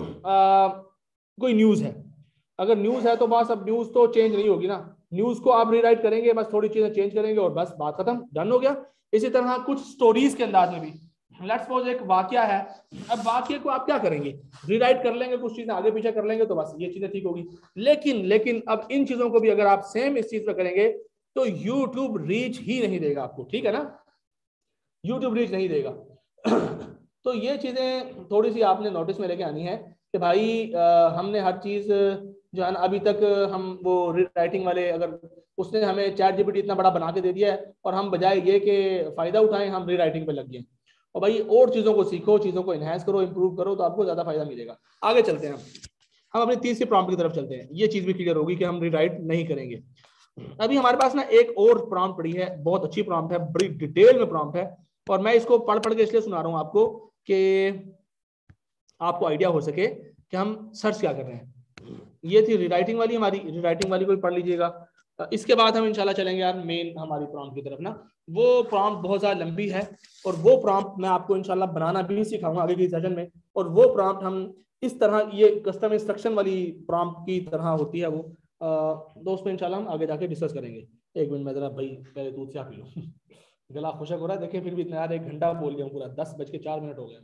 कोई न्यूज़ है, अगर न्यूज़ है तो बस अब न्यूज़ तो चेंज नहीं होगी ना, न्यूज़ को आप रीराइट करेंगे, बस थोड़ी चीजें चेंज करेंगे और बस बात खत्म, डन हो गया। इसी तरह कुछ स्टोरीज के अंदाज में भी, लेट्स सपोज एक वाकया है, अब वाकये को आप क्या करेंगे, रीराइट कर लेंगे, कुछ चीजें आगे पीछे कर लेंगे, तो बस ये चीजें ठीक होगी। लेकिन लेकिन अब इन चीजों को भी अगर आप सेम इस चीज पर करेंगे तो यूट्यूब रीच ही नहीं देगा आपको, ठीक है ना, यूट्यूब रीच नहीं देगा। तो ये चीजें थोड़ी सी आपने नोटिस में लेके आनी है कि भाई आ, हमने हर चीज जो है ना, अभी तक हम वो राइटिंग वाले, अगर उसने हमें चैट जीपीटी इतना बड़ा बना के दे दिया है और हम बजाय ये कि फायदा उठाएं हम री राइटिंग पे लग गए। और भाई और चीजों को सीखो, चीजों को इनहेंस करो, इंप्रूव करो, तो आपको ज्यादा फायदा मिलेगा। आगे चलते हैं, हम अपनी तीसरी प्रॉम्प्ट की तरफ चलते हैं। ये चीज भी क्लियर होगी कि हम रीराइट नहीं करेंगे। अभी हमारे पास ना एक और प्रॉम्प्ट पड़ी है, बहुत अच्छी प्रॉम्प्ट है, बड़ी डिटेल में प्रॉम्प्ट है, और मैं इसको पढ़ पढ़ के इसलिए सुना रहा हूँ आपको कि आपको आइडिया हो सके कि हम सर्च क्या कर रहे हैं। ये थी रीराइटिंग वाली हमारी, रीराइटिंग वाली को पढ़ लीजिएगा। इसके बाद हम इंशाल्लाह चलेंगे यार मेन हमारी प्रॉम्प्ट की तरफ ना। वो प्रॉम्प्ट बहुत ज़्यादा लंबी है और वो प्रॉम्प्ट मैं आपको इंशाल्लाह बनाना भी सिखाऊंगा आगे की सेशन में। और वो प्रॉम्प्ट हम इस तरह, ये कस्टम इंस्ट्रक्शन वाली प्रॉम्प्ट की तरह होती है वो, तो उसमें इंशाल्लाह हम आगे जाके डिस्कस करेंगे। एक मिनट में जरा भाई पहले दूध से पी लो गला खुशक हो रहा है। देखिए फिर भी इतना यार एक घंटा बोल गया पूरा, दस बज के चार मिनट हो गए।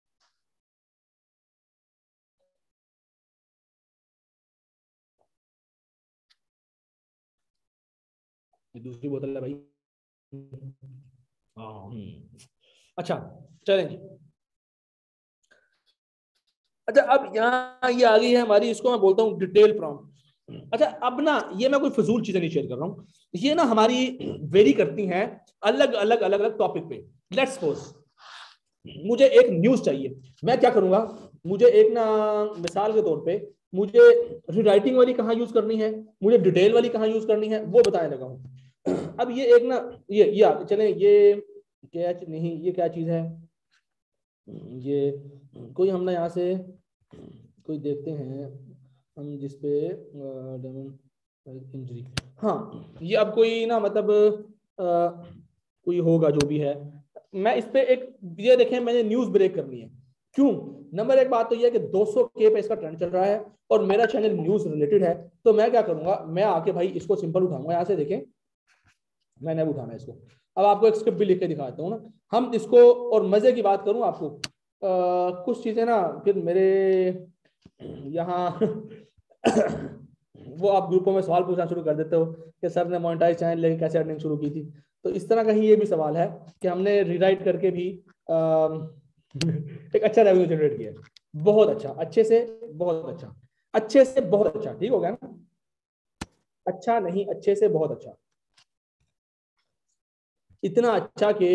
दूसरी बोतल है भाई। हाँ अच्छा चलें जी। अच्छा अब यहाँ ये आ गई है हमारी, इसको मैं बोलता हूँ डिटेल प्रॉम्प्ट। अच्छा अब ना ये मैं कोई फजूल चीजें नहीं शेयर कर रहा हूँ, ये ना हमारी वेरी करती हैं अलग अलग अलग अलग टॉपिक पे। लेट्स सपोज मुझे एक न्यूज चाहिए, मैं क्या करूंगा, मुझे एक ना मिसाल के तौर पे मुझे रीराइटिंग वाली कहाँ यूज करनी है, मुझे डिटेल वाली कहाँ यूज करनी है, वो बताने लगा हूँ। अब ये एक ना ये ये चले, ये क्या नहीं, ये क्या चीज है, ये कोई हम ना यहाँ से कोई देखते हैं हम जिसपे इंजरी, हाँ ये अब कोई ना मतलब आ, कोई होगा जो भी है, मैं इस पे एक ये देखें मैंने न्यूज ब्रेक करनी है। क्यों? नंबर एक बात तो ये है कि दो सौ के पे इसका ट्रेंड चल रहा है और मेरा चैनल न्यूज रिलेटेड है, तो मैं क्या करूंगा, मैं आके भाई इसको सिंपल उठाऊंगा, यहाँ से देखें मैंने अब उठाना है इसको। अब आपको एक स्क्रिप्ट भी लिख के दिखाता हूँ ना हम इसको, और मजे की बात करूँ आपको, आ, कुछ चीजें ना फिर मेरे यहाँ वो आप ग्रुपों में सवाल पूछना शुरू कर देते हो कि सर ने मोनेटाइज चैनल लेके कैसे अर्निंग शुरू की थी, तो इस तरह का ही ये भी सवाल है कि हमने रीराइट करके भी आ, एक अच्छा रेवेन्यू जनरेट किया, बहुत अच्छा, अच्छे से बहुत अच्छा, अच्छे से बहुत अच्छा, ठीक हो गया ना, अच्छा नहीं अच्छे से बहुत अच्छा, इतना अच्छा कि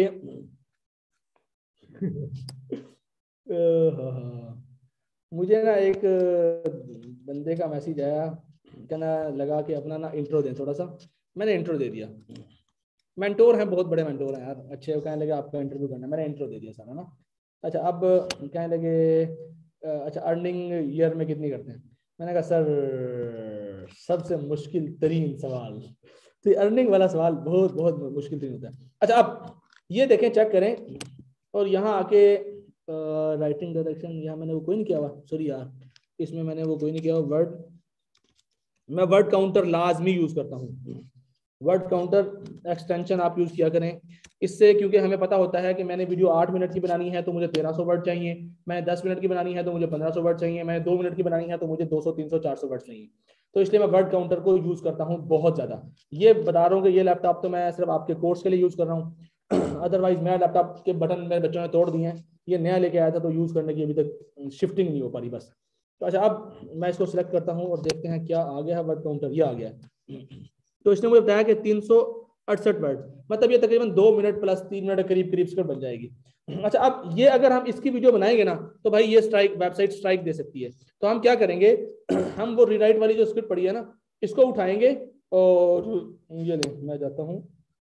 मुझे ना एक बंदे का मैसेज आया, कहना लगा कि अपना ना इंट्रो दें थोड़ा सा, मैंने इंट्रो दे दिया, मेंटोर हैं बहुत बड़े मेंटोर हैं यार अच्छे, वो कहने लगे आपका इंटरव्यू करना, मैंने इंट्रो दे दिया सारा ना। अच्छा अब कहने लगे अच्छा अर्निंग ईयर में कितनी करते हैं, मैंने कहा सर सबसे मुश्किल तरीन सवाल, तो अर्निंग वाला सवाल बहुत बहुत मुश्किल तरीन होता है। अच्छा अब ये देखें चेक करें, और यहाँ आके राइटिंग डायरेक्शन यहाँ मैंने वो कोई नहीं किया हुआ, सॉरी यार इसमें मैंने वो कोई नहीं किया हुआ, वर्ड मैं वर्ड काउंटर लाजमी यूज करता हूँ, वर्ड काउंटर एक्सटेंशन आप यूज किया करें इससे, क्योंकि हमें पता होता है कि मैंने वीडियो आठ मिनट की बनानी है तो मुझे तेरह सौ वर्ड चाहिए, मैंने दस मिनट की बनानी है तो मुझे पंद्रह सौ वर्ड चाहिए, मैंने दो मिनट की बनानी है तो मुझे दो सौ तीन सौ चार सौ वर्ड चाहिए, तो इसलिए मैं वर्ड काउंटर को यूज करता हूँ बहुत ज्यादा। ये बता रहा हूँ कि ये लैपटॉप तो मैं सिर्फ आपके कोर्स के लिए यूज कर रहा हूँ, अदरवाइज मेरा लैपटॉप के बटन मेरे बच्चों ने तोड़ दिए हैं, ये नया लेके आया था तो यूज करने की अभी तक शिफ्टिंग नहीं हो पा रही बस। तो अच्छा अब मैं इसको सिलेक्ट करता हूँ और देखते हैं क्या आ गया है, वर्ड काउंटर ये आ गया है, तो इसने मुझे बताया कि तीन सौ अड़सठ वर्ड, मतलब ये तकरीबन दो मिनट प्लस तीन मिनट के करीब करीब स्क्रिप्ट बन जाएगी। अच्छा अब ये अगर हम इसकी वीडियो बनाएंगे ना तो भाई ये स्ट्राइक वेबसाइट स्ट्राइक दे सकती है, तो हम क्या करेंगे हम वो रीराइट वाली जो स्क्रिप्ट पड़ी है ना इसको उठाएंगे और ये ले मैं जाता हूँ,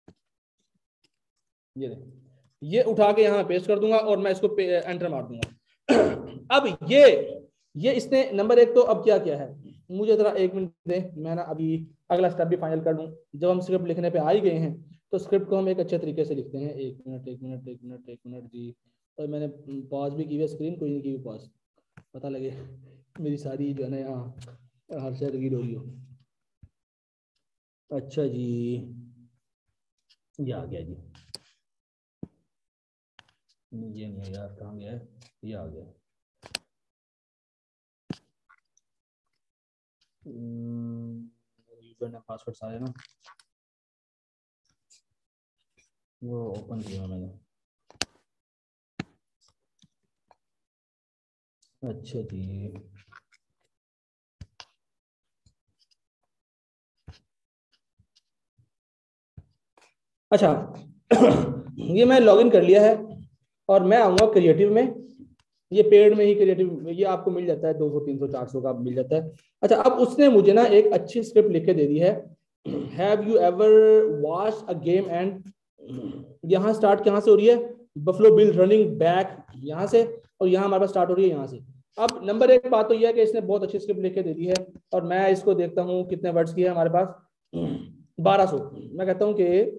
ये ले ये उठा के यहाँ पेस्ट कर दूंगा और मैं इसको एंटर मार दूंगा। अब ये ये इसने नंबर एक तो अब क्या किया है, मुझे जरा एक मिनट दे, मैं ना अभी अगला स्टेप भी फाइनल कर लूँ। जब हम स्क्रिप्ट लिखने पे आ ही गए हैं तो स्क्रिप्ट को हम एक अच्छे तरीके से लिखते हैं। एक मिनट एक मिनट एक मिनट एक मिनट जी, और मैंने पॉज भी की हुई स्क्रीन, कोई नहीं की हुई पॉज, पता लगे मेरी सारी जो है ना यहाँ हर शायद रीड हो रही हो। अच्छा जी ये आ गया जी, ये नहीं है यार, कहाँ गया है, ये आ गया। यूजर ने पासवर्ड सारे ना वो ओपन किया मैंने, अच्छा जी अच्छा ये मैं लॉगिन कर लिया है और मैं आऊँगा क्रिएटिव में, ये पेड में ही क्रिएटिव ये आपको मिल जाता है, दो सौ तीन सौ चार सौ का मिल जाता है। अच्छा अब उसने मुझे ना एक अच्छी स्क्रिप्ट लिख के दे दी है, have you ever watch a game end, यहाँ स्टार्ट कहाँ से हो रही है, बफलो बिल रनिंग बैक यहाँ से, और यहाँ हमारे पास स्टार्ट हो रही है यहाँ से। अब नंबर एक बात तो यह है कि इसने बहुत अच्छी स्क्रिप्ट लिख के दे दी है, और मैं इसको देखता हूँ कितने वर्ड्स की है हमारे पास, बारह सौ। मैं कहता हूँ कि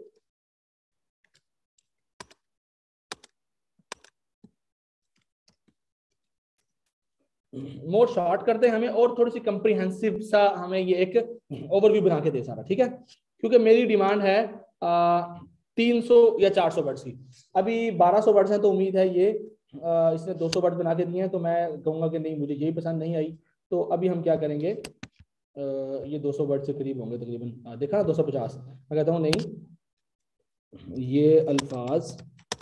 मोर शॉर्ट करते हैं हमें, और थोड़ी सी कंप्रीहेंसिव सा हमें ये एक ओवरव्यू बना के दे सारा, ठीक है, क्योंकि मेरी डिमांड है तीन सौ या चार सौ वर्ड्स की। अभी बारह सौ वर्ड्स हैं, तो उम्मीद है ये आ, इसने दो सौ वर्ड्स बना के दिए हैं, तो मैं कहूँगा कि नहीं मुझे यही पसंद नहीं आई। तो अभी हम क्या करेंगे, आ, ये दो सौ वर्ड से करीब होंगे तकरीबन, देखा ना दो सौ पचास। मैं कहता हूँ नहीं, ये अल्फाज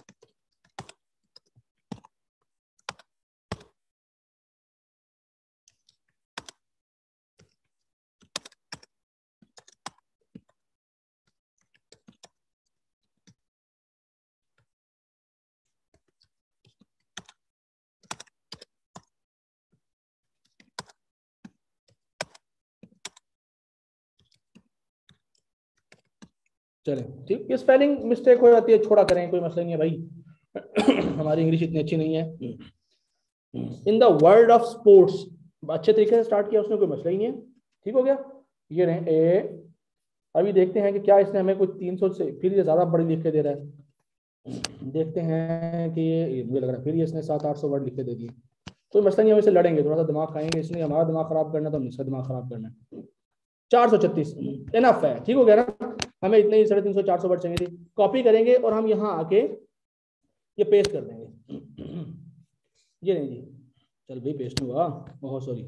चले ठीक, ये स्पेलिंग मिस्टेक हो जाती है, छोड़ा करें, कोई मसला नहीं है भाई हमारी इंग्लिश इतनी अच्छी नहीं है। In the world of sports, अच्छे तरीके से स्टार्ट किया उसने, कोई मसला ही नहीं है, ठीक हो गया। ये रहे ए। अभी देखते हैं कि क्या इसने हमें कुछ तीन सौ से फिर ये ज्यादा बड़ी लिख के दे रहा है। देखते हैं कि ये मुझे लग रहा है फिर ये इसने सात आठ सौ वर्ड लिख के दे दिए। कोई मसला नहीं है, हम इसे लड़ेंगे, थोड़ा सा दिमाग खाएंगे, इसने हमारा दिमाग खराब करना तो हम इसका दिमाग खराब करना है। चार सौ छत्तीस इनफ है, ठीक हो गया ना। हमें इतने ही साढ़े तीन सौ चार सौ वर्ड चाहिए थी। कॉपी करेंगे और हम यहाँ आके ये पेस्ट कर देंगे। ये नहीं जी, चल भाई पेस्ट हुआ, ओह सॉरी।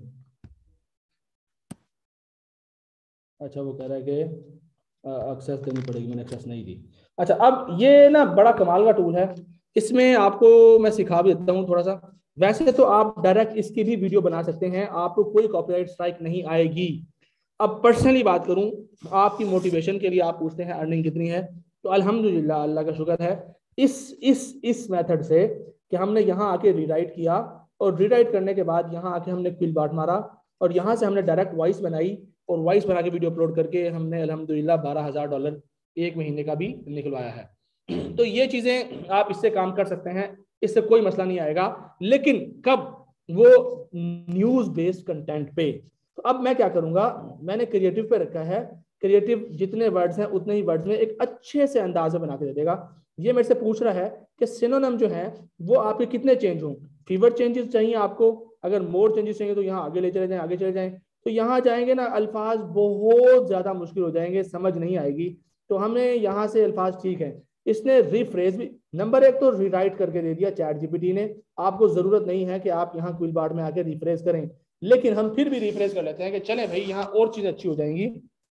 अच्छा वो कह रहा है कि एक्सेस देनी पड़ेगी, मैंने एक्सेस नहीं दी। अच्छा अब ये ना बड़ा कमाल का टूल है, इसमें आपको मैं सिखा भी देता हूँ थोड़ा सा। वैसे तो आप डायरेक्ट इसकी भी वीडियो बना सकते हैं, आपको कोई कॉपीराइट स्ट्राइक नहीं आएगी। अब पर्सनली बात करूं, आपकी मोटिवेशन के लिए आप पूछते हैं अर्निंग कितनी है, तो अल्हम्दुलिल्लाह अल्लाह का शुक्र है इस इस इस मेथड से कि हमने यहाँ आके रीराइट किया, और रीराइट करने के बाद यहाँ आके हमने क्विल बार्ट मारा, और यहाँ से हमने डायरेक्ट वॉइस बनाई, और वॉइस बना के वीडियो अपलोड करके हमने अल्हम्दुलिल्लाह बारह हजार डॉलर एक महीने का भी निकलवाया है। तो ये चीजें आप इससे काम कर सकते हैं, इससे कोई मसला नहीं आएगा। लेकिन कब, वो न्यूज बेस्ड कंटेंट पे। तो अब मैं क्या करूंगा, मैंने क्रिएटिव पे रखा है, क्रिएटिव जितने वर्ड्स हैं उतने ही वर्ड्स में एक अच्छे से अंदाज में बना के दे देगा। ये मेरे से पूछ रहा है कि सिनोनिम जो है वो आपके कितने चेंज हों, फीवर चेंजेस चाहिए आपको, अगर मोर चेंजेस चाहिए तो यहाँ आगे ले चले जाएं, आगे चले जाएं। तो यहाँ जाएंगे ना, अल्फाज बहुत ज्यादा मुश्किल हो जाएंगे, समझ नहीं आएगी। तो हमें यहाँ से अल्फाज ठीक है। इसने रिफ्रेज भी, नंबर एक तो रीराइट करके दे दिया चैट जीपीटी ने, आपको जरूरत नहीं है कि आप यहाँ क्विल बार्ट में आके रिफ्रेश करें, लेकिन हम फिर भी रिफ्रेश कर लेते हैं कि चले भाई यहाँ और चीज अच्छी हो जाएंगी।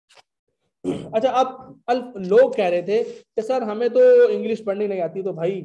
अच्छा अब लोग कह रहे थे कि सर हमें तो इंग्लिश पढ़नी नहीं आती, तो भाई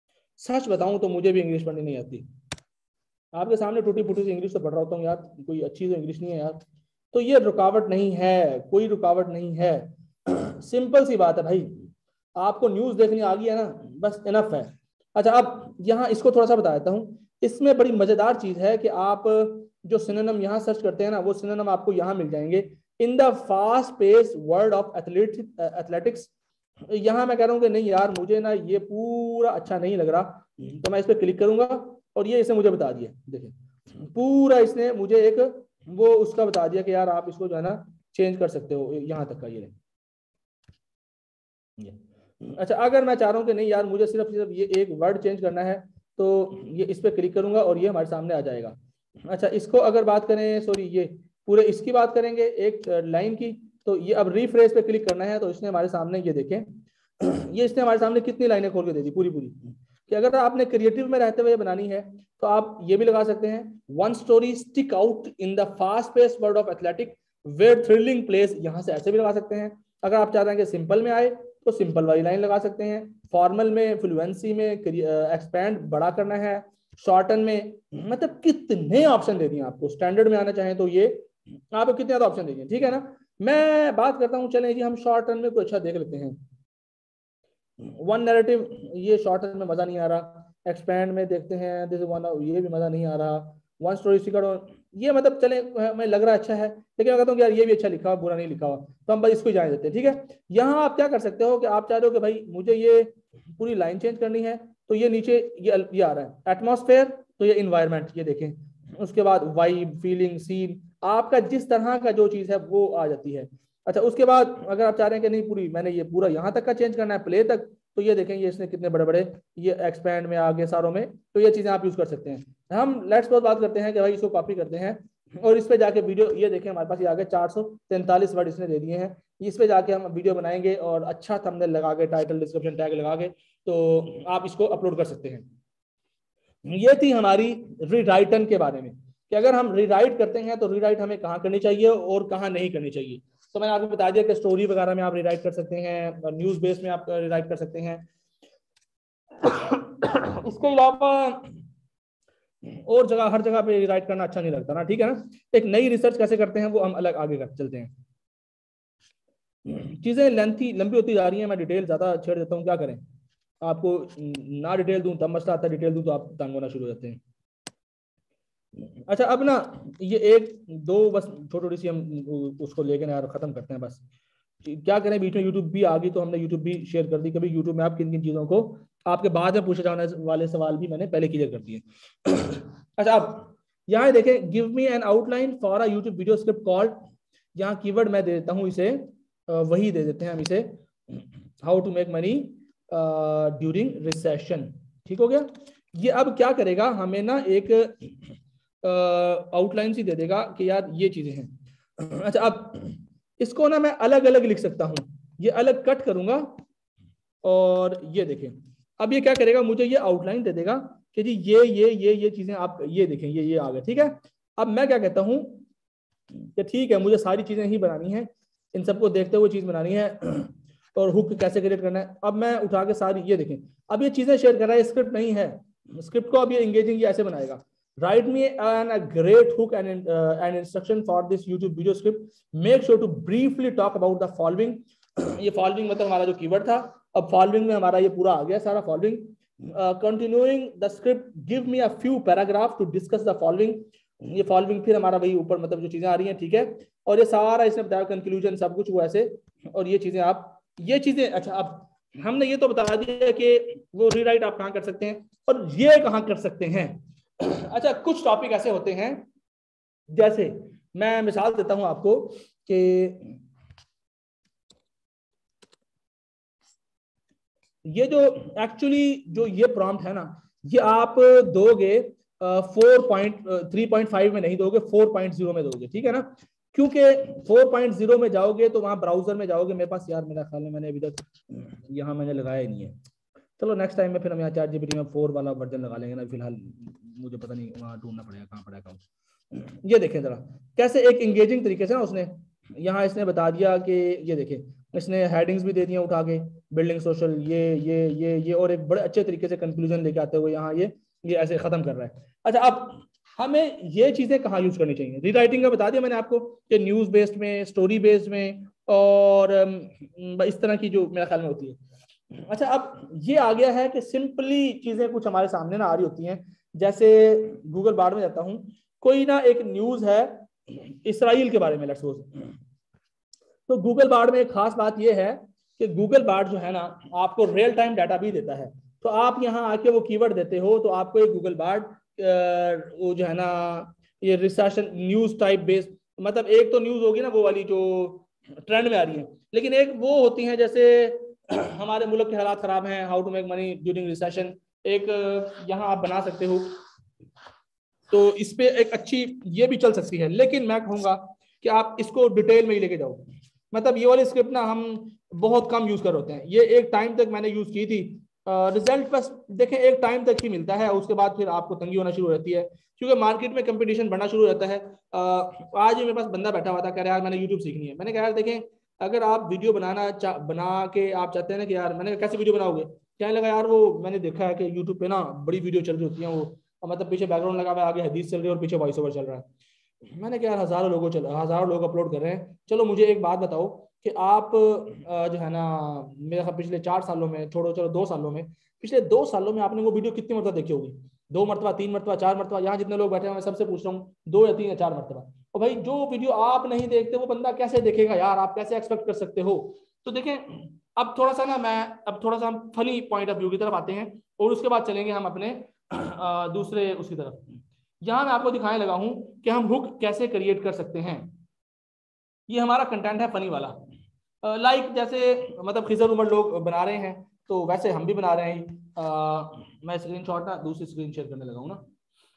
सच बताऊं तो मुझे भी इंग्लिश पढ़नी नहीं आती। आपके सामने टूटी फूटी सी इंग्लिश तो पढ़ रहा होता हूँ यार, कोई अच्छी तो इंग्लिश नहीं है यार। तो ये रुकावट नहीं है, कोई रुकावट नहीं है, सिंपल सी बात है भाई, आपको न्यूज देखनी आ गई है ना, बस इनफ है। अच्छा अब यहाँ इसको थोड़ा सा बता देता हूँ, इसमें बड़ी मजेदार चीज है कि आप जो सिनोनिम यहाँ सर्च करते हैं ना, वो सिनोनिम आपको यहाँ मिल जाएंगे। In the fast pace world of athletics, यहाँ मैं कह रहा हूँ कि नहीं यार मुझे ना ये पूरा अच्छा नहीं लग रहा, तो मैं इस पर क्लिक करूंगा और ये इसने मुझे बता दिया, देखिए पूरा इसने मुझे एक वो उसका बता दिया कि यार आप इसको जो है ना चेंज कर सकते हो, यहाँ तक का ये, ये। अच्छा अगर मैं चाह रहा हूँ कि नहीं यार मुझे सिर्फ सिर्फ ये एक वर्ड चेंज करना है, तो ये इस पर क्लिक करूंगा और ये हमारे सामने आ जाएगा। अच्छा इसको अगर बात करें, सॉरी ये पूरे इसकी बात करेंगे एक लाइन की, तो ये अब रिफ्रेश पे क्लिक करना है, तो इसने हमारे सामने ये देखें, ये इसने हमारे सामने कितनी लाइनें खोल के दे दी पूरी पूरी, कि अगर आपने क्रिएटिव में रहते हुए बनानी है तो आप ये भी लगा सकते हैं, one story stick out in the fast pace world of athletic where thrilling place, यहाँ से ऐसे भी लगा सकते हैं। अगर आप चाहते हैं कि सिंपल में आए तो सिंपल वाली लाइन लगा सकते हैं, फॉर्मल में फ्लुएंसी में एक्सपैंड बड़ा करना है, शॉर्टन में, मतलब कितने ऑप्शन दे दिए आपको। स्टैंडर्ड में आना चाहें तो ये आपको कितने ज्यादा ऑप्शन दे दिए, ठीक है ना। मैं बात करता हूँ, चलें जी हम शॉर्टन में कोई अच्छा देख लेते हैं। वन नैरेटिव, ये शॉर्टन में मजा नहीं आ रहा। एक्सपैंड में देखते हैं, दिस वन, ये भी मजा नहीं आ रहा। वन स्टोरी स्टिकर, ये मतलब चले मैं लग रहा अच्छा है, लेकिन मैं कहता हूँ कि यार ये भी अच्छा लिखा हुआ, बुरा नहीं लिखा हुआ, तो हम बस इसको जाने देते हैं, ठीक है। यहाँ आप क्या कर सकते हो कि आप चाह रहे हो कि भाई मुझे ये पूरी लाइन चेंज करनी है, तो ये नीचे ये ये आ रहा है एटमॉस्फेयर, तो ये इन्वायरमेंट, ये देखें। उसके बाद वाइब, फीलिंग, सीन, आपका जिस तरह का जो चीज़ है वो आ जाती है। अच्छा, उसके बाद अगर आप चाह रहे हैं कि नहीं पूरी मैंने ये पूरा यहाँ तक का चेंज करना है, प्ले तक, तो ये देखें ये इसने कितने बड़े बड़े ये एक्सपैंड में आ गए सारों में, तो ये चीज़ें आप यूज़ कर सकते हैं। हम लेट्स सपोज बात करते हैं कि भाई इसको कॉपी करते हैं और इस पे जाके वीडियो, ये देखें हमारे पास ये आगे चार सौ तैंतालीस वर्ड इसने दे दिए हैं। इस पे जाके हम वीडियो बनाएंगे और अच्छा थंबनेल लगा के, टाइटल डिस्क्रिप्शन टैग लगा के, तो आप इसको अपलोड कर सकते हैं। ये थी हमारी रीराइटन के बारे में कि अगर हम रीराइट करते हैं तो रीराइट हमें कहाँ करनी चाहिए और कहाँ नहीं करनी चाहिए। तो मैंने आपको बता दिया कि स्टोरी वगैरह में आप रीराइट कर सकते हैं, न्यूज़ बेस में आप रीराइट कर सकते हैं। इसके अलावा और जगह, हर जगह पे रीराइट करना अच्छा नहीं लगता ना, ठीक है ना। एक नई रिसर्च कैसे करते हैं वो हम अलग आगे कर चलते हैं। चीजें लेंथी लंबी होती जा रही हैं, मैं डिटेल ज्यादा छेड़ देता हूँ, क्या करें, आपको ना डिटेल दूं तब मसला आता है, डिटेल दूं तो आप तंग होना शुरू हो जाते हैं। अच्छा, अब ना ये एक दो बस छोटी सी हम उसको लेके ना यार खत्म करते हैं बस। क्या करें, बीच में यूट्यूब भी आ गई तो हमने यूट्यूब भी शेयर कर दी। कभी यूट्यूब में आप किन किन चीज़ों को आपके बाद में पूछे जाने वाले सवाल भी मैंने पहले क्लियर कर दिए। अच्छा, अब यहाँ देखें, give me an outline for a YouTube video script called, यहाँ कीवर्ड मैं दे देता हूँ इसे, वही दे देते हैं हम इसे, how to make money during recession. ठीक हो गया। ये अब क्या करेगा, हमें ना एक आउटलाइन सी दे देगा कि यार ये चीजें हैं। अच्छा, अब इसको ना मैं अलग अलग लिख सकता हूँ, ये अलग कट करूंगा और ये देखें, अब ये क्या करेगा, मुझे ये आउटलाइन दे देगा कि जी ये ये ये ये चीजें आप ये देखें, ये ये आ गए। ठीक है, अब मैं क्या कहता हूँ कि ठीक है, मुझे सारी चीजें ही बनानी है, इन सबको देखते हुए चीज बनानी है और हुक कैसे क्रिएट करना है। अब मैं उठा के सारी ये देखें, अब ये चीजें शेयर कर रहा है, स्क्रिप्ट नहीं है, स्क्रिप्ट को अब ये एंगेजिंग ये ऐसे बनाएगा। Write me an a great hook and uh, an instruction for this YouTube video script. Make sure to briefly talk about the following. ये following मतलब हमारा जो कीवर्ड था, अब following में हमारा ये पूरा आ गया सारा following. Uh, continuing the script, give me a few paragraph to discuss the following. ये following फिर हमारा वही ऊपर मतलब जो चीजें आ रही हैं, ठीक है। और ये सारा इसने बताया कंक्लूजन सब कुछ वो ऐसे, और ये चीजें आप ये चीजें। अच्छा, अब हमने ये तो बता दिया कि वो रीराइट आप कहाँ कर सकते हैं और ये कहाँ कर सकते हैं। अच्छा, कुछ टॉपिक ऐसे होते हैं, जैसे मैं मिसाल देता हूं आपको कि ये जो एक्चुअली जो ये प्रॉम्प्ट है ना, ये आप दोगे four point three point five में नहीं दोगे, फोर पॉइंट जीरो में दोगे, ठीक है ना। क्योंकि फोर पॉइंट जीरो में जाओगे तो वहां ब्राउजर में जाओगे, मेरे पास यार मेरा ख्याल में मैंने अभी तक यहाँ मैंने लगाया ही नहीं है। चलो नेक्स्ट टाइम में फिर हम यहाँ चैट जीपीटी में फोर वाला वर्जन लगा लेंगे ना, फिलहाल मुझे पता नहीं वहाँ ढूंढना पड़ेगा कहाँ पड़ेगा। ये देखें जरा कैसे एक एंगेजिंग तरीके से ना उसने यहाँ इसने बता दिया कि ये देखें, इसने हेडिंग्स भी दे दिया उठा के, बिल्डिंग सोशल, ये ये ये ये और एक बड़े अच्छे तरीके से कंक्लूजन लेके आते हुए यहाँ ये ये ऐसे खत्म कर रहा है। अच्छा, अब हमें ये चीजें कहाँ यूज करनी चाहिए, रीराइटिंग का बता दिया मैंने आपको कि न्यूज बेस्ड में, स्टोरी बेस्ड में और इस तरह की जो मेरा ख्याल में होती है। अच्छा, अब ये आ गया है कि सिंपली चीजें कुछ हमारे सामने ना आ रही होती हैं, जैसे गूगल बार में जाता हूं, कोई ना एक न्यूज है इसराइल के बारे में लेट्स सपोज, तो गूगल बार में एक खास बात यह है कि गूगल बार जो है ना आपको रियल टाइम डाटा भी देता है। तो आप यहाँ आके वो कीवर्ड देते हो तो आपको एक गूगल बार वो जो है ना ये रिसर्च न्यूज टाइप बेस्ड, मतलब एक तो न्यूज होगी ना वो वाली जो ट्रेंड में आ रही है, लेकिन एक वो होती है जैसे हमारे मुल्क के हालात खराब हैं, how to make money during recession, एक यहाँ आप बना सकते हो, तो इस पे एक अच्छी ये भी चल सकती है। लेकिन मैं कहूँगा कि आप इसको डिटेल में ही लेके जाओ, मतलब ये वाली स्क्रिप्ट ना हम बहुत कम यूज कर होते हैं, ये एक टाइम तक मैंने यूज की थी, रिजल्ट बस देखें एक टाइम तक ही मिलता है, उसके बाद फिर आपको तंगी होना शुरू हो जाती है क्योंकि मार्केट में कंपटीशन बढ़ना शुरू हो जाता है। आज ही मेरे पास बंदा बैठा हुआ था, कह रहा यार मैंने यूट्यूब सीखनी है। मैंने कहा यार देखें, अगर आप वीडियो बनाना बना के आप चाहते हैं ना कि यार, मैंने कैसे वीडियो बनाओगे, कहने लगा यार वो मैंने देखा है कि यूट्यूब पे ना बड़ी वीडियो चल रही होती है, वो मतलब पीछे बैकग्राउंड लगा हुआ है, आगे हदीस चल रही है और पीछे वॉइस ओवर चल रहा है। मैंने कहा यार हजारों लोगों चल हजारों लोग अपलोड कर रहे हैं, चलो मुझे एक बात बताओ कि आप जो है ना मेरे पिछले चार सालों में, छोड़ो चलो दो सालों में, पिछले दो सालों में आपने वो वीडियो कितनी मरतबा देखी होगी, दो मरतबा, तीन मरतबा, चार मरतबा, यहाँ जितने लोग बैठे हैं मैं सबसे पूछ रहा हूँ, दो या तीन या चार मरतबा। और भाई जो वीडियो आप नहीं देखते वो बंदा कैसे देखेगा यार, आप कैसे एक्सपेक्ट कर सकते हो। तो देखें अब थोड़ा सा ना मैं अब थोड़ा सा हम फनी पॉइंट ऑफ व्यू की तरफ आते हैं और उसके बाद चलेंगे हम अपने दूसरे उसकी तरफ। यहाँ मैं आपको दिखाने लगा हूँ कि हम हुक कैसे क्रिएट कर सकते हैं। ये हमारा कंटेंट है फनी वाला, लाइक like जैसे मतलब खिजर उमर लोग बना रहे हैं तो वैसे हम भी बना रहे हैं। आ, मैं स्क्रीनशॉट ना दूसरी स्क्रीन शेयर करने लगा हूँ ना।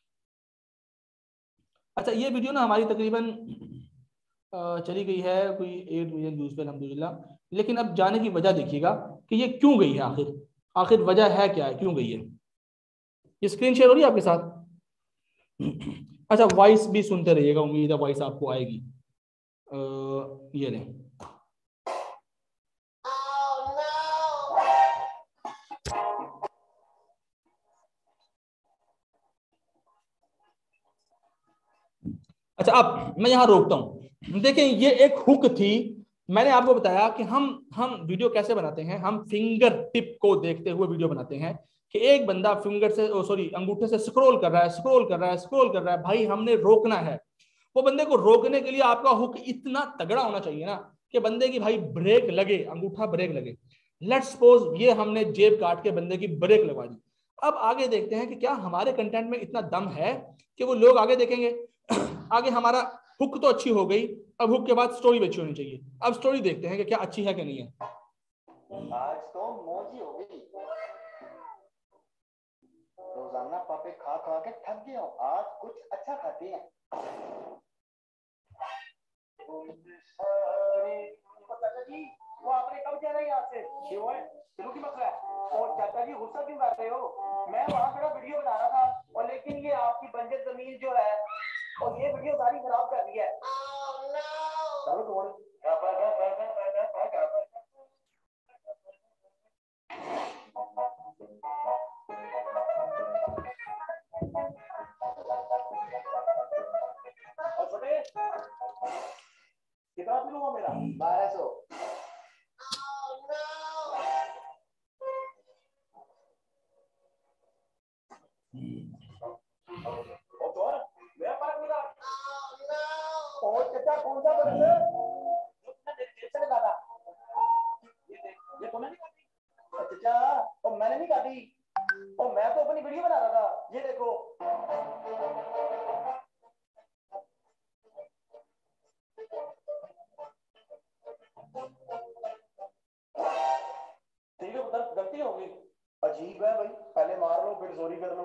अच्छा, ये वीडियो ना हमारी तकरीबन चली गई है कोई एट मिलियन व्यूज पे अल्हम्दुलिल्लाह। लेकिन अब जाने की वजह देखिएगा कि ये क्यों गई है, आखिर आखिर वजह है क्या है, क्यों गई है। ये स्क्रीन शेयर हो रही है आपके साथ? अच्छा, वॉइस भी सुनते रहिएगा, उम्मीद है वॉइस आपको आएगी। आ, ये लें। अच्छा, अब मैं यहां रोकता हूं। देखें, ये एक हुक थी। मैंने आपको बताया कि हम हम वीडियो कैसे बनाते हैं। हम फिंगर टिप को देखते हुए वीडियो बनाते हैं कि एक बंदा फिंगर से सॉरी अंगूठे से स्क्रॉल कर रहा है स्क्रॉल कर रहा है स्क्रॉल कर रहा है। भाई हमने रोकना है। वो बंदे को रोकने के लिए आपका हुक इतना तगड़ा होना चाहिए ना कि बंदे की भाई ब्रेक लगे, अंगूठा ब्रेक लगे। लेट्स सपोज ये हमने जेब काट के बंदे की ब्रेक लगवा दी। अब आगे देखते हैं कि क्या हमारे कंटेंट में इतना दम है कि वो लोग आगे देखेंगे। आगे हमारा हुक तो अच्छी हो गई, अब हुक के बाद स्टोरी भी अच्छी होनी चाहिए। अब स्टोरी देखते हैं कि क्या अच्छी है कि नहीं है। आज तो मौज ही हो गई, रोजाना पापे खा खा के थक गया हूं, आज कुछ अच्छा खाते हैं। चाचा जी, वो आपने कब जाना है यहाँ से? क्यों है? शुरू की मसला है। और चाचा जी गुस्सा क्यों कर रहे हो? मैं वहाँ खड़ा वीडियो बना रहा था और लेकिन ये आपकी बंजर जमीन जो है और ये वीडियो सारी खराब कर दी है। चलो कौन? और छोटे कितना बिल हुआ मेरा? बारह सौ। कौन सा बर्गर मेरे जेब से निकाला? ये देख, ये तूने नहीं काटी? अच्छा, और मैंने नहीं काटी और मैं तो अपनी वीडियो बना रहा था। ये देखो, ठीक है पुत्र, गलती हो गई। अजीब है भाई, पहले मार लो फिर सॉरी कर लो।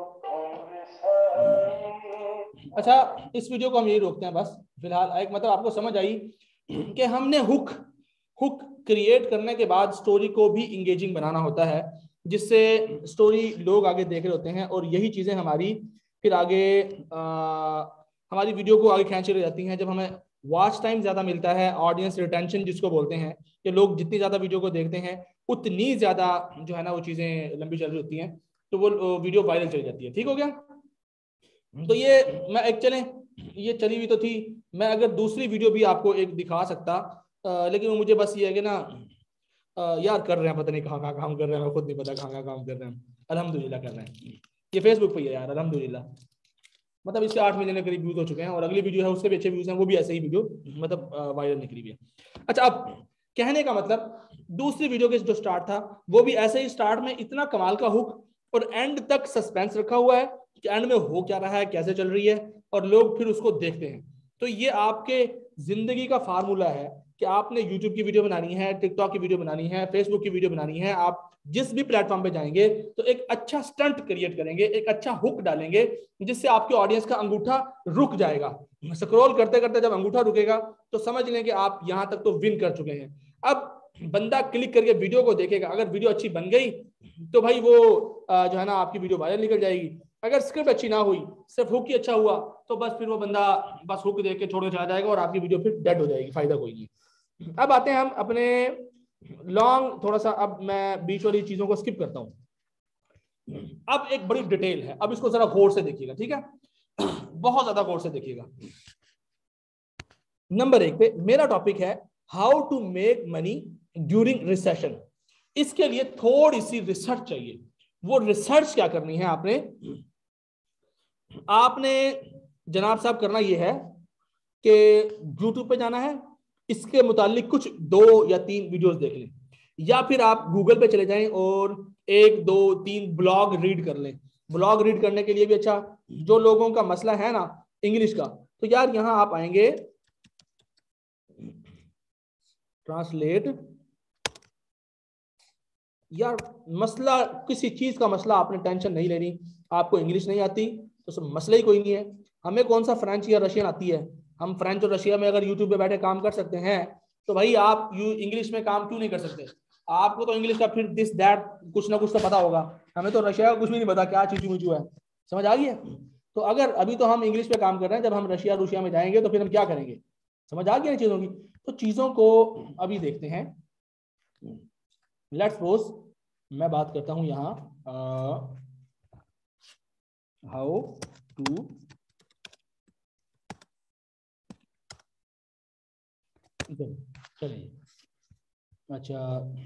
अच्छा, इस वीडियो को हम यही रोकते हैं बस फिलहाल। एक मतलब आपको समझ आई कि हमने हुक हुक क्रिएट करने के बाद स्टोरी को भी इंगेजिंग बनाना होता है, जिससे स्टोरी लोग आगे देख रहे होते हैं और यही चीजें हमारी फिर आगे आ, हमारी वीडियो को आगे खींच ले जाती हैं। जब हमें वॉच टाइम ज्यादा मिलता है, ऑडियंस रिटेंशन जिसको बोलते हैं, कि लोग जितनी ज्यादा वीडियो को देखते हैं उतनी ज्यादा जो है ना वो चीजें लंबी चल रही होती हैं, तो वो वीडियो वायरल चली जाती है। ठीक हो गया? तो ये मैं एक चलें ये चली हुई तो थी। मैं अगर दूसरी वीडियो भी आपको एक दिखा सकता, आ, लेकिन मुझे बस ये है कि ना आ, यार कर रहे हैं, पता नहीं कहाँ कहाँ काम कर रहे हैं, मैं खुद नहीं पता कहाँ कहाँ काम कर रहे हैं। अल्हम्दुलिल्लाह कर रहे हैं। ये फेसबुक पे है यार, अल्हम्दुलिल्लाह। मतलब इसके आठ मिलियन के करीब व्यूज हो चुके हैं और अगली वीडियो है उससे भी अच्छे व्यूज हैं, वो भी ऐसे ही वीडियो मतलब वायरल निकली हुई है। अच्छा, अब कहने का मतलब दूसरी वीडियो के जो स्टार्ट था वो भी ऐसे ही स्टार्ट में इतना कमाल का हुक और एंड तक सस्पेंस रखा हुआ है कि एंड में हो क्या रहा है, कैसे चल रही है, और लोग फिर उसको देखते हैं। तो ये आपके जिंदगी का फार्मूला है कि आपने यूट्यूब की वीडियो बनानी है, टिकटॉक की वीडियो बनानी है, फेसबुक की वीडियो बनानी है, आप जिस भी प्लेटफॉर्म पे जाएंगे तो एक अच्छा स्टंट क्रिएट करेंगे, एक अच्छा हुक डालेंगे जिससे आपके ऑडियंस का अंगूठा रुक जाएगा। स्क्रॉल करते करते जब अंगूठा रुकेगा तो समझ लें कि आप यहां तक तो विन कर चुके हैं। अब बंदा क्लिक करके वीडियो को देखेगा, अगर वीडियो अच्छी बन गई तो भाई वो जो है ना आपकी वीडियो वायरल निकल जाएगी। अगर स्क्रिप्ट अच्छी ना हुई, सिर्फ हुक ही अच्छा हुआ, तो बस फिर वो बंदा बस हुक देख के छोड़ के चला जाएगा और आपकी वीडियो फिर डेड हो जाएगी, फायदा कोई नहीं। अब आते हैं हम अपने लॉन्ग थोड़ा सा, अब मैं बीच वाली चीजों को स्किप करता हूं। अब एक बड़ी डिटेल है, अब इसको जरा गौर से देखिएगा, ठीक है? बहुत ज्यादा गौर से देखिएगा। नंबर एक पे मेरा टॉपिक है how to make money during recession. इसके लिए थोड़ी सी रिसर्च चाहिए। वो रिसर्च क्या करनी है आपने आपने जनाब साहब करना यह है कि यूट्यूब पे जाना है, इसके मुतालिक कुछ दो या तीन वीडियोस देख लें, या फिर आप गूगल पे चले जाएं और एक दो तीन ब्लॉग रीड कर लें। ब्लॉग रीड करने के लिए भी अच्छा, जो लोगों का मसला है ना इंग्लिश का, तो यार यहां आप आएंगे ट्रांसलेट। यार मसला, किसी चीज का मसला आपने टेंशन नहीं लेनी, आपको इंग्लिश नहीं आती तो सब मसला ही कोई नहीं है। हमें कौन सा फ्रेंच या रशियन आती है, हम फ्रेंच और रशिया में अगर यूट्यूब पे बैठे काम कर सकते हैं, तो भाई आप यू इंग्लिश में काम क्यों नहीं कर सकते? आपको तो इंग्लिश का फिर दिस दैट कुछ ना कुछ तो पता होगा, हमें तो रशिया का कुछ भी नहीं पता क्या चीचू मिचू है। समझ आ गई है? तो अगर अभी तो हम इंग्लिश पे काम कर रहे हैं, जब हम रशिया रूसिया में जाएंगे तो फिर हम क्या करेंगे? समझ आ गई है चीजों की? तो चीजों को अभी देखते हैं। लेट्स सपोज मैं बात करता हूं यहाँ हाउ टू चलिए, अच्छा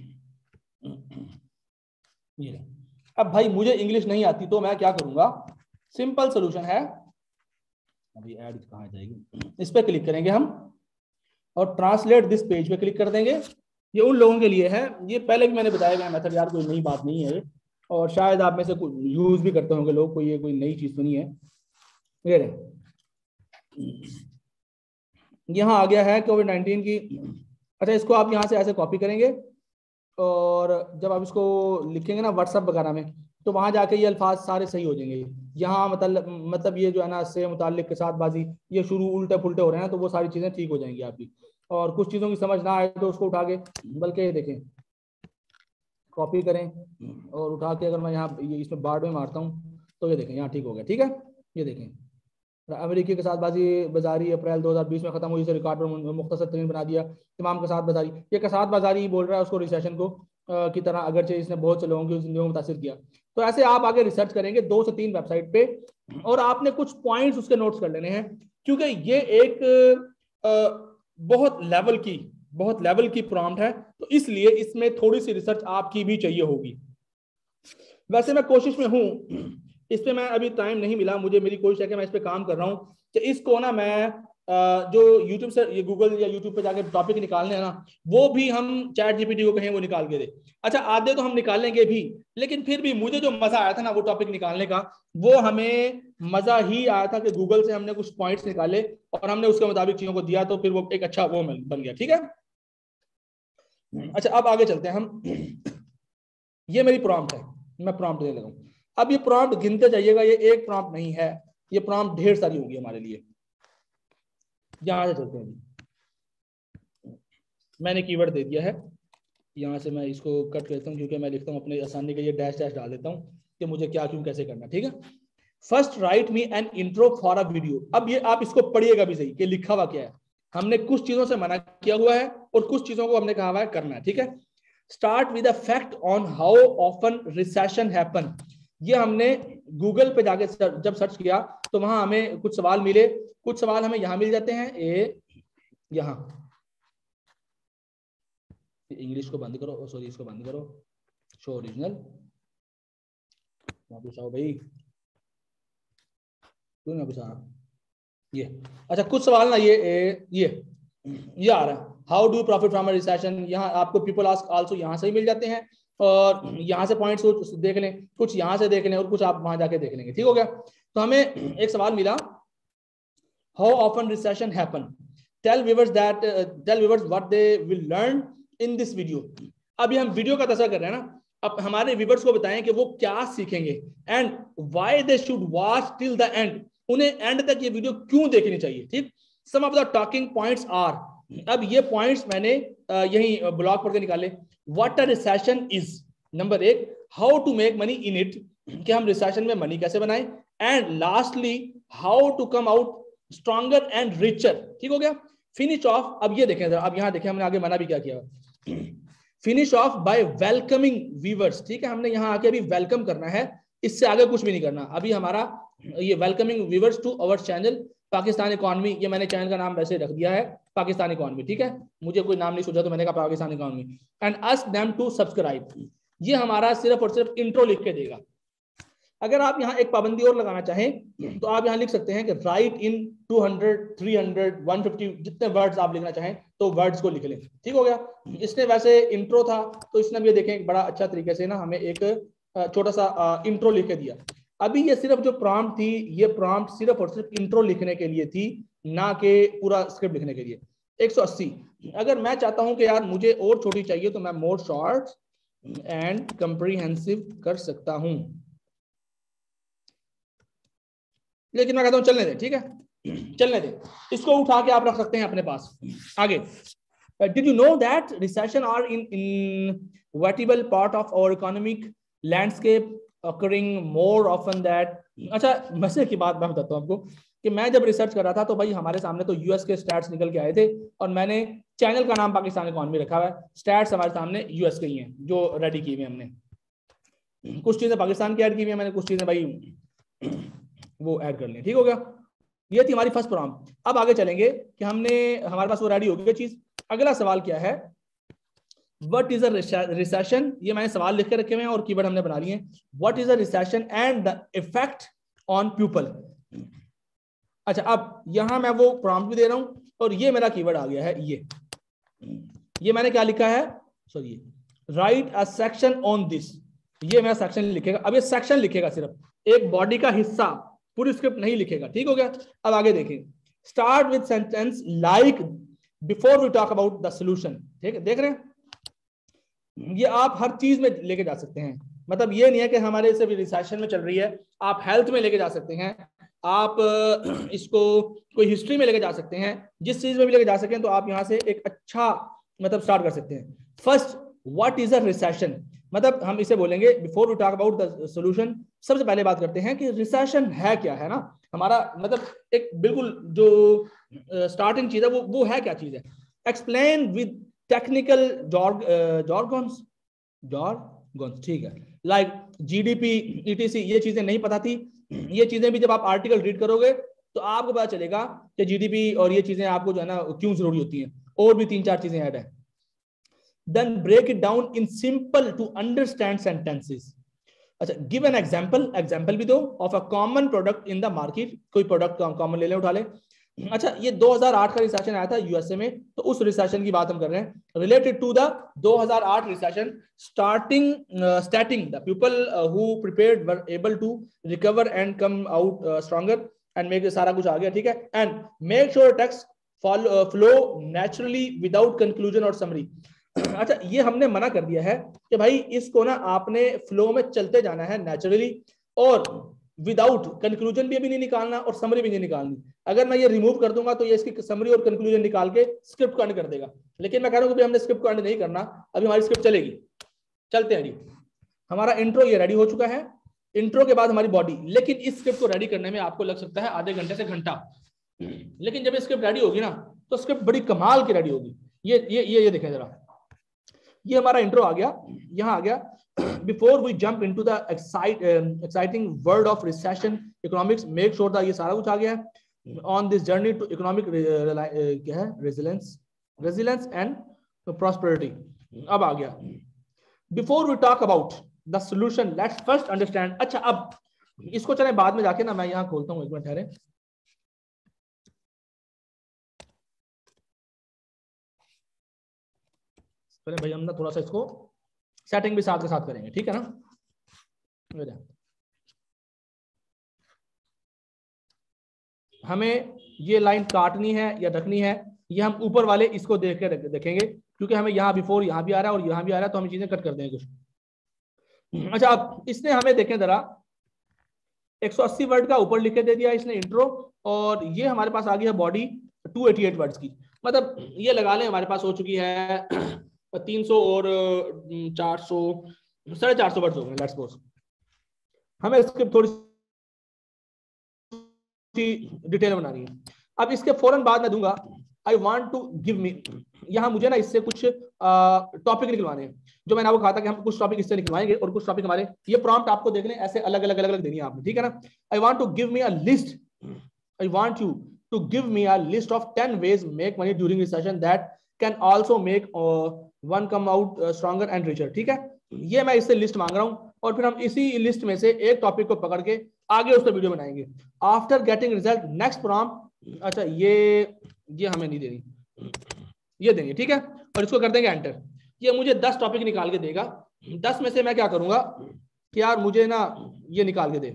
ये अब भाई मुझे इंग्लिश नहीं आती तो मैं क्या करूंगा? सिंपल सोल्यूशन है, अभी ऐड कहाँ जाएगी, इस पे क्लिक करेंगे हम और ट्रांसलेट दिस पेज पे क्लिक कर देंगे। ये उन लोगों के लिए है, ये पहले भी मैंने बताया गया मेथड, यार कोई नई बात नहीं है और शायद आप में से कुछ यूज भी करते होंगे लोग, कोई ये कोई नई चीज तो नहीं है। ये रहे, यहाँ आ गया है कोविड नाइन्टीन की। अच्छा इसको आप यहाँ से ऐसे कॉपी करेंगे और जब आप इसको लिखेंगे ना व्हाट्सएप वगैरह में, तो वहां जाके ये अल्फाज सारे सही हो जाएंगे। यहाँ मतलब मतलब ये जो है ना से मुताल्लिक के साथ बाजी, ये शुरू उल्टे फुलटे हो रहे हैं, तो वो सारी चीजें ठीक हो जाएंगी आपकी। और कुछ चीजों की समझ ना आए तो उसको उठा के, बल्कि देखें कॉपी करें और उठा के अगर मैं यहाँ इसमें बार्ड में मारता हूँ तो ये देखें यहाँ ठीक हो गया। ठीक है, ये देखें अमेरिकी के साथ बाजी बाजारी अप्रैल दो हज़ार बीस में खत्म हुई, इसे रिकॉर्ड पर मुख्तसर तरीन बना दिया। तमाम कसात बाजारी, ये कसात बाजारी बोल रहा है उसको रिसेशन को आ, की तरह, अगरचे इसने बहुत से लोगों की जिंदगी को मुतासिर किया। तो ऐसे आप आगे रिसर्च करेंगे दो से तीन वेबसाइट पे और आपने कुछ पॉइंट्स उसके नोट्स कर लेने हैं, क्योंकि ये एक आ, बहुत लेवल की बहुत लेवल की प्रॉम्प्ट है, तो इसलिए इसमें थोड़ी सी रिसर्च आपकी भी चाहिए होगी। वैसे मैं कोशिश में हूं, इस पे मैं अभी टाइम नहीं मिला मुझे, मेरी कोशिश है कि मैं इस पे काम कर रहा हूं कि इसको ना मैं जो यूट्यूब से ये गूगल या यूट्यूब पे जाके टॉपिक निकालने हैं ना, वो भी हम चैट जीपीटी को कहें वो निकाल के दे। अच्छा आधे तो हम निकालेंगे भी, लेकिन फिर भी मुझे जो मजा आया था ना वो टॉपिक निकालने का, वो हमें मजा ही आया था कि गूगल से हमने कुछ पॉइंट्स निकाले और हमने उसके मुताबिक चीजों को दिया, तो फिर वो एक अच्छा वो बन गया। ठीक है, अच्छा अब आगे चलते हैं हम। ये मेरी प्रॉम्प्ट है, मैं प्रॉम्प्ट देने लगा हूं। अब ये प्रॉम्प्ट गिनते जाइएगा, ये एक प्रॉम्प्ट नहीं है, ये प्रॉम्प्ट ढेर सारी होगी हमारे लिए। यहां से चलते हैं, मैंने कीवर्ड दे दिया है, यहां से मैं इसको कट करता हूं क्योंकि मैं लिखता हूं अपने आसानी के लिए डैश डैश डाल देता हूं कि मुझे क्या क्यों कैसे करना। ठीक है, first write me an intro for a video. अब ये आप इसको पढ़िएगा भी सही कि लिखा हुआ क्या है। हमने कुछ चीजों से मना किया हुआ है और कुछ चीजों को हमने कहा हुआ है करना है। ठीक है, start with a fact on how often recession happen. ये हमने गूगल पे जाके जब सर्च किया तो वहां हमें कुछ सवाल मिले, कुछ सवाल हमें यहां मिल जाते हैं। ए यहां इंग्लिश को बंद करो, सॉरी इसको बंद करो, शो ओरिजिनल वापस आओ भाई, क्यों वापस आ ये। अच्छा कुछ सवाल ना ये ए, ये ये आ रहा है, how do profit from a recession. यहाँ आपको पीपल आस्क आल्सो यहाँ से ही मिल जाते हैं और यहाँ से पॉइंट्स देख लें, कुछ यहाँ से देख लें और कुछ आप वहां जाके देख लेंगे। ठीक हो गया, तो हमें एक सवाल मिला, how often recession happen, tell viewers that tell viewers what they will learn in this video. अभी हम वीडियो का तस्वीर कर रहे हैं ना, अब हमारे व्यूअर्स को बताएं कि वो क्या सीखेंगे and why they should watch till the end, उन्हें एंड तक ये वीडियो क्यों देखनी चाहिए। ठीक, some of the talking points are, अब ये पॉइंट्स मैंने यही ब्लॉग पढ़ के निकाले। What a recession is, number एक, how to make money in it, कि हम रिसेशन में मनी कैसे बनाएं, and lastly how to come out stronger and richer. ठीक हो गया, फिनिश ऑफ, अब ये देखें अब यहाँ देखें हमने आगे मना भी क्या किया, finish off by welcoming viewers. ठीक है, हमने यहाँ आके अभी वेलकम करना है, इससे आगे कुछ भी नहीं करना। अभी हमारा ये welcoming viewers to our channel Pakistan economy, ये मैंने चैनल का नाम वैसे रख दिया है पाकिस्तान इकोनॉमी। ठीक है, मुझे कोई नाम नहीं सूझा तो मैंने कहा Pakistan economy, and ask them to subscribe. ये हमारा सिर्फ और सिर्फ इंट्रो लिख के देगा। अगर आप यहाँ एक पाबंदी और लगाना चाहें तो आप यहाँ लिख सकते हैं कि write in two hundred, three hundred, one fifty जितने वर्ड्स आप लिखना चाहें तो वर्ड्स को लिख लें। ठीक हो गया। इसने वैसे इंट्रो था तो इसने भी देखें बड़ा अच्छा तरीके से ना हमें एक छोटा सा इंट्रो लिख के दिया। अभी ये सिर्फ जो प्रॉम्प्ट थी ये प्रॉम्प्ट सिर्फ और सिर्फ इंट्रो लिखने के लिए थी, ना कि पूरा स्क्रिप्ट लिखने के लिए। एक सौ अस्सी। अगर मैं चाहता हूं कि यार मुझे और छोटी चाहिए तो मैं मोर शॉर्ट एंड कंप्रीहेंसिव कर सकता हूं, लेकिन मैं कहता हूं चलने दे। ठीक है, चलने दे। इसको उठा के आप रख सकते हैं अपने पास। आगे, did you know that recession are in inevitable part of our economic landscape occurring more often that। अच्छा, मजे की बात मैं बताता हूँ आपको कि मैं जब रिसर्च कर रहा था तो भाई हमारे सामने तो यूएस के स्टैट्स निकल के आए थे और मैंने चैनल का नाम पाकिस्तान इकोनॉमी रखा हुआ है। स्टैट्स हमारे सामने यूएस के ही हैं जो रेडी की हुई हमने। कुछ चीजें पाकिस्तान की ऐड की हुई है मैंने, कुछ चीजें भाई वो ऐड कर ली। ठीक हो गया। ये थी हमारी फर्स्ट प्रॉम्प्ट। अब आगे चलेंगे कि हमने हमारे पास वो रेडी हो गई चीज। अगला सवाल क्या है, What is a recession? ये मैंने सवाल लिख के रखे हुए हैं और कीवर्ड हमने बना लिए हैं। What is a recession and the effect on people? अच्छा, अब यहां मैं वो प्रॉम्प्ट भी दे रहा हूं और ये मेरा कीवर्ड आ गया है। ये ये मैंने क्या लिखा है, sorry, write a section on this. ये मेरा सेक्शन लिखेगा। अब ये सेक्शन लिखेगा, सिर्फ एक बॉडी का हिस्सा, पूरी स्क्रिप्ट नहीं लिखेगा। ठीक हो गया। अब आगे देखें, start with sentence like before we talk about the solution. ठीक है, देख रहे हैं, ये आप हर चीज में लेके जा सकते हैं। मतलब ये नहीं है कि हमारे सिर्फ रिसेशन में चल रही है, आप हेल्थ में लेके जा सकते हैं, आप इसको कोई हिस्ट्री में लेके जा सकते हैं, जिस चीज में भी लेके जा सकें तो आप यहां से एक अच्छा मतलब स्टार्ट कर सकते हैं। First, what is a recession, मतलब हम इसे बोलेंगे before we talk about the solution. सबसे पहले बात करते हैं कि रिसेशन है क्या, है ना हमारा मतलब एक बिल्कुल जो स्टार्टिंग चीज है वो वो है क्या चीज है। Explain with technical jargons jargons ठीक है, लाइक जीडीपी, ईटीसी, ये चीजें नहीं पता थी। ये चीजें भी जब आप आर्टिकल रीड करोगे तो आपको पता चलेगा कि जीडीपी और ये चीजें आपको जो है ना क्यों जरूरी होती हैं। और भी तीन चार चीजें ऐड है। Then break it down in simple to understand sentences. अच्छा, गिव एन एग्जांपल, एग्जांपल भी दो of a common product in the market. कोई प्रोडक्ट कॉमन ले ले, उठा ले। अच्छा, ये दो हज़ार आठ का रिसेशन आया था यूएसए में, तो उस रिसेशन की बात हम कर रहे हैं। रिलेटेड टू द दो हज़ार आठ recession, starting starting the people who prepared were able to recover and come out stronger and make, सारा कुछ आ गया। ठीक है। And make sure text flow naturally without conclusion और समरी। अच्छा, ये हमने मना कर दिया है कि भाई इसको ना आपने फ्लो में चलते जाना है नेचुरली, और विदाउट कंक्लूजन भी अभी नहीं निकालना और समरी भी नहीं निकालनी। अगर मैं ये रिमूव कर दूंगा तो ये इसकी समरी और कंक्लूजन निकाल के स्क्रिप्ट को एंड कर देगा। लेकिन मैं कह रहा हूं कि हमने स्क्रिप्ट को एंड नहीं करना, अभी हमारी स्क्रिप्ट चलेगी। चलते हैं जी। हमारा इंट्रो ये रेडी हो चुका है। इंट्रो के बाद हमारी बॉडी। लेकिन इस स्क्रिप्ट को रेडी करने में आपको लग सकता है आधे घंटे से घंटा, लेकिन जब स्क्रिप्ट रेडी होगी ना तो स्क्रिप्ट बड़ी कमाल की रेडी होगी। ये ये ये, ये देखें जरा, ये हमारा इंट्रो आ गया, यहाँ आ गया। Before we jump into the excite, um, exciting world of recession economics, make sure that ये सारा कुछ आ गया है। On this journey to economic uh, क्या है, resilience, resilience and prosperity। अब आ गया। Before we talk about the solution, let's first understand। अच्छा, अब इसको चले बाद में जाके ना, मैं यहाँ खोलता हूँ, एक मिनट ठहरे। पहले भाई हम ना थोड़ा सा इसको सेटिंग भी साथ के साथ करेंगे, ठीक है ना। हमें ये लाइन काटनी है या रखनी है, ये हम ऊपर वाले इसको देख के देखेंगे, क्योंकि हमें यहाँ बिफोर यहाँ भी आ रहा है और यहाँ भी आ रहा है, तो हम चीजें कट कर देंगे कुछ। अच्छा, अब इसने हमें देखें जरा, एक सौ अस्सी वर्ड का ऊपर लिख के दे दिया इसने इंट्रो, और ये हमारे पास आ गई है बॉडी दो सौ अट्ठासी वर्ड्स की। मतलब ये लगा लें हमारे पास हो चुकी है तीन सौ और चार सौ, साढ़े चार सौ वर्ड्स हो गए लेट्स सपोज। हमें इसकी थोड़ी सी डिटेल बनानी है। अब इसके फौरन बाद मैं दूंगा I want to give me, यहाँ मुझे ना इससे कुछ टॉपिक निकलवाने हैं, जो मैंने आपको कहा था कि हम कुछ टॉपिक इससे निकलवाएंगे और कुछ टॉपिक हमारे, ये प्रॉम्प्ट आपको देखने ऐसे अलग अलग अलग अलग देनी है आपने, ठीक है ना। I want to give me a list, I want you to give me a list of ten ways make money during recession that can also make one come out stronger and richer. ठीक है, ये मैं इससे लिस्ट मांग रहा हूँ। और फिर हम इसी लिस्ट में से एक टॉपिक को पकड़ के आगे उस पर वीडियो बनाएंगे। After getting result next prompt, अच्छा ये ये हमें नहीं देनी, ये देंगे, ठीक है, और इसको कर देंगे एंटर। ये मुझे दस टॉपिक निकाल के देगा। दस में से मैं क्या करूंगा कि यार मुझे ना ये निकाल के दे,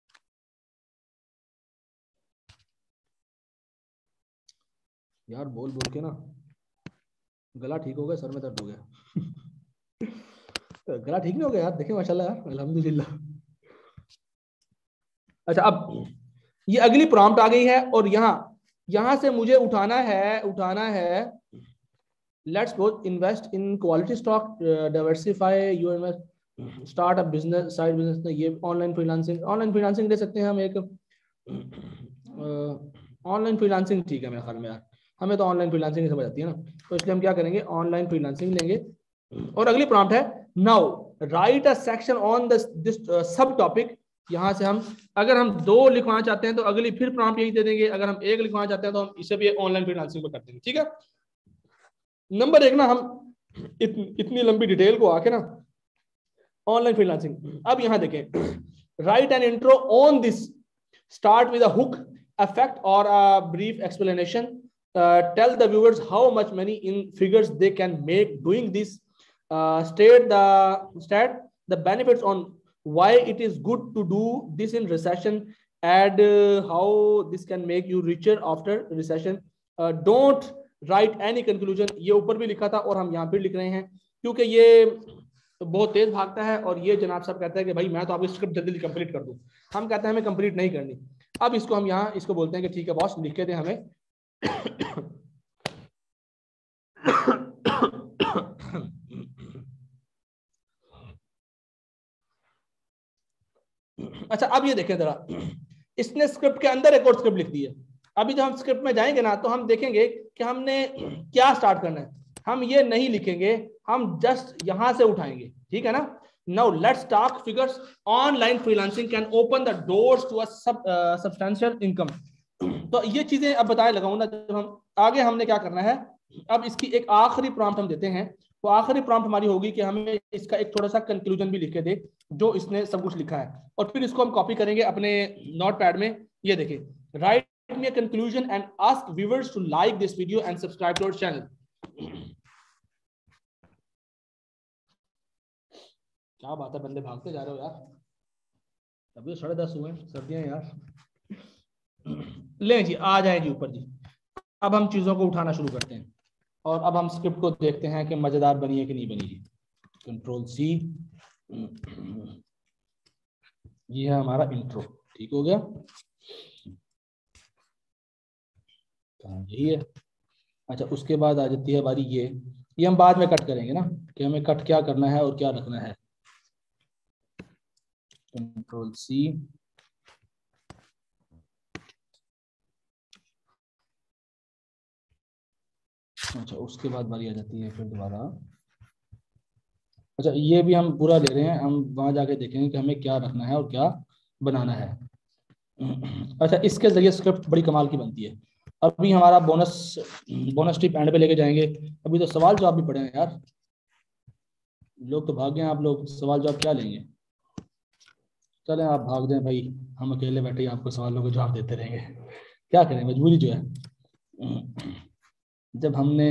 यार बोल बोल के ना गला ठीक हो गया, सर में दर्द हो गया। गला ठीक नहीं हो गया यार, देखें माशाल्लाह यार, अल्हम्दुलिल्लाह। अच्छा अब ये अगली प्रॉम्प्ट आ गई है और यहाँ यहाँ से मुझे उठाना है उठाना है let's go invest in quality stock, diversify you invest, start a business, side business, ये ऑनलाइन फ्रीलांसिंग, ऑनलाइन फ्रीलांसिंग दे सकते हैं हम एक ऑनलाइन फ्रीलांसिंग, ठीक है मेरे ख्याल में यार, हमें तो ऑनलाइन फ्रीलांसिंग समझ आती है ना, तो इसलिए हम क्या करेंगे ऑनलाइन फ्रीलांसिंग लेंगे। और अगली प्रॉम्प्ट है now write a section on this sub topic. यहाँ से हम अगर हम दो लिखवाना चाहते हैं तो अगली फिर प्रॉम्प्ट यही दे देंगे, अगर हम एक लिखवाना चाहते हैं तो हम इसे भी ऑनलाइन फ्रीलांसिंग पर कर देंगे, ठीक है। नंबर एक ना हम इत, इतनी लंबी डिटेल को आके ना ऑनलाइन फ्रीलांसिंग, अब यहाँ देखें write an intro on this, start with a hook, effect or a brief explanation, uh, tell the viewers how much money in figures they can make doing this, uh, state the state the benefits on why it is good to do this in recession, add uh, how this can make you richer after recession, uh, don't write any conclusion। ये ऊपर भी लिखा था और हम यहाँ पे लिख रहे हैं क्योंकि ये बहुत तेज भागता है और ये जनाब साहब कहता है कि भाई मैं तो आपकी स्क्रिप्ट जल्दी कंप्लीट कर दूं, हम कहते हैं हमें कंप्लीट नहीं करनी। अब इसको हम यहाँ इसको बोलते हैं कि ठीक है बॉस लिख के दें हमें। अच्छा अब ये देखें जरा, इसने स्क्रिप्ट के अंदर एक और स्क्रिप्ट लिख दी है। अभी जब हम स्क्रिप्ट में जाएंगे ना तो हम देखेंगे कि हमने क्या स्टार्ट करना है। हम ये नहीं लिखेंगे, हम जस्ट यहां से उठाएंगे, ठीक है ना। Now let's talk figures. Online freelancing can open the doors to a sub, uh, substantial income. तो ये चीजें अब बताए लगाऊं ना, जब हम आगे हमने क्या करना है। अब इसकी एक आखिरी प्रॉम्प्ट हम देते हैं, वो आखिरी प्रॉम्प्ट हमारी होगी कि हमें इसका एक थोड़ा सा कंक्लूजन भी लिख के दे जो इसने सब कुछ लिखा है, और फिर इसको हम कॉपी करेंगे अपने नोट पैड में। ये देखिए, write me a conclusion and ask viewers to like this video and subscribe to our channel. क्या बात है, बंदे भागते जा रहे हो यार, अभी साढ़े दस हुए, सर्दियां यार। ले जी आ जाए जी ऊपर जी। अब हम चीजों को उठाना शुरू करते हैं और अब हम स्क्रिप्ट को देखते हैं कि मजेदार बनी है कि नहीं बनी जी। कंट्रोल सी, ये है हमारा इंट्रो, ठीक हो गया, यही है। अच्छा उसके बाद आ जाती है हमारी ये ये हम बाद में कट करेंगे ना कि हमें कट क्या करना है और क्या रखना है। कंट्रोल सी, अच्छा उसके बाद बारी आ जाती है फिर दोबारा। अच्छा ये भी हम पूरा ले रहे हैं, हम वहां जाके देखेंगे कि हमें क्या रखना है और क्या बनाना है। अच्छा इसके जरिए स्क्रिप्ट बड़ी कमाल की बनती है। अभी हमारा बोनस बोनस टिप एंड पे लेके जाएंगे। अभी तो सवाल जवाब भी पढ़े हैं यार, लोग तो भाग गए, आप लोग सवाल जवाब क्या लेंगे। चलें आप भाग जाएं भाई, हम अकेले बैठे आपको सवालों के जवाब देते रहेंगे, क्या करें, मजबूरी जो है। जब हमने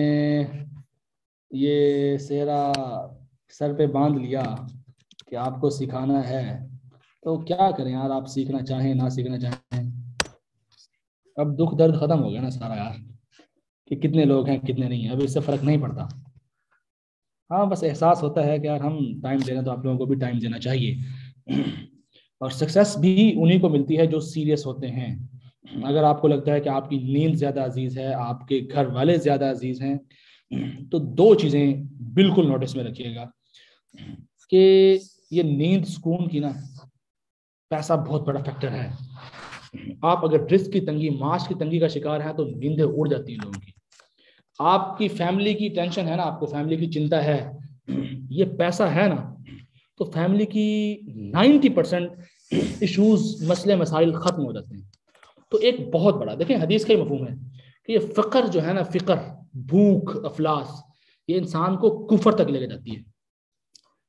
ये सेहरा सर पे बांध लिया कि आपको सिखाना है तो क्या करें यार, आप सीखना चाहें ना सीखना चाहें। अब दुख दर्द खत्म हो गया ना सारा यार, कि कितने लोग हैं कितने नहीं हैं, अब इससे फर्क नहीं पड़ता। हाँ बस एहसास होता है कि यार हम टाइम दे रहे हैं तो आप लोगों को भी टाइम देना चाहिए। और सक्सेस भी उन्हीं को मिलती है जो सीरियस होते हैं। अगर आपको लगता है कि आपकी नींद ज़्यादा अजीज़ है, आपके घर वाले ज़्यादा अजीज़ हैं, तो दो चीज़ें बिल्कुल नोटिस में रखिएगा कि ये नींद सुकून की ना, पैसा बहुत बड़ा फैक्टर है। आप अगर रिस्क की तंगी, माश की तंगी का शिकार हैं तो नींदें उड़ जाती हैं लोगों की। आपकी फैमिली की टेंशन है ना, आपको फैमिली की चिंता है, ये पैसा है ना, तो फैमिली की नाइन्टी परसेंट इशूज, मसले मसाइल खत्म हो जाते हैं। तो एक बहुत बड़ा देखें, हदीस का ही मफहूम है कि ये फ़िक्र जो है ना, फ़िक्र, भूख, अफलास, ये इंसान को कुफर तक लेके जाती है।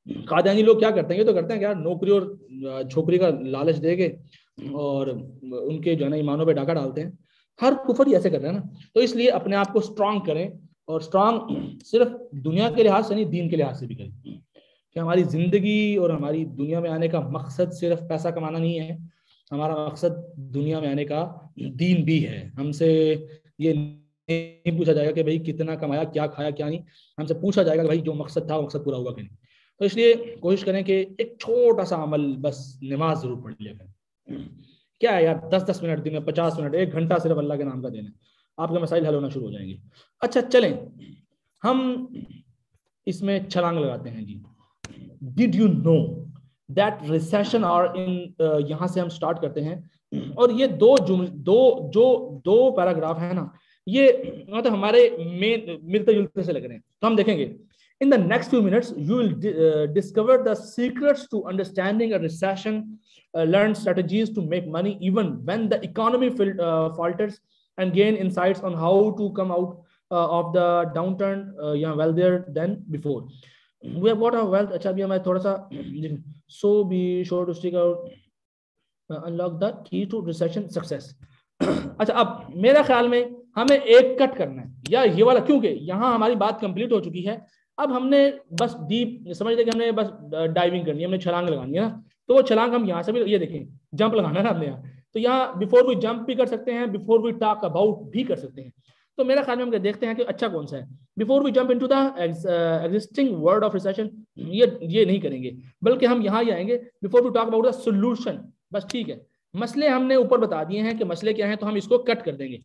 कादियानी लोग क्या करते हैं, ये तो करते हैं कि यार नौकरी और छोकरी का लालच देके और उनके जो है ना ईमानों पे डाका डालते हैं। हर कुफर ही ऐसे कर रहे हैं ना। तो इसलिए अपने आप को स्ट्रांग करें, और स्ट्रांग सिर्फ दुनिया के लिहाज से नहीं, दीन के लिहाज से भी करें, कि हमारी जिंदगी और हमारी दुनिया में आने का मकसद सिर्फ पैसा कमाना नहीं है, हमारा मकसद दुनिया में आने का दीन भी है। हमसे ये नहीं पूछा जाएगा कि भाई कितना कमाया, क्या खाया, क्या नहीं, हमसे पूछा जाएगा कि भाई जो मकसद था वो मकसद पूरा हुआ कि नहीं। तो इसलिए कोशिश करें कि एक छोटा सा अमल, बस नमाज जरूर पढ़ लिया करें। क्या है यार, दस दस मिनट दिन में, पचास मिनट, एक घंटा सिर्फ अल्लाह के नाम का देना, आपके मसाइल हल होना शुरू हो जाएंगे। अच्छा चलें हम इसमें छलांग लगाते हैं जी। Did you know that recession are in, यहां से हम स्टार्ट करते हैं। और ये दो जुमले, दो जो दो पैराग्राफ है ना, ये मतलब हमारे मेन मिलते जुलते से लग रहे हैं। तो हम देखेंगे in the next few minutes you will uh, discover the secrets to understanding a recession, uh, learn strategies to make money even when the economy fil- uh, falters, and gain insights on how to come out uh, of the downturn uh, yeah, wealthier than before. We have got our wealth. अच्छा अभी हमें थोड़ा सा so be sure to stick out, uh, unlock the key to recession success. अच्छा अब मेरा ख्याल में हमें एक कट करना है या ये वाला, क्योंकि यहाँ हमारी बात कंप्लीट हो चुकी है। अब हमने बस डीप समझ लें कि हमने बस डाइविंग करनी है, हमने छलांग लगानी है ना। तो वो छलांग हम यहाँ से भी, ये देखें जंप लगाना है ना हमने यहाँ, तो यहाँ बिफोर वी जंप भी कर सकते हैं, बिफोर वी टॉक अबाउट भी कर सकते हैं। तो मेरा ख्याल में हम देखते हैं कि अच्छा कौन सा है। Before we jump into the existing world of recession, ये ये नहीं करेंगे, बल्कि हम यहाँ ही आएंगे before we talk about the solution. बस ठीक है, मसले हमने ऊपर बता दिए हैं कि मसले क्या हैं, तो हम इसको कट कर देंगे।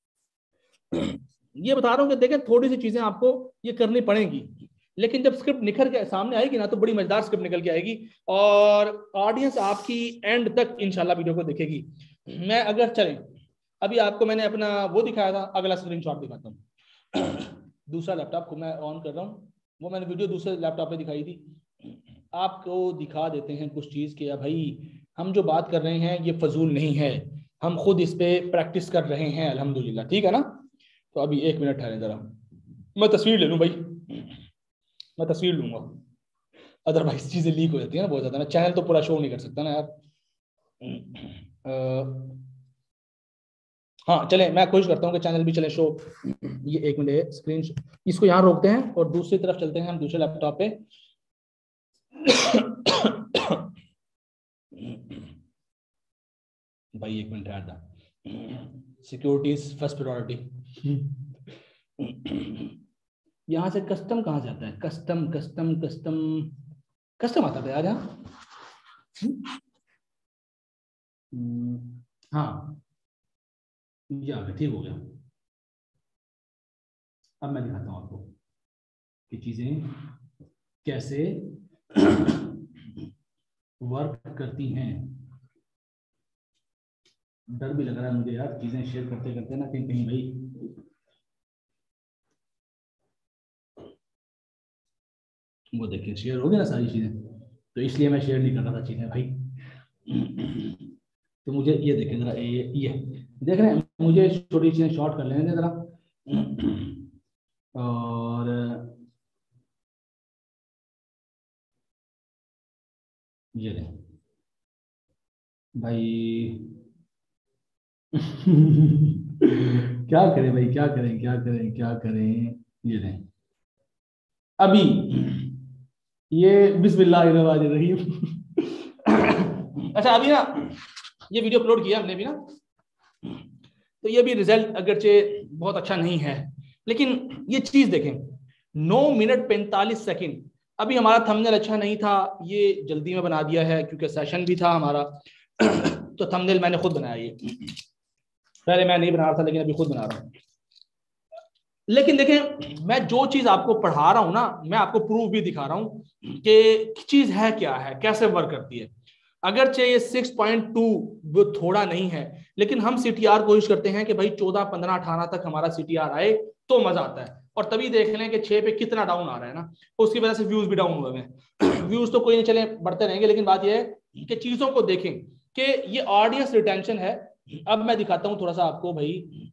ये बता रहा हूं कि देखें थोड़ी सी चीजें आपको ये करनी पड़ेंगी, लेकिन जब स्क्रिप्ट निखर के सामने आएगी ना तो बड़ी मजेदार स्क्रिप्ट निकल के आएगी और ऑडियंस आपकी एंड तक इंशाल्लाह वीडियो को देखेगी। मैं अगर चलें अभी आपको मैंने अपना वो दिखाया था, अगला स्क्रीनशॉट दिखाता हूँ। दूसरा लैपटॉप को मैं ऑन कर रहा हूँ, वो मैंने वीडियो दूसरे लैपटॉप पे दिखाई थी। आपको दिखा देते हैं कुछ चीज के, भाई हम जो बात कर रहे हैं ये फजूल नहीं है, हम खुद इस पे प्रैक्टिस कर रहे हैं अल्हम्दुलिल्लाह, ठीक है ना। तो अभी एक मिनट ठहरे जरा, मैं तस्वीर ले लूँ भाई, मैं तस्वीर लूंगा, अदरवाइज चीजें लीक हो जाती है ना बहुत ज्यादा। मैं चैनल तो पूरा शो नहीं कर सकता ना यार। आ, हाँ चले, मैं कोशिश करता हूँ कि चैनल भी चले शो। ये एक मिनट स्क्रीन, इसको यहाँ रोकते हैं और दूसरी तरफ चलते हैं हम दूसरे लैपटॉप पे। भाई एक मिनट ठहर, सिक्योरिटी इज फर्स्ट प्रायोरिटी। यहाँ से कस्टम कहाँ से आता है, कस्टम कस्टम कस्टम कस्टम आता था यार यहाँ। हाँ ये आ गया, ठीक हो गया। अब मैं दिखाता हूँ आपको कि चीजें कैसे वर्क करती हैं। डर भी लग रहा है मुझे यार, चीजें शेयर करते करते ना कहीं कहीं भाई वो देखिए शेयर हो गया ना सारी चीजें, तो इसलिए मैं शेयर नहीं कर रहा था चीजें भाई। तो मुझे ये देखें जरा, ये ये देख रहे हैं, मुझे छोटी चीजें शॉर्ट कर लेने जरा। और ये दें भाई। क्या करें भाई, क्या करें क्या करें क्या करें। ये दें अभी ये बिस्मिल्लाहिर्रहमानिर्रहीम। अच्छा अभी ना ये वीडियो अपलोड किया हमने भी ना, तो ये भी रिजल्ट अगरचे बहुत अच्छा नहीं है, लेकिन ये चीज देखें, नौ मिनट पैंतालीस सेकंड। अभी हमारा थंबनेल अच्छा नहीं था, ये जल्दी में बना दिया है क्योंकि सेशन भी था हमारा। तो थंबनेल मैंने खुद बनाया, ये पहले मैं नहीं बना रहा था लेकिन अभी खुद बना रहा हूँ। लेकिन देखें मैं जो चीज आपको पढ़ा रहा हूं ना, मैं आपको प्रूफ भी दिखा रहा हूं कि चीज है क्या है, कैसे वर्क करती है। अगरचे ये सिक्स पॉइंट टू वो थोड़ा नहीं है, लेकिन हम सीटीआर कोशिश करते हैं कि भाई चौदह पंद्रह अठारह तक हमारा सीटीआर आए तो मजा आता है। और तभी देख लें कि छह पे कितना डाउन आ रहा है ना, उसकी वजह से व्यूज भी डाउन हुए हैं। व्यूज तो कोई नहीं चले, बढ़ते रहेंगे, लेकिन बात यह है कि चीजों को देखें कि ये ऑडियंस रिटेंशन है। अब मैं दिखाता हूं थोड़ा सा आपको भाई